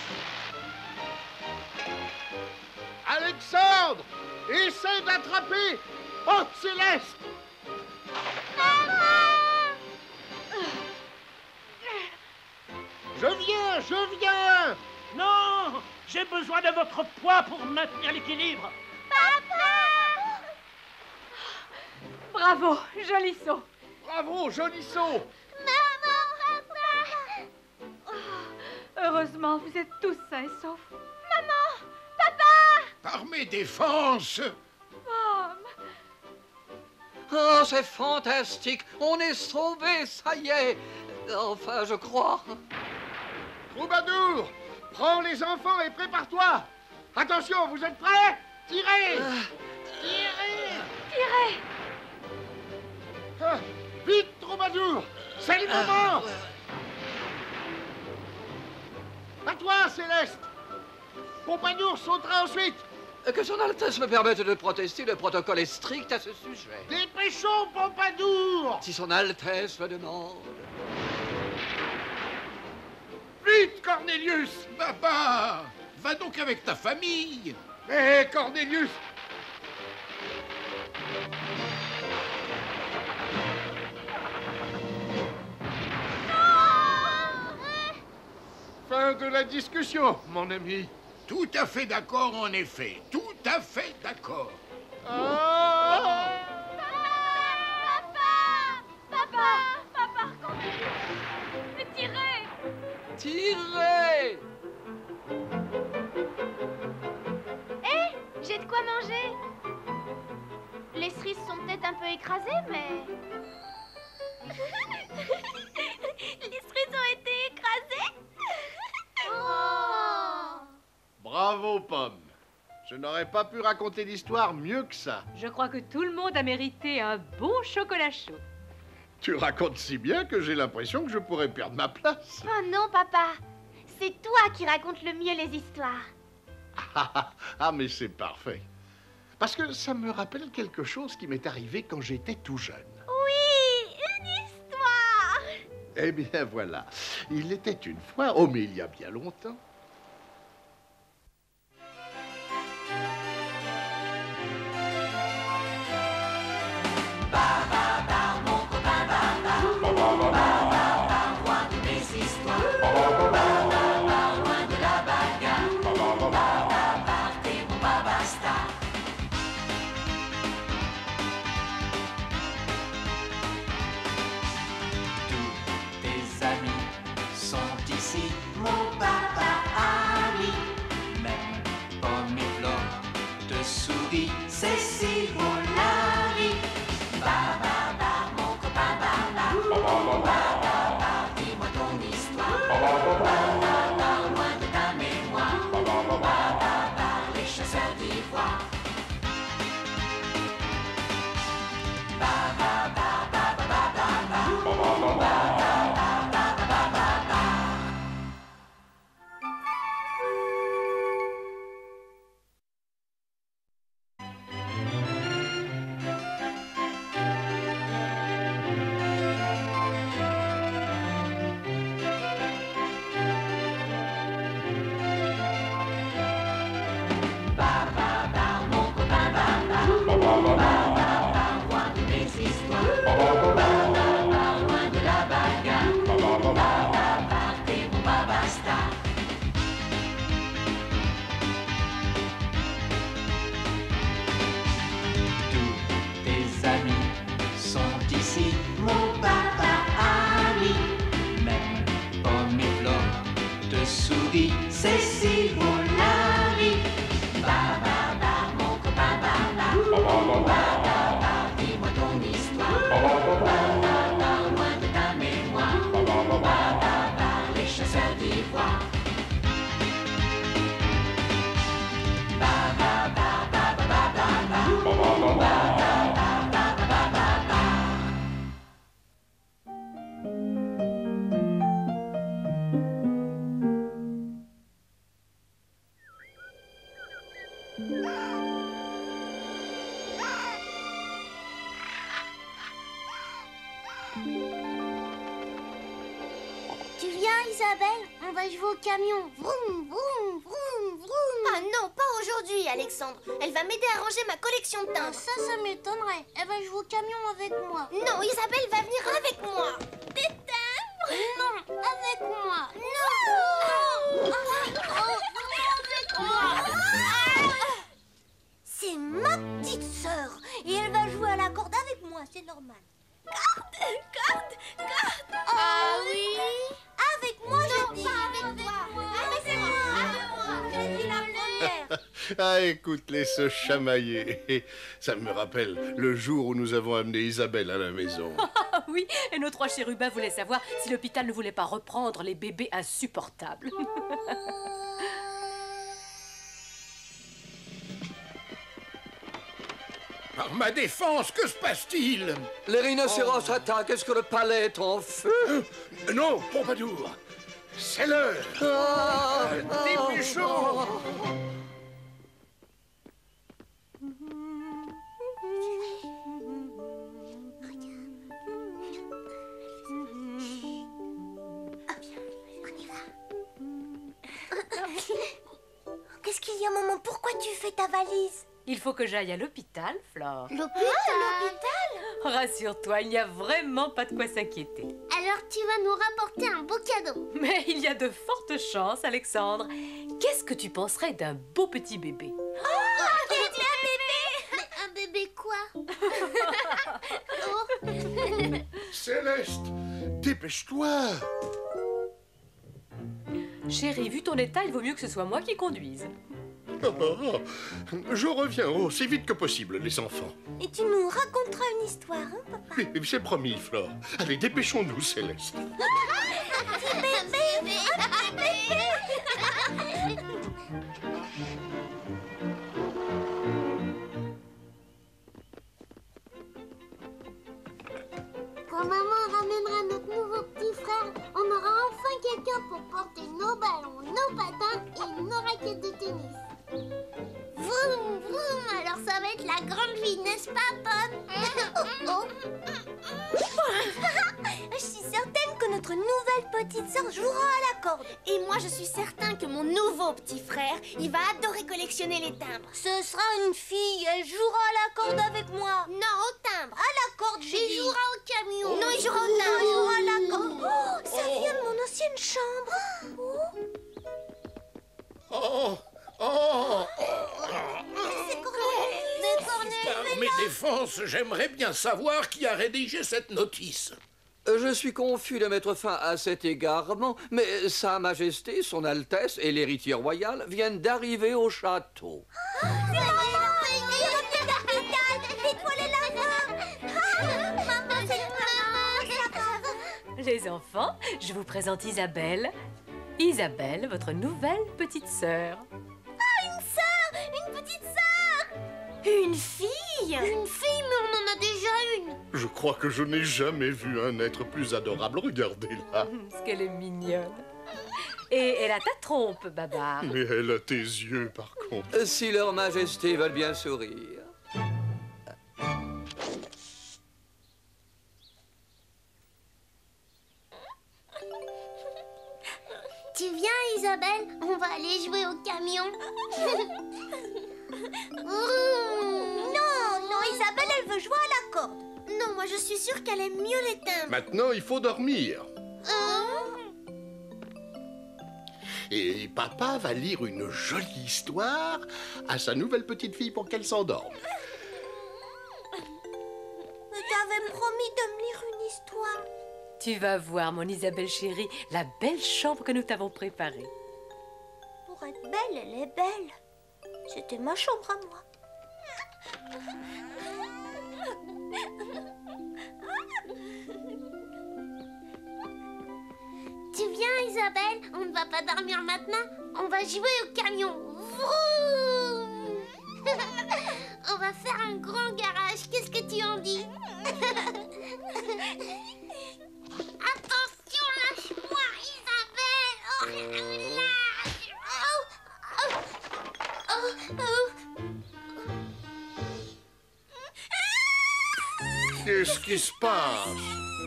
Alexandre! Essaie d'attraper! Oh, Céleste! Je viens! Non, j'ai besoin de votre poids pour maintenir l'équilibre. Bravo, joli saut. Bravo, joli saut! Heureusement, vous êtes tous sains et saufs. Par mes défenses. Pomme. Oh, c'est fantastique. On est sauvés, ça y est. Enfin, je crois. Troubadour! Prends les enfants et prépare-toi! Attention, vous êtes prêts? Tirez! Tirez. Ah, vite, Troubadour! C'est le moment! À toi, Céleste! Pompadour sautera ensuite! Que son Altesse me permette de protester, le protocole est strict à ce sujet. Dépêchons, Pompadour! Si son Altesse le demande. Vite, Cornelius! Baba, va donc avec ta famille. Hé, Cornelius! Fin de la discussion, mon ami. Tout à fait d'accord, en effet. Tout à fait d'accord. Papa, Tirez. Tirez! J'ai de quoi manger. Les cerises sont peut-être un peu écrasées, mais... Les cerises ont été écrasées. Oh. Bravo, Pomme. Je n'aurais pas pu raconter l'histoire mieux que ça. Je crois que tout le monde a mérité un bon chocolat chaud. Tu racontes si bien que j'ai l'impression que je pourrais perdre ma place. Oh non, papa. C'est toi qui racontes le mieux les histoires. Ah, mais c'est parfait. Parce que ça me rappelle quelque chose qui m'est arrivé quand j'étais tout jeune. Oui, une histoire. Eh bien, voilà. Il était une fois, oh, mais il y a bien longtemps. Babar, mon copain Babar, Babar, roi de mes histoires. Babar, loin de la bagarre. Babar, t'es mon babastar. Tous tes amis sont ici, mon papa ami. Même Pomme et Flore te sourit, c'est si beau la vie. Babar, mon copain Babar, Babar, dis-moi ton histoire. Babar, loin de ta mémoire. Babar, les chasseurs d'ivoire. Babar, Babar, Babar, Babar, mon copain Babar, Babar, roi de mes histoires. Babar, loin de la bagarre. Babar, t'es mon babastar. Tous tes amis sont ici, mon papa ami. Même Pomme et Flore te sourit, c'est si beau la vie. Babar, mon copain Babar, Babar, dis-moi ton histoire. Babar, loin de ta mémoire. Babar, les chasseurs d'ivoire. Babar, Babar, Babar, Tu viens, Isabelle? On va jouer au camion. Vroom, vroom, vroom, vroom. Ah non, pas aujourd'hui, Alexandre. Elle va m'aider à ranger ma collection de timbres. Ça m'étonnerait. Elle va jouer au camion avec moi. Non, Isabelle va venir avec moi. Des timbres? Non, avec moi. Non. Avec moi. C'est ma petite sœur. Et elle va jouer à la corde avec moi, c'est normal. Corde. Ah oui. Avec moi, Non, je dis. pas avec toi. Avec moi. J'ai dit la première. Ah, écoute, les se chamailler. Ça me rappelle le jour où nous avons amené Isabelle à la maison. Ah oui, et nos 3 chérubins voulaient savoir si l'hôpital ne voulait pas reprendre les bébés insupportables. Par ma défense, que se passe-t-il? Les rhinocéros attaquent. Est-ce que le palais est en feu? Non, Pompadour. C'est l'heure. Dépêchons. Qu'est-ce qu'il y a, maman? Pourquoi tu fais ta valise? Il faut que j'aille à l'hôpital, Flore. L'hôpital? Rassure-toi, il n'y a vraiment pas de quoi s'inquiéter. Alors tu vas nous rapporter un beau cadeau. Mais il y a de fortes chances, Alexandre. Qu'est-ce que tu penserais d'un beau petit bébé? Un bébé! Mais un bébé quoi? Céleste, dépêche-toi. Chérie, vu ton état, il vaut mieux que ce soit moi qui conduise. Je reviens aussi vite que possible, les enfants. Et tu nous raconteras une histoire, hein, papa? Oui, c'est promis, Flore. Allez, dépêchons-nous, Céleste. Petit bébé, petit bébé. Quand maman ramènera notre nouveau petit frère, on aura enfin quelqu'un pour porter nos ballons, nos patins et nos raquettes de tennis. Vroom, vroom, alors ça va être la grande vie, n'est-ce pas, Pop? Je suis certaine que notre nouvelle petite sœur jouera à la corde. Et moi, je suis certain que mon nouveau petit frère, il va adorer collectionner les timbres. Ce sera une fille, elle jouera à la corde avec moi. Non, au timbre. À la corde, j'ai dit. Il jouera au camion. Non, il jouera au timbre. Il jouera à la corde. Oh, ça vient de mon ancienne chambre. C'est Corneille. Par mes défenses, j'aimerais bien savoir qui a rédigé cette notice. Je suis confus de mettre fin à cet égarement, mais Sa Majesté, Son Altesse et l'héritier royal viennent d'arriver au château. Les enfants, je vous présente Isabelle. Isabelle, votre nouvelle petite sœur. Ah, une sœur, une petite sœur. Une fille? Une fille, mais on en a déjà une. Je crois que je n'ai jamais vu un être plus adorable. Regardez-la. Ce qu'elle est mignonne. Et elle a ta trompe, Babar. Mais elle a tes yeux, par contre. Si leur majesté veulent bien sourire. Tu viens, Isabelle? On va aller jouer au camion. Non, Isabelle, elle veut jouer à la corde. Non, moi je suis sûre qu'elle aime mieux les timbres. Maintenant, il faut dormir. Et papa va lire une jolie histoire à sa nouvelle petite fille pour qu'elle s'endorme. Mais t'avais promis de me lire une histoire. Tu vas voir, mon Isabelle chérie, la belle chambre que nous t'avons préparée. Pour être belle, elle est belle. C'était ma chambre à moi. Tu viens, Isabelle? On ne va pas dormir maintenant. On va jouer au camion. Vroom. On va faire un grand garage. Qu'est-ce que tu en dis? Attention, lâche-moi, Isabelle. Oh, lâche. Qu'est-ce qui se passe?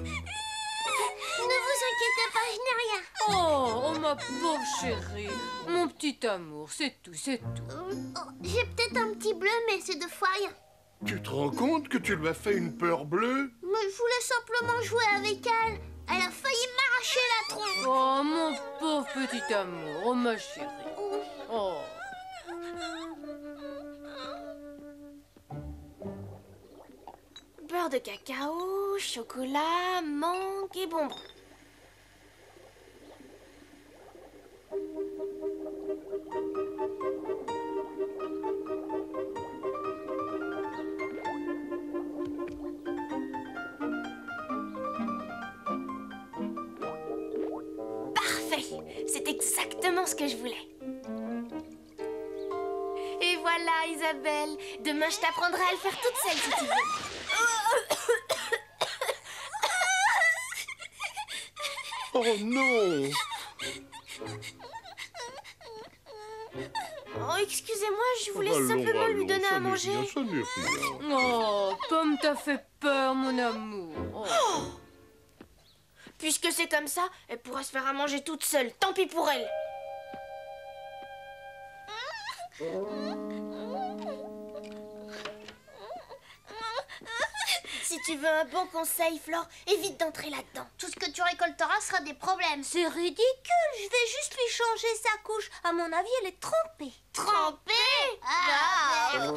Ne vous inquiétez pas, je n'ai rien. Oh, ma pauvre chérie. Mon petit amour, c'est tout, c'est tout. J'ai peut-être un petit bleu, mais c'est de fois rien. Tu te rends compte que tu lui as fait une peur bleue? Mais je voulais simplement jouer avec elle. Elle a failli m'arracher la tronche. Oh, mon pauvre petit amour. Oh, ma chérie. Oh. Beurre de cacao, chocolat, mangue et bonbons. Parfait, c'est exactement ce que je voulais. Et voilà, Isabelle. Demain, je t'apprendrai à le faire toute seule si tu veux. Oh non! Oh, excusez-moi, je voulais simplement lui donner à manger. Oh, Pomme t'a fait peur, mon amour. Oh. Puisque c'est comme ça, elle pourra se faire à manger toute seule. Tant pis pour elle. Si tu veux un bon conseil, Flore, évite d'entrer là-dedans. Tout ce que tu récolteras sera des problèmes. C'est ridicule. Je vais juste lui changer sa couche. À mon avis, elle est trempée. Trempée? Ah.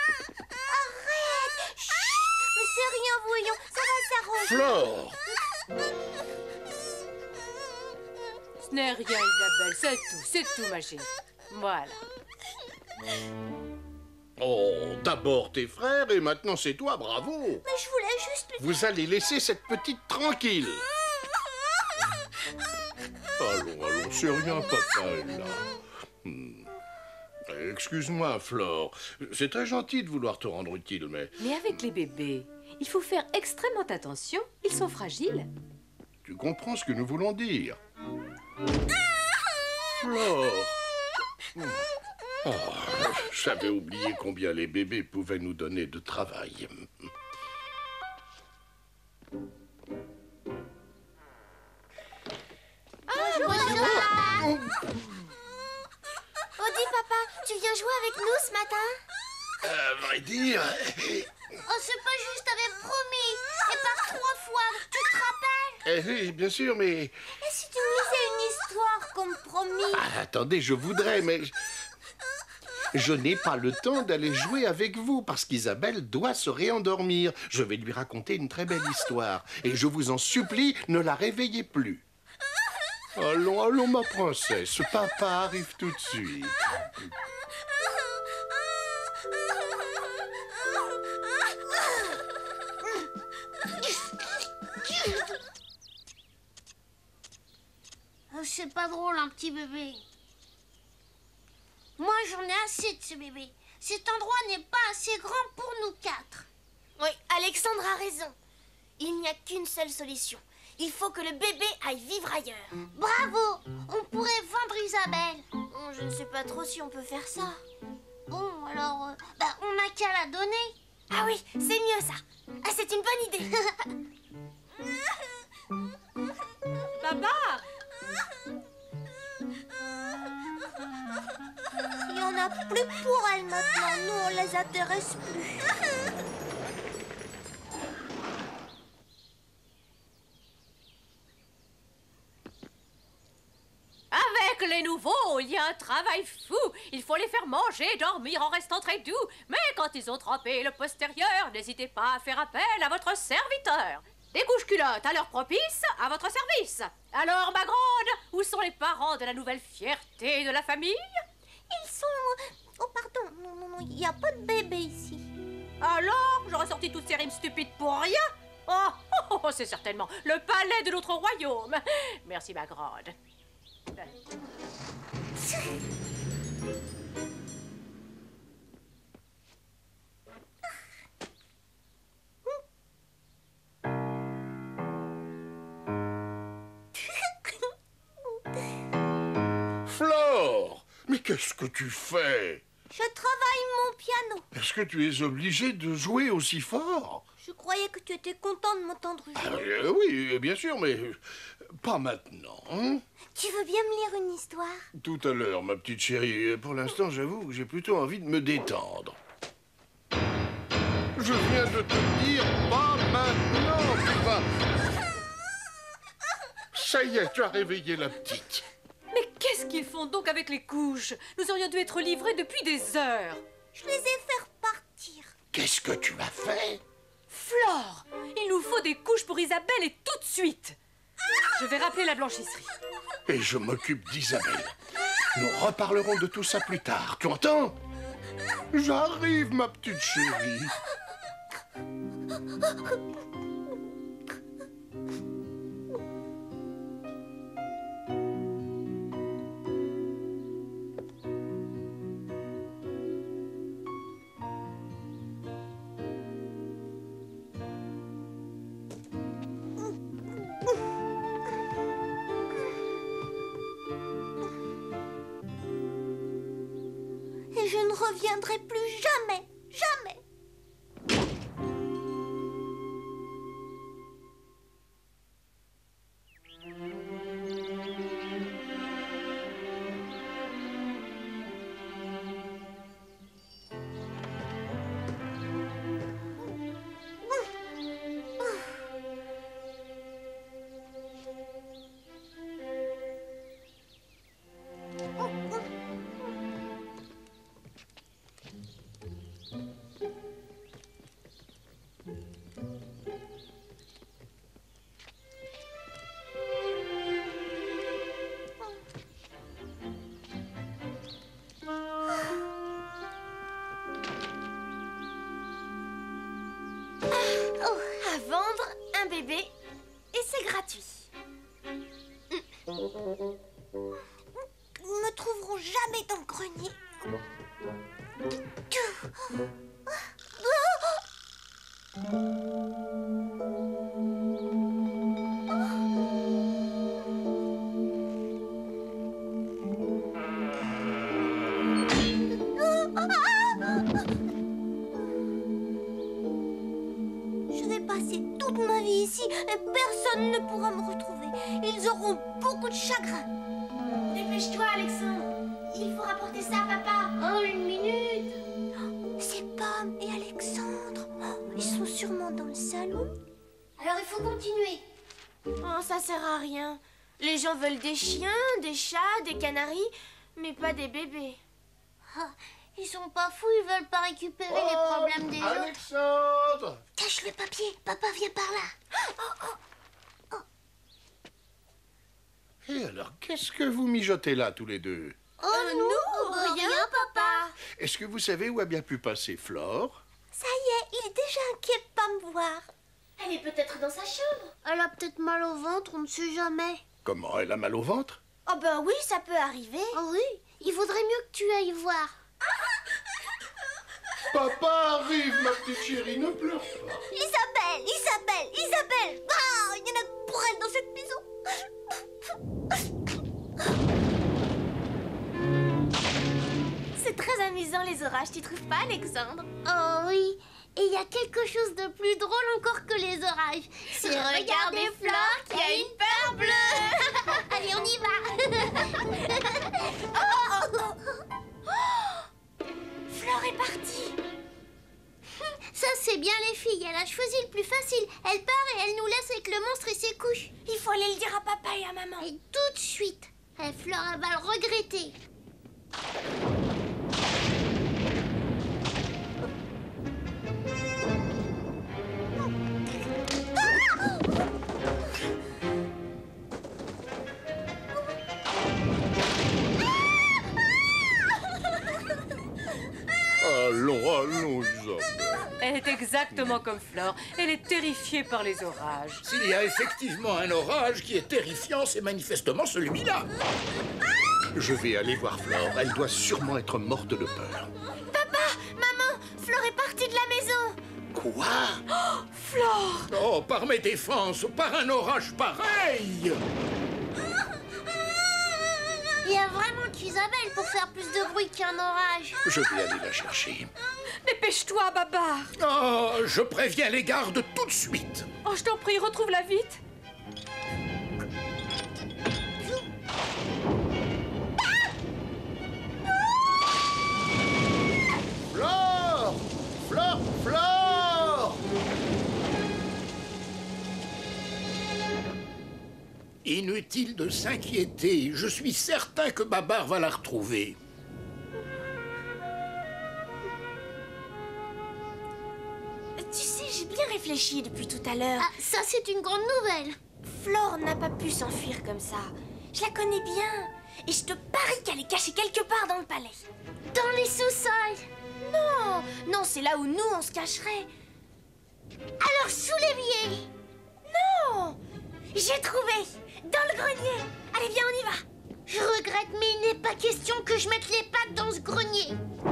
Arrête. Chut. Mais c'est rien, voyons. Ça va s'arranger. Flore, Ce n'est rien, Isabelle, c'est tout, ma chérie. Voilà. Oh, d'abord tes frères et maintenant c'est toi, bravo. Mais je voulais juste... Vous allez laisser cette petite tranquille. Allons, c'est rien, papa est là. Excuse-moi, Flore. C'est très gentil de vouloir te rendre utile, mais... Mais avec les bébés, il faut faire extrêmement attention. Ils sont fragiles. Tu comprends ce que nous voulons dire. Flore. Oh, j'avais oublié combien les bébés pouvaient nous donner de travail. Bonjour. Odie, papa, tu viens jouer avec nous ce matin? À vrai dire... Oh, c'est pas juste, t'avais promis. Et par 3 fois, tu te rappelles? oui, bien sûr, mais... Et si tu me lisais une histoire comme promis? Ah, attendez, je voudrais, mais... Je n'ai pas le temps d'aller jouer avec vous parce qu'Isabelle doit se réendormir. Je vais lui raconter une très belle histoire. Et je vous en supplie, ne la réveillez plus. Allons, ma princesse. Papa arrive tout de suite. C'est pas drôle, un petit bébé. Moi, j'en ai assez de ce bébé. Cet endroit n'est pas assez grand pour nous 4. Oui, Alexandre a raison. Il n'y a qu'une seule solution. Il faut que le bébé aille vivre ailleurs. Bravo! On pourrait vendre Isabelle. Je ne sais pas trop si on peut faire ça. Bon, alors, on n'a qu'à la donner. Ah oui, c'est mieux ça. Ah, c'est une bonne idée. Papa! Il n'y en a plus pour elle maintenant. Nous, on les intéresse plus. Avec les nouveaux, il y a un travail fou. Il faut les faire manger et dormir en restant très doux. Mais quand ils ont trempé le postérieur, n'hésitez pas à faire appel à votre serviteur. Des couches culottes à l'heure propice, à votre service. Alors, ma grande, où sont les parents de la nouvelle fierté de la famille? Ils sont... Oh, pardon. Non, il n'y a pas de bébé ici. Alors, j'aurais sorti toutes ces rimes stupides pour rien? Oh, c'est certainement le palais de notre royaume. Merci, ma grande. Flore, mais qu'est-ce que tu fais? Je travaille mon piano. Est-ce que tu es obligé de jouer aussi fort? Je croyais que tu étais content de m'entendre jouer. Oui, bien sûr, mais pas maintenant. Hein? Tu veux bien me lire une histoire? Tout à l'heure, ma petite chérie. Pour l'instant, j'avoue que j'ai plutôt envie de me détendre. Je viens de te dire, pas maintenant, tu vas... Ça y est, tu as réveillé la petite. Mais qu'est-ce qu'ils font donc avec les couches? Nous aurions dû être livrés depuis des heures. Je les ai fait repartir. Qu'est-ce que tu as fait? Flore, il nous faut des couches pour Isabelle et tout de suite. Je vais rappeler la blanchisserie. Et je m'occupe d'Isabelle. Nous reparlerons de tout ça plus tard. Tu entends? J'arrive, ma petite chérie. Et je ne reviendrai plus jamais, jamais. ne pourra me retrouver. Ils auront beaucoup de chagrin. Dépêche-toi, Alexandre. Il faut rapporter ça à papa. En une minute. C'est Pomme et Alexandre. Ils sont sûrement dans le salon. Alors il faut continuer. Oh, ça sert à rien. Les gens veulent des chiens, des chats, des canaris, mais pas des bébés. Ils sont pas fous, ils veulent pas récupérer les problèmes des autres. Alexandre! Cache le papier, papa vient par là. Et alors, qu'est-ce que vous mijotez là, tous les deux? Nous, rien, papa. Est-ce que vous savez où a bien pu passer Flore? Ça y est, il est déjà inquiet de pas me voir. Elle est peut-être dans sa chambre. Elle a peut-être mal au ventre, on ne sait jamais. Comment, elle a mal au ventre? Oh ben oui, ça peut arriver. Oh oui, il vaudrait mieux que tu ailles voir. Papa arrive, ma petite chérie, ne pleure pas. Isabelle. Ah, il y en a pour elle dans cette maison. C'est très amusant les orages, tu trouves pas, Alexandre? Oh oui, et il y a quelque chose de plus drôle encore que les orages. C'est regarder Flore qui a une peur bleue. Allez, on y va. Flore est partie. Ça, c'est bien les filles. Elle a choisi le plus facile. Elle part et elle nous laisse avec le monstre et ses couches. Il faut aller le dire à papa et à maman. Et tout de suite. Flore, elle va le regretter. Allons, Isabelle. Elle est exactement comme Flore. Elle est terrifiée par les orages. S'il y a effectivement un orage qui est terrifiant, c'est manifestement celui-là. Je vais aller voir Flore. Elle doit sûrement être morte de peur. Papa, maman, Flore est partie de la maison. Quoi? Oh, Flore! Oh, par mes défenses, par un orage pareil! Il y a vraiment qu'Isabelle pour faire plus de bruit qu'un orage. Je vais aller la chercher. Dépêche-toi, Babar. Oh, je préviens les gardes tout de suite. Oh, je t'en prie, retrouve-la vite. Flore! Flore! Inutile de s'inquiéter, je suis certain que Babar va la retrouver. Tu sais, j'ai bien réfléchi depuis tout à l'heure. Ah, ça, c'est une grande nouvelle. Flore n'a pas pu s'enfuir comme ça. Je la connais bien. Et je te parie qu'elle est cachée quelque part dans le palais. Dans les sous-sols. Non, c'est là où nous, on se cacherait. Alors, sous l'évier. Non! J'ai trouvé! Dans le grenier! Allez, viens, on y va! Je regrette, mais il n'est pas question que je mette les pattes dans ce grenier.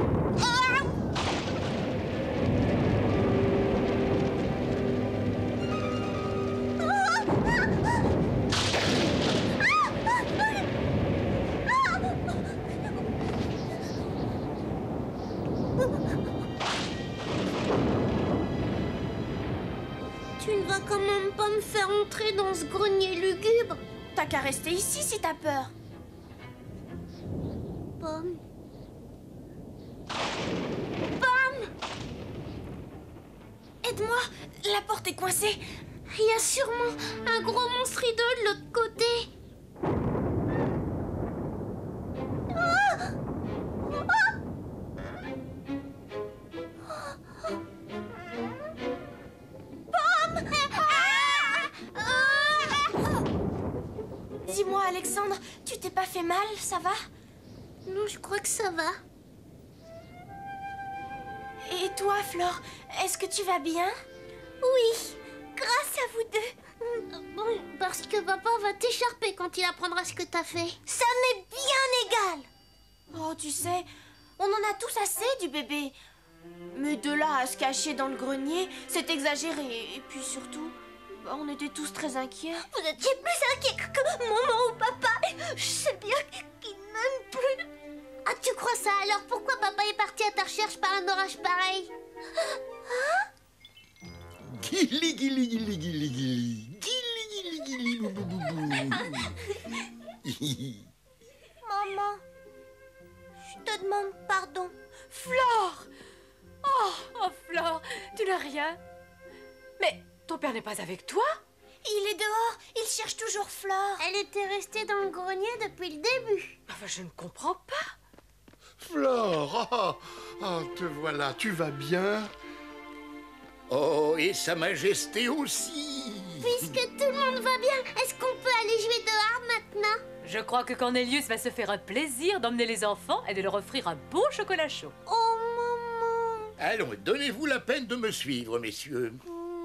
Tu ne vas quand même pas me faire entrer dans ce grenier lugubre? T'as qu'à rester ici si t'as peur. Pomme. Aide-moi, la porte est coincée. Il y a sûrement un gros monstre hideux de l'autre côté. Dis-moi, Alexandre, tu t'es pas fait mal, ça va? Non, je crois que ça va. Et toi, Flore, est-ce que tu vas bien? Oui, grâce à vous deux. Bon, parce que papa va t'écharper quand il apprendra ce que t'as fait. Ça m'est bien égal. Oh, tu sais, on en a tous assez du bébé. Mais de là à se cacher dans le grenier, c'est exagéré. Et puis surtout, on était tous très inquiets. Vous étiez plus inquiets que maman ou papa. Je sais bien qu'ils m'aiment plus. Ah, tu crois ça? Alors pourquoi papa est parti à ta recherche par un orage pareil? Guili, guili, guili, guili, guili. Guili, guili, guili, Maman, je te demande pardon. Flore! Oh, Flore, tu n'as rien. Mais ton père n'est pas avec toi? Il est dehors, il cherche toujours Flore. Elle était restée dans le grenier depuis le début. Enfin, je ne comprends pas. Flore, te voilà, tu vas bien? Oh, et Sa Majesté aussi. Puisque tout le monde va bien, est-ce qu'on peut aller jouer dehors maintenant? Je crois que Cornelius va se faire un plaisir d'emmener les enfants et de leur offrir un beau chocolat chaud. Oh, maman! Allons, donnez-vous la peine de me suivre, messieurs.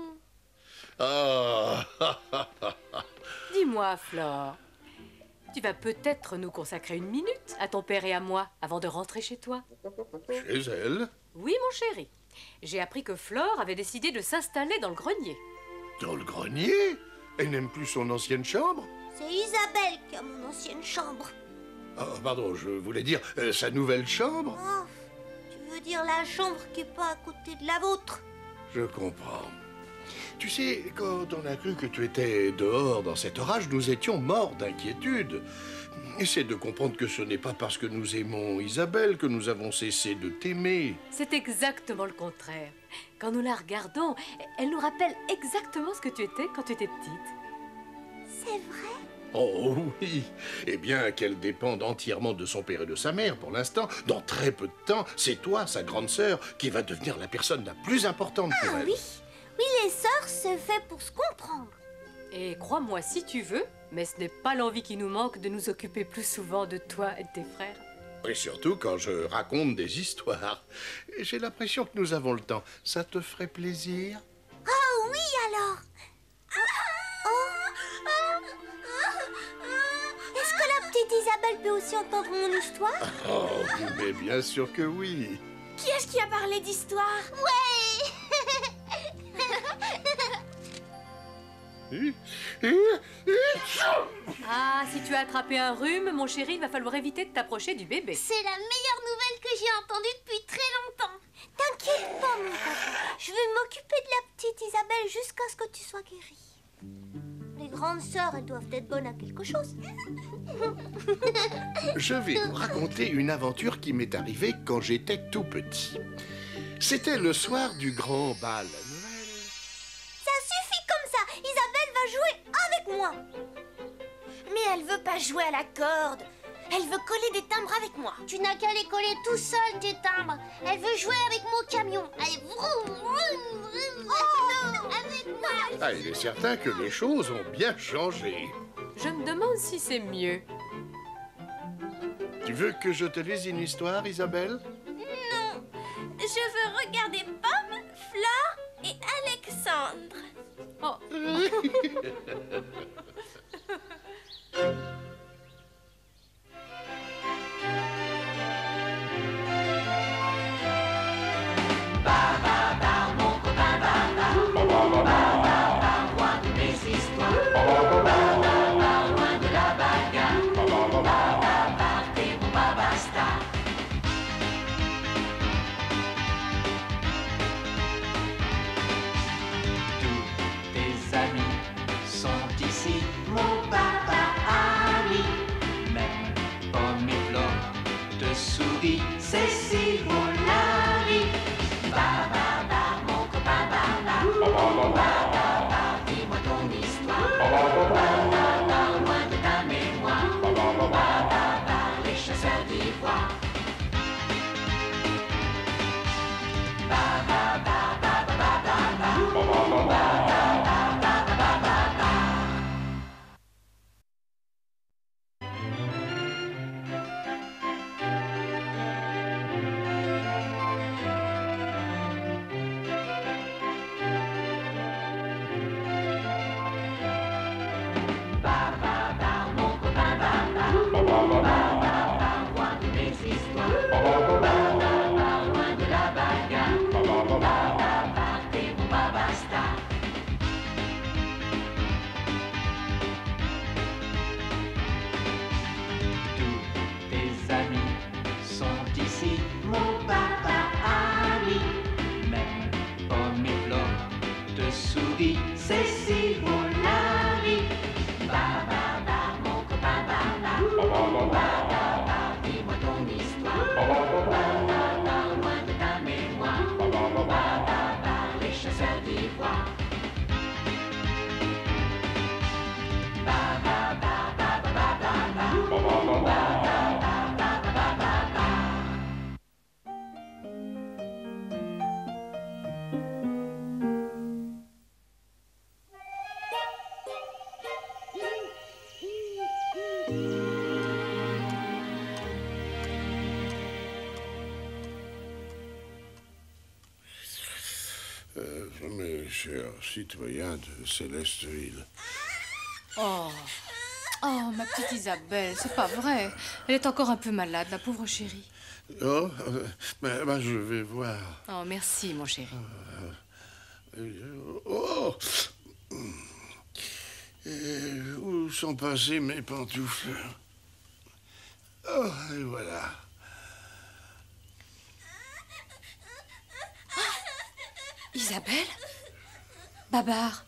Dis-moi, Flore, tu vas peut-être nous consacrer une minute à ton père et à moi avant de rentrer chez toi? Chez elle? Oui, mon chéri. J'ai appris que Flore avait décidé de s'installer dans le grenier. Dans le grenier? Elle n'aime plus son ancienne chambre? C'est Isabelle qui a mon ancienne chambre. Pardon, je voulais dire sa nouvelle chambre? Oh, tu veux dire la chambre qui est pas à côté de la vôtre? Je comprends. Tu sais, quand on a cru que tu étais dehors dans cet orage, nous étions morts d'inquiétude. Essaie de comprendre que ce n'est pas parce que nous aimons Isabelle que nous avons cessé de t'aimer. C'est exactement le contraire. Quand nous la regardons, elle nous rappelle exactement ce que tu étais quand tu étais petite. C'est vrai? Oh oui. Eh bien, qu'elle dépende entièrement de son père et de sa mère pour l'instant. Dans très peu de temps, c'est toi, sa grande sœur, qui va devenir la personne la plus importante pour elle. Oui. Oui, les sœurs, c'est fait pour se comprendre. Et crois-moi si tu veux, mais ce n'est pas l'envie qui nous manque de nous occuper plus souvent de toi et de tes frères. Et surtout quand je raconte des histoires. J'ai l'impression que nous avons le temps. Ça te ferait plaisir? Oh oui, alors. Est-ce que la petite Isabelle peut aussi entendre mon histoire? Oh, mais bien sûr que oui. Qui est-ce qui a parlé d'histoire? Ouais. Ah, si tu as attrapé un rhume, mon chéri, il va falloir éviter de t'approcher du bébé. C'est la meilleure nouvelle que j'ai entendue depuis très longtemps. T'inquiète pas, mon papa. Je vais m'occuper de la petite Isabelle jusqu'à ce que tu sois guérie. Les grandes sœurs, elles doivent être bonnes à quelque chose. Je vais vous raconter une aventure qui m'est arrivée quand j'étais tout petit. C'était le soir du grand bal. Ça suffit comme ça. Isabelle va jouer avec moi. Mais elle veut pas jouer à la corde. Elle veut coller des timbres avec moi. Tu n'as qu'à les coller tout seul, tes timbres. Elle veut jouer avec mon camion. Allez, vroom, vroom, vroom. Avec moi. Ah, il est certain que les choses ont bien changé. Je me demande si c'est mieux. Tu veux que je te lise une histoire, Isabelle? Non, je veux regarder Pomme, Flore et Alexandre. Oh. Cécile, mon ami. Ba ba ba, mon copain, ba ba. Ba ba ba, dis-moi ton histoire. Ba ba ba, loin de ta mémoire. Ba ba ba, les chasseurs d'ivoire. Ba ba ba ba ba ba ba ba. Ba ba ba ba ba ba ba ba. Mes chers citoyens de Célesteville. Oh, ma petite Isabelle, c'est pas vrai. Elle est encore un peu malade, la pauvre chérie. Oh, ben, je vais voir. Oh, merci, mon chéri. Oh! Où sont passées mes pantoufles? Oh, et voilà. Isabelle? Babar?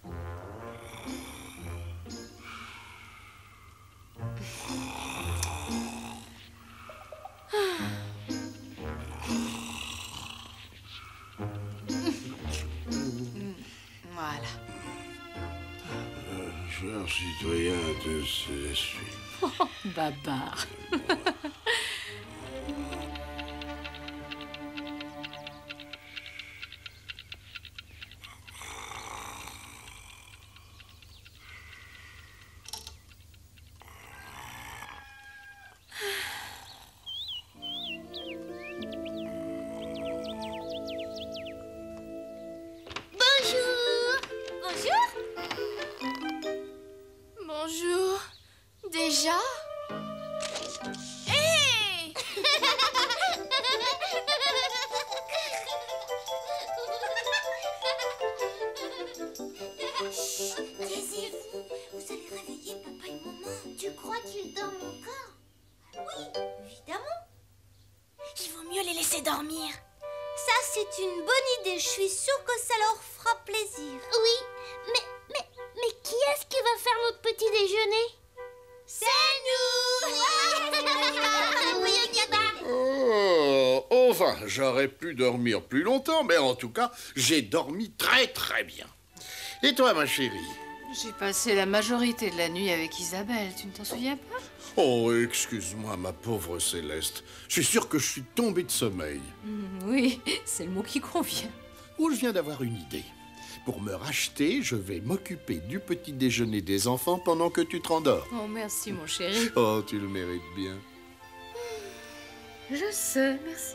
Voilà. Chers citoyens de Célesteville. Oh, Babar. Bonjour. Déjà? Hé! Taisez-vous. Vous allez réveiller papa et maman. Tu crois qu'ils dorment encore? Oui, évidemment. Il vaut mieux les laisser dormir. Ça, c'est une bonne idée. Je suis sûre que ça leur fera plaisir. Oui, mais qui est-ce qui va faire notre petit déjeuner? C'est nous. Oh, enfin, j'aurais pu dormir plus longtemps, mais en tout cas, j'ai dormi très très bien. Et toi, ma chérie? J'ai passé la majorité de la nuit avec Isabelle, tu ne t'en souviens pas? Oh, excuse-moi, ma pauvre Céleste. Je suis sûr que je suis tombé de sommeil. Oui, c'est le mot qui convient. Oh, je viens d'avoir une idée. Pour me racheter, je vais m'occuper du petit déjeuner des enfants pendant que tu te rendors. Oh, merci, mon chéri. Oh, tu le mérites bien. Je sais, merci.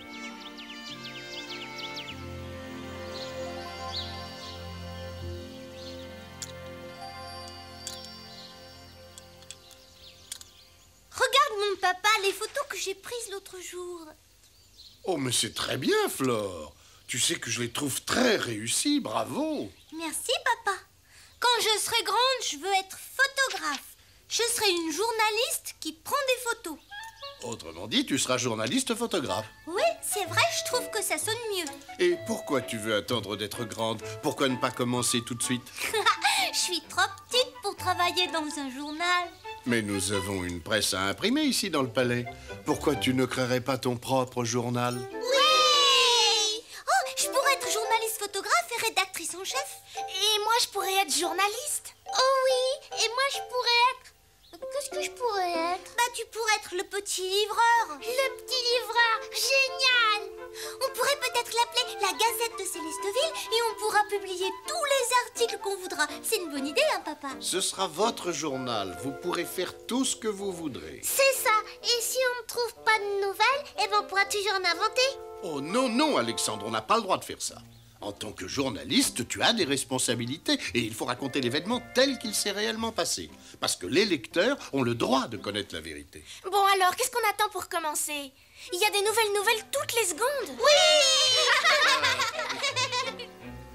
Regarde, mon papa, les photos que j'ai prises l'autre jour. Oh, mais c'est très bien, Flore. Tu sais que je les trouve très réussies, bravo. Merci, papa. Quand je serai grande, je veux être photographe. Je serai une journaliste qui prend des photos. Autrement dit, tu seras journaliste photographe. Oui, c'est vrai, je trouve que ça sonne mieux. Et pourquoi tu veux attendre d'être grande? Pourquoi ne pas commencer tout de suite? Je suis trop petite pour travailler dans un journal. Mais nous avons une presse à imprimer ici dans le palais. Pourquoi tu ne créerais pas ton propre journal? Oui! Oh, je pourrais être journaliste photographe et rédactrice en chef. Et moi, je pourrais être journaliste. Oh oui, et moi, je pourrais être... Qu'est-ce que je pourrais être? Bah, tu pourrais être le petit livreur. Le petit livreur, génial! On pourrait peut-être l'appeler la Gazette de Célesteville et on pourra publier tous les articles qu'on voudra. C'est une bonne idée, hein, papa? Ce sera votre journal. Vous pourrez faire tout ce que vous voudrez. C'est ça. Et si on ne trouve pas de nouvelles, eh ben, on pourra toujours en inventer. Oh non, non, Alexandre, on n'a pas le droit de faire ça. En tant que journaliste, tu as des responsabilités et il faut raconter l'événement tel qu'il s'est réellement passé. Parce que les lecteurs ont le droit de connaître la vérité. Bon alors, qu'est-ce qu'on attend pour commencer? Il y a des nouvelles toutes les secondes. Oui!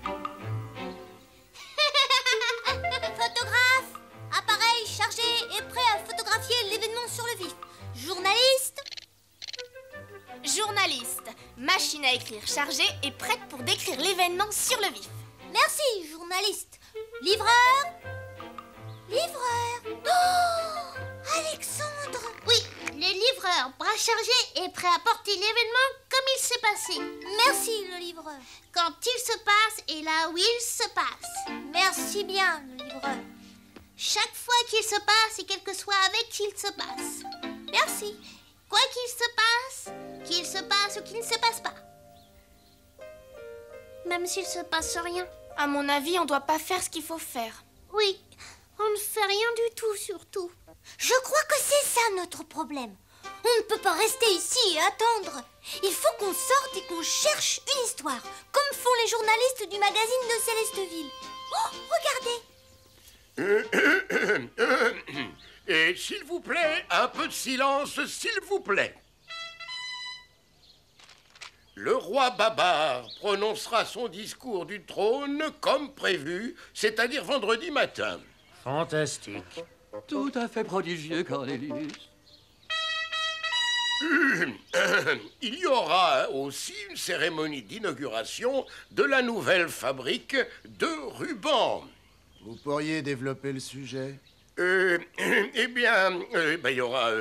Photographe, appareil chargé et prêt à photographier l'événement sur le vif. Journaliste. Journaliste, machine à écrire chargée et prête pour décrire l'événement sur le vif. Merci, journaliste. Livreur. Livreur. Oh, Alexandre. Oui, le livreur, bras chargé et prêt à porter l'événement comme il s'est passé. Merci, le livreur. Quand il se passe et là où il se passe. Merci bien, le livreur. Chaque fois qu'il se passe et quel que soit avec qui il se passe. Merci. Quoi qu'il se passe ou qu'il ne se passe pas. Même s'il se passe rien. À mon avis, on doit pas faire ce qu'il faut faire. Oui, on ne fait rien du tout, surtout. Je crois que c'est ça notre problème. On ne peut pas rester ici et attendre. Il faut qu'on sorte et qu'on cherche une histoire, comme comme font les journalistes du magazine de Célesteville. Oh, regardez. Et s'il vous plaît, un peu de silence, s'il vous plaît. Le roi Babar prononcera son discours du trône comme prévu, c'est-à-dire vendredi matin. Fantastique. Tout à fait prodigieux, Cornelius. Il y aura aussi une cérémonie d'inauguration de la nouvelle fabrique de rubans. Vous pourriez développer le sujet? Eh bien, il y aura...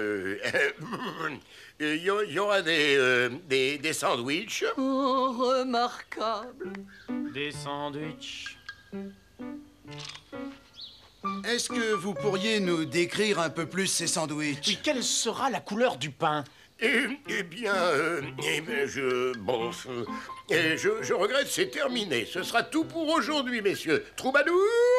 il y aura des sandwichs. Oh, remarquable. Des sandwichs. Est-ce que vous pourriez nous décrire un peu plus ces sandwichs? Puis quelle sera la couleur du pain? Eh bien, je regrette, c'est terminé. Ce sera tout pour aujourd'hui, messieurs. Troubadour!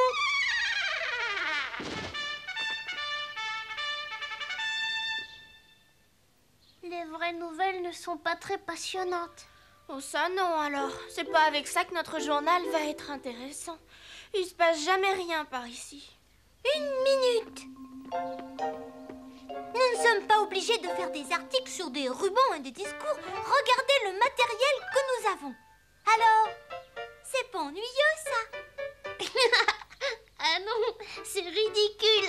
Les vraies nouvelles ne sont pas très passionnantes. Oh ça non alors, c'est pas avec ça que notre journal va être intéressant. Il se passe jamais rien par ici. Une minute. Nous ne sommes pas obligés de faire des articles sur des rubans et des discours. Regardez le matériel que nous avons. Alors, c'est pas ennuyeux ça? Ah non, c'est ridicule.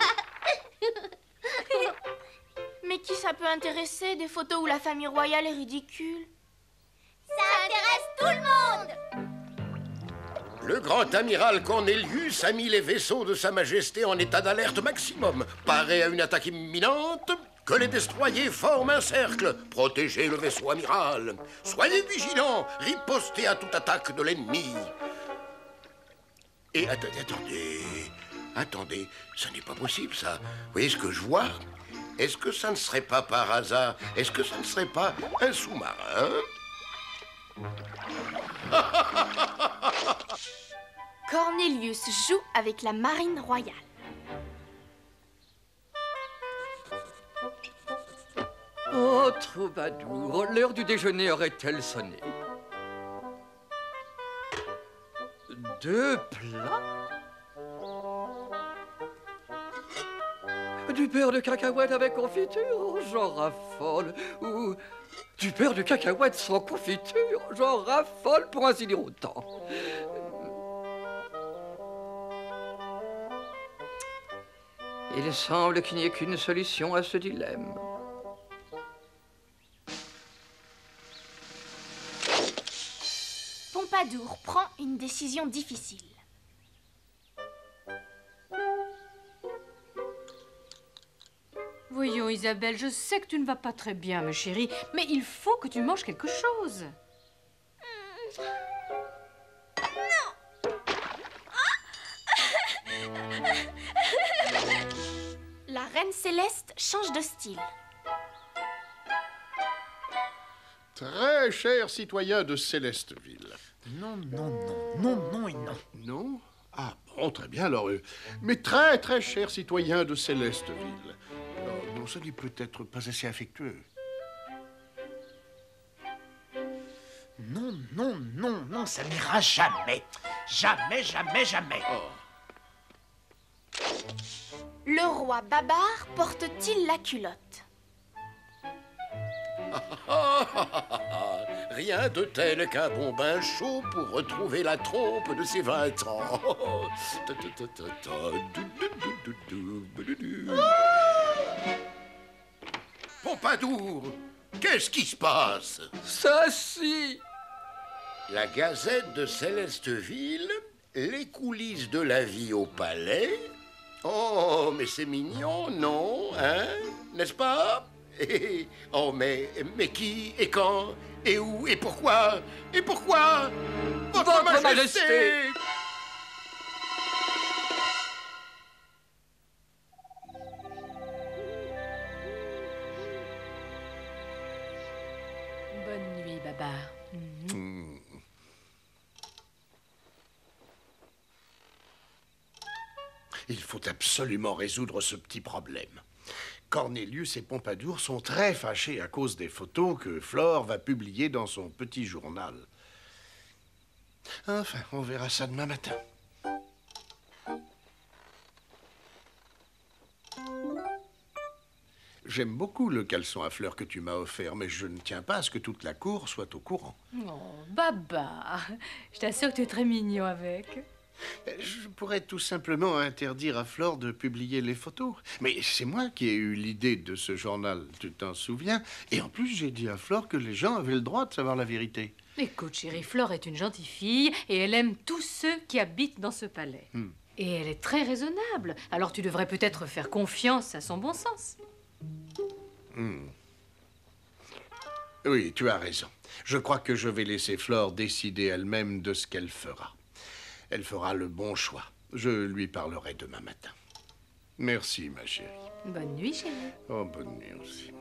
Mais qui ça peut intéresser, des photos où la famille royale est ridicule? Ça intéresse tout le monde. Le grand amiral Cornelius a mis les vaisseaux de Sa Majesté en état d'alerte maximum. Paré à une attaque imminente, que les destroyers forment un cercle. Protégez le vaisseau amiral. Soyez vigilants, ripostez à toute attaque de l'ennemi. Et attendez, ça n'est pas possible ça. Vous voyez ce que je vois? Est-ce que ça ne serait pas par hasard? Est-ce que ça ne serait pas un sous-marin? Cornelius joue avec la marine royale. Oh, troubadour, l'heure du déjeuner aurait-elle sonné? 2 plats? Du beurre de cacahuète avec confiture? J'en raffole. Ou du beurre de cacahuète sans confiture? J'en raffole pour ainsi dire autant. Il semble qu'il n'y ait qu'une solution à ce dilemme. Pompadour prend une décision difficile. Voyons, Isabelle, je sais que tu ne vas pas très bien, ma chérie, mais il faut que tu manges quelque chose. La reine Céleste change de style. Très cher citoyen de Célesteville. Non et non. Non? Ah bon, très bien alors. Mais très très cher citoyen de Célesteville. Non, ce n'est peut-être pas assez affectueux. Non, ça n'ira jamais. Jamais. Oh. Le roi Babar porte-t-il la culotte? Rien de tel qu'un bon bain chaud pour retrouver la trompe de ses 20 ans. Pompadour, qu'est-ce qui se passe? Ça si! La Gazette de Célesteville, les coulisses de la vie au palais. Oh, mais c'est mignon, non, hein? N'est-ce pas? Oh, mais qui et quand et où et pourquoi? Et pourquoi? Votre Majesté! Bonne nuit, Babar. Il faut absolument résoudre ce petit problème. Cornelius et Pompadour sont très fâchés à cause des photos que Flore va publier dans son petit journal. Enfin, on verra ça demain matin. J'aime beaucoup le caleçon à fleurs que tu m'as offert, mais je ne tiens pas à ce que toute la cour soit au courant. Oh, Baba, je t'assure que tu es très mignon avec. Je pourrais tout simplement interdire à Flore de publier les photos. Mais c'est moi qui ai eu l'idée de ce journal, tu t'en souviens? Et en plus, j'ai dit à Flore que les gens avaient le droit de savoir la vérité. Écoute, chérie, Flore est une gentille fille et elle aime tous ceux qui habitent dans ce palais. Et elle est très raisonnable, alors tu devrais peut-être faire confiance à son bon sens. Oui, tu as raison. Je crois que je vais laisser Flore décider elle-même de ce qu'elle fera. Elle fera le bon choix. Je lui parlerai demain matin. Merci, ma chérie. Bonne nuit, chérie. Oh, bonne nuit aussi.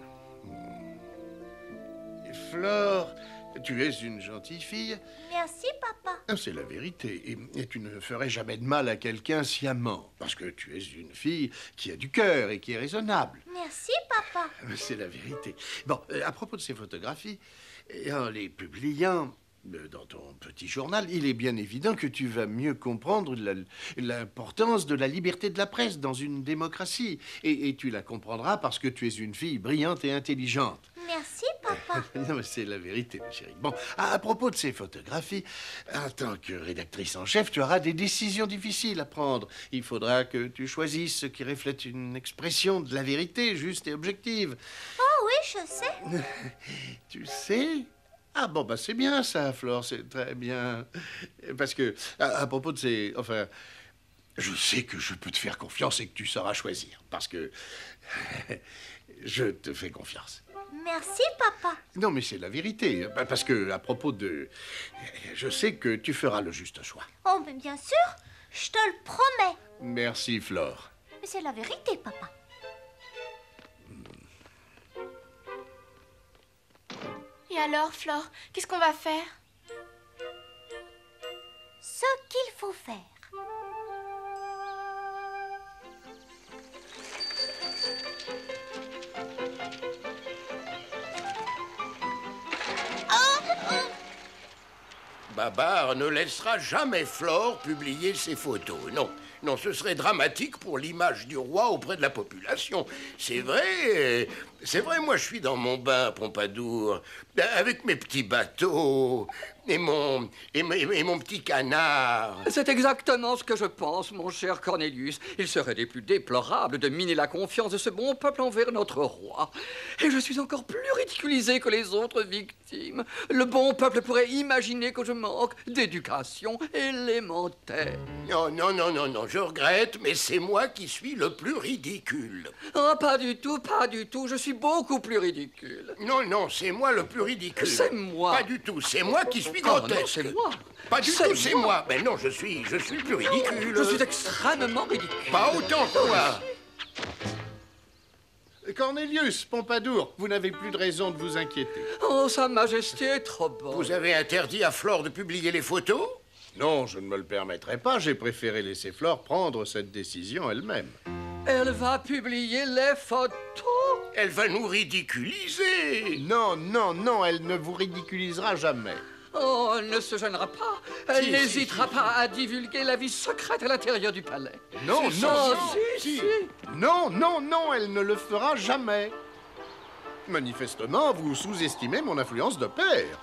Et Flore, tu es une gentille fille. Merci, papa. C'est la vérité. Et tu ne ferais jamais de mal à quelqu'un sciemment. Parce que tu es une fille qui a du cœur et qui est raisonnable. Merci, papa. C'est la vérité. Bon, à propos de ces photographies, en les publiant dans ton petit journal, il est bien évident que tu vas mieux comprendre l'importance de la liberté de la presse dans une démocratie. Et tu la comprendras parce que tu es une fille brillante et intelligente. Merci, papa. Non, mais c'est la vérité, ma chérie. Bon, à propos de ces photographies, en tant que rédactrice en chef, tu auras des décisions difficiles à prendre. Il faudra que tu choisisses ce qui reflète une expression de la vérité juste et objective. Oh oui, je sais. Tu sais? Ah bon, bah c'est bien ça, Flore, c'est très bien. Parce que, à propos de ces... Enfin, je sais que je peux te faire confiance et que tu sauras choisir. Parce que je te fais confiance. Merci, papa. Non, mais c'est la vérité. Parce que, à propos de... Je sais que tu feras le juste choix. Oh, mais bien sûr, je te le promets. Merci, Flore. Mais c'est la vérité, papa. Et alors, Flore, qu'est-ce qu'on va faire? Ce qu'il faut faire. Babar ne laissera jamais Flore publier ses photos. Non, non, ce serait dramatique pour l'image du roi auprès de la population. C'est vrai, moi je suis dans mon bain, Pompadour, avec mes petits bateaux et mon petit canard. C'est exactement ce que je pense, mon cher Cornelius. Il serait des plus déplorables de miner la confiance de ce bon peuple envers notre roi. Et je suis encore plus ridiculisé que les autres victimes. Le bon peuple pourrait imaginer que je manque d'éducation élémentaire. Non, non, non, non, non, je regrette, mais c'est moi qui suis le plus ridicule. Oh, pas du tout, pas du tout. Je suis beaucoup plus ridicule. Non, non, c'est moi le plus ridicule. C'est moi. Pas du tout, c'est moi qui suis Oh, grotesque. non, c'est moi. Pas du tout, c'est moi. Mais non, je suis le plus ridicule. Je suis extrêmement ridicule. Pas autant que toi. Cornelius, Pompadour, vous n'avez plus de raison de vous inquiéter. Oh, Sa Majesté est trop bonne. Vous avez interdit à Flore de publier les photos? Non, je ne me le permettrai pas. J'ai préféré laisser Flore prendre cette décision elle-même. Elle va publier les photos. Elle va nous ridiculiser. Non, non, non, elle ne vous ridiculisera jamais. Oh, elle ne se gênera pas. Elle n'hésitera pas à divulguer la vie secrète à l'intérieur du palais. Non, Si, non, si, non, si. Non, non, non, elle ne le fera jamais. Manifestement, vous sous-estimez mon influence de père.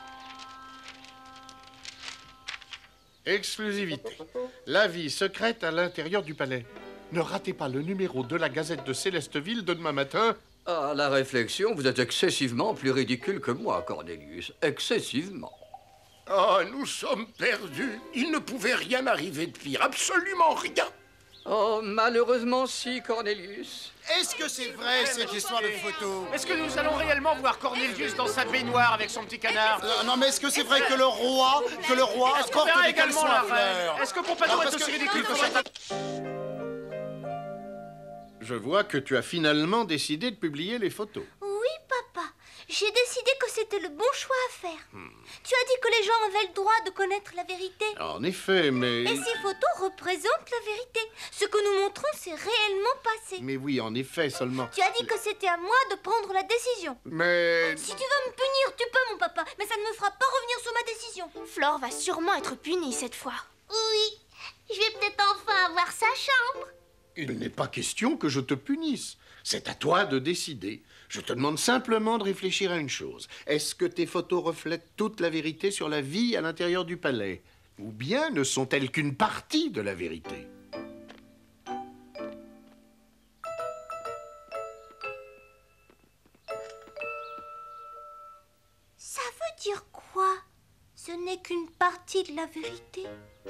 Exclusivité. La vie secrète à l'intérieur du palais. Ne ratez pas le numéro de la Gazette de Célesteville de demain matin. À la réflexion, vous êtes excessivement plus ridicule que moi, Cornelius. Excessivement. Oh, nous sommes perdus. Il ne pouvait rien arriver de pire. Absolument rien. Oh, malheureusement si, Cornelius. Est-ce que c'est vrai, cette histoire de photo? Est-ce que nous allons réellement voir Cornelius dans sa baignoire avec son petit canard? Non, mais est-ce que c'est vrai que le roi Est-ce qu'on porte verra des également caleçons la à reine? fleurs? Est-ce que Pompadour est aussi ridicule que ça? Je vois que tu as finalement décidé de publier les photos. Oui, papa. J'ai décidé que c'était le bon choix à faire. Tu as dit que les gens avaient le droit de connaître la vérité. En effet, mais... Et ces photos représentent la vérité. Ce que nous montrons, c'est réellement passé. Mais oui, en effet, seulement... Tu as dit que c'était à moi de prendre la décision. Mais... Si tu veux me punir, tu peux, mon papa, mais ça ne me fera pas revenir sur ma décision. Flore va sûrement être punie cette fois. Oui, je vais peut-être enfin avoir sa chambre. Il n'est pas question que je te punisse. C'est à toi de décider. Je te demande simplement de réfléchir à une chose. Est-ce que tes photos reflètent toute la vérité sur la vie à l'intérieur du palais? Ou bien ne sont-elles qu'une partie de la vérité? Ça veut dire quoi? Ce n'est qu'une partie de la vérité.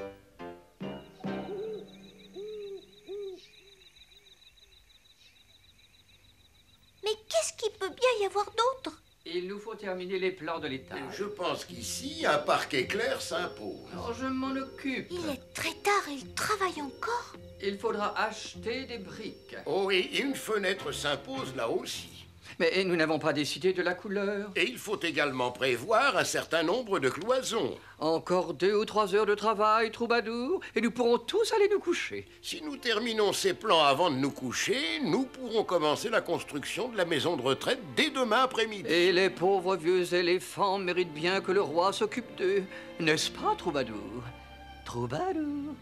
Mais qu'est-ce qu'il peut bien y avoir d'autre? Il nous faut terminer les plans de l'étage. Je pense qu'ici, un parquet clair s'impose. Alors, je m'en occupe. Il est très tard et il travaille encore. Il faudra acheter des briques. Oh, et une fenêtre s'impose là aussi. Mais nous n'avons pas décidé de la couleur. Et il faut également prévoir un certain nombre de cloisons. Encore 2 ou 3 heures de travail, troubadour, et nous pourrons tous aller nous coucher. Si nous terminons ces plans avant de nous coucher, nous pourrons commencer la construction de la maison de retraite dès demain après-midi. Et les pauvres vieux éléphants méritent bien que le roi s'occupe d'eux. N'est-ce pas, troubadour? Troubadour.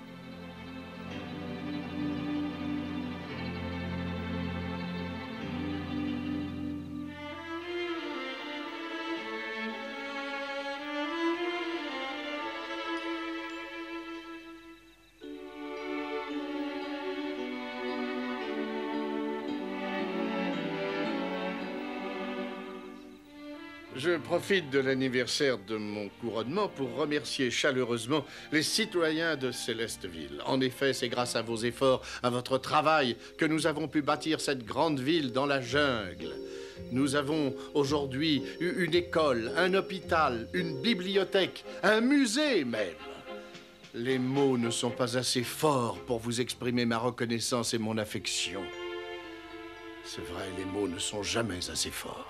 Je profite de l'anniversaire de mon couronnement pour remercier chaleureusement les citoyens de Célesteville. En effet, c'est grâce à vos efforts, à votre travail, que nous avons pu bâtir cette grande ville dans la jungle. Nous avons aujourd'hui une école, un hôpital, une bibliothèque, un musée même. Les mots ne sont pas assez forts pour vous exprimer ma reconnaissance et mon affection. C'est vrai, les mots ne sont jamais assez forts.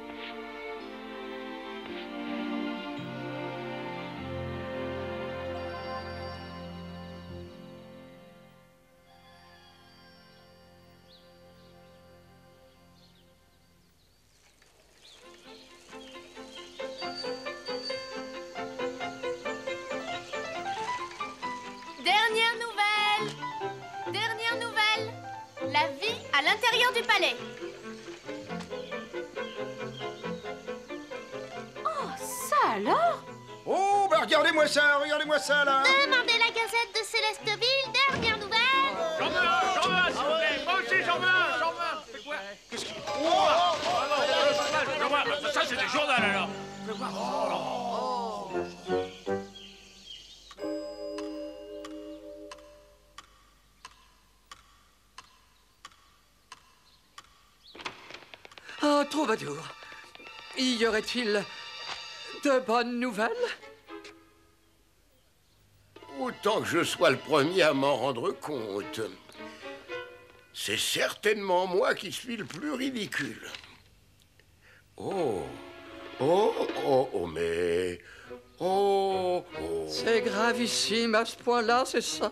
Dernière nouvelle. La vie à l'intérieur du palais. Oh, ça alors? Oh, bah regardez-moi ça là. Demandez la Gazette de Célesteville, dernière nouvelle. J'en veux un, s'il vous plaît. Moi aussi, j'en veux un. C'est quoi? Qu'est-ce qu'il... Ça, c'est des journaux, alors. Fais voir. Ah, troubadour, y aurait-il de bonnes nouvelles? Autant que je sois le premier à m'en rendre compte. C'est certainement moi qui suis le plus ridicule. Mais... C'est gravissime à ce point-là, c'est ça?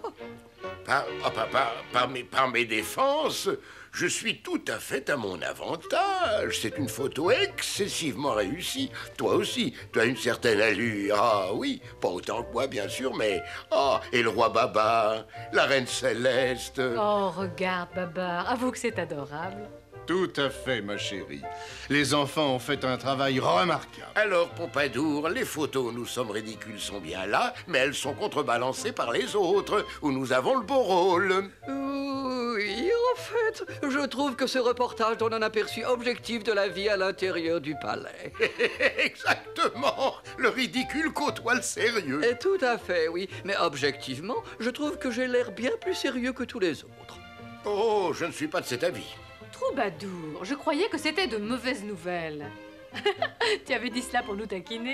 Par mes défenses, je suis tout à fait à mon avantage. C'est une photo excessivement réussie. Toi aussi, tu as une certaine allure. Ah oui, pas autant que moi, bien sûr, mais... Ah, et le roi Babar, la reine Céleste... Oh, regarde, Babar, avoue que c'est adorable. Tout à fait, ma chérie. Les enfants ont fait un travail remarquable. Alors, Pompadour, les photos où nous sommes ridicules sont bien là, mais elles sont contrebalancées par les autres, où nous avons le beau rôle. Oui, en fait, je trouve que ce reportage donne un aperçu objectif de la vie à l'intérieur du palais. Exactement. Le ridicule côtoie le sérieux. Et tout à fait, oui. Mais objectivement, je trouve que j'ai l'air bien plus sérieux que tous les autres. Oh, je ne suis pas de cet avis. Troubadour, je croyais que c'était de mauvaises nouvelles. Tu avais dit cela pour nous taquiner.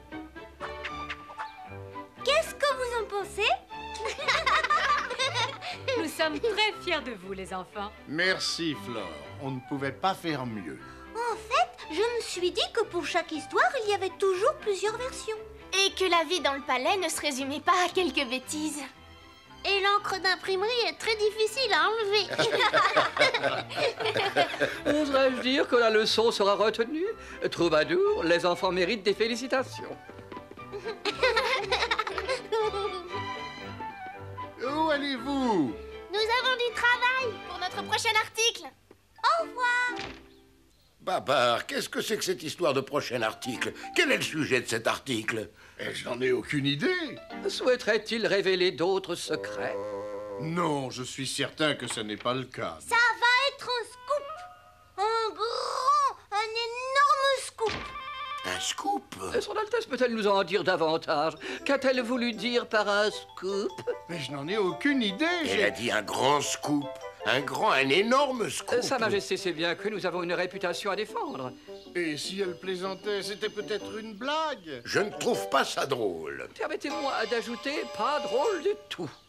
Qu'est-ce que vous en pensez? Nous sommes très fiers de vous, les enfants. Merci, Flore. On ne pouvait pas faire mieux. En fait, Je me suis dit que pour chaque histoire, il y avait toujours plusieurs versions. Et que la vie dans le palais ne se résumait pas à quelques bêtises. Et l'encre d'imprimerie est très difficile à enlever. Oserais-je dire que la leçon sera retenue? Troubadour, les enfants méritent des félicitations. Où allez-vous? Nous avons du travail pour notre prochain article. Au revoir. Babar, qu'est-ce que c'est que cette histoire de prochain article? Quel est le sujet de cet article? J'en ai aucune idée. Souhaiterait-il révéler d'autres secrets? Non, je suis certain que ce n'est pas le cas. Ça va être un scoop. Un énorme scoop. Un scoop? Son Altesse peut-elle nous en dire davantage? Qu'a-t-elle voulu dire par un scoop? Mais je n'en ai aucune idée. Elle a dit un grand scoop. Un énorme scoop. Sa Majesté sait bien que nous avons une réputation à défendre. Et si elle plaisantait, c'était peut-être une blague. Je ne trouve pas ça drôle. Permettez-moi d'ajouter, pas drôle du tout.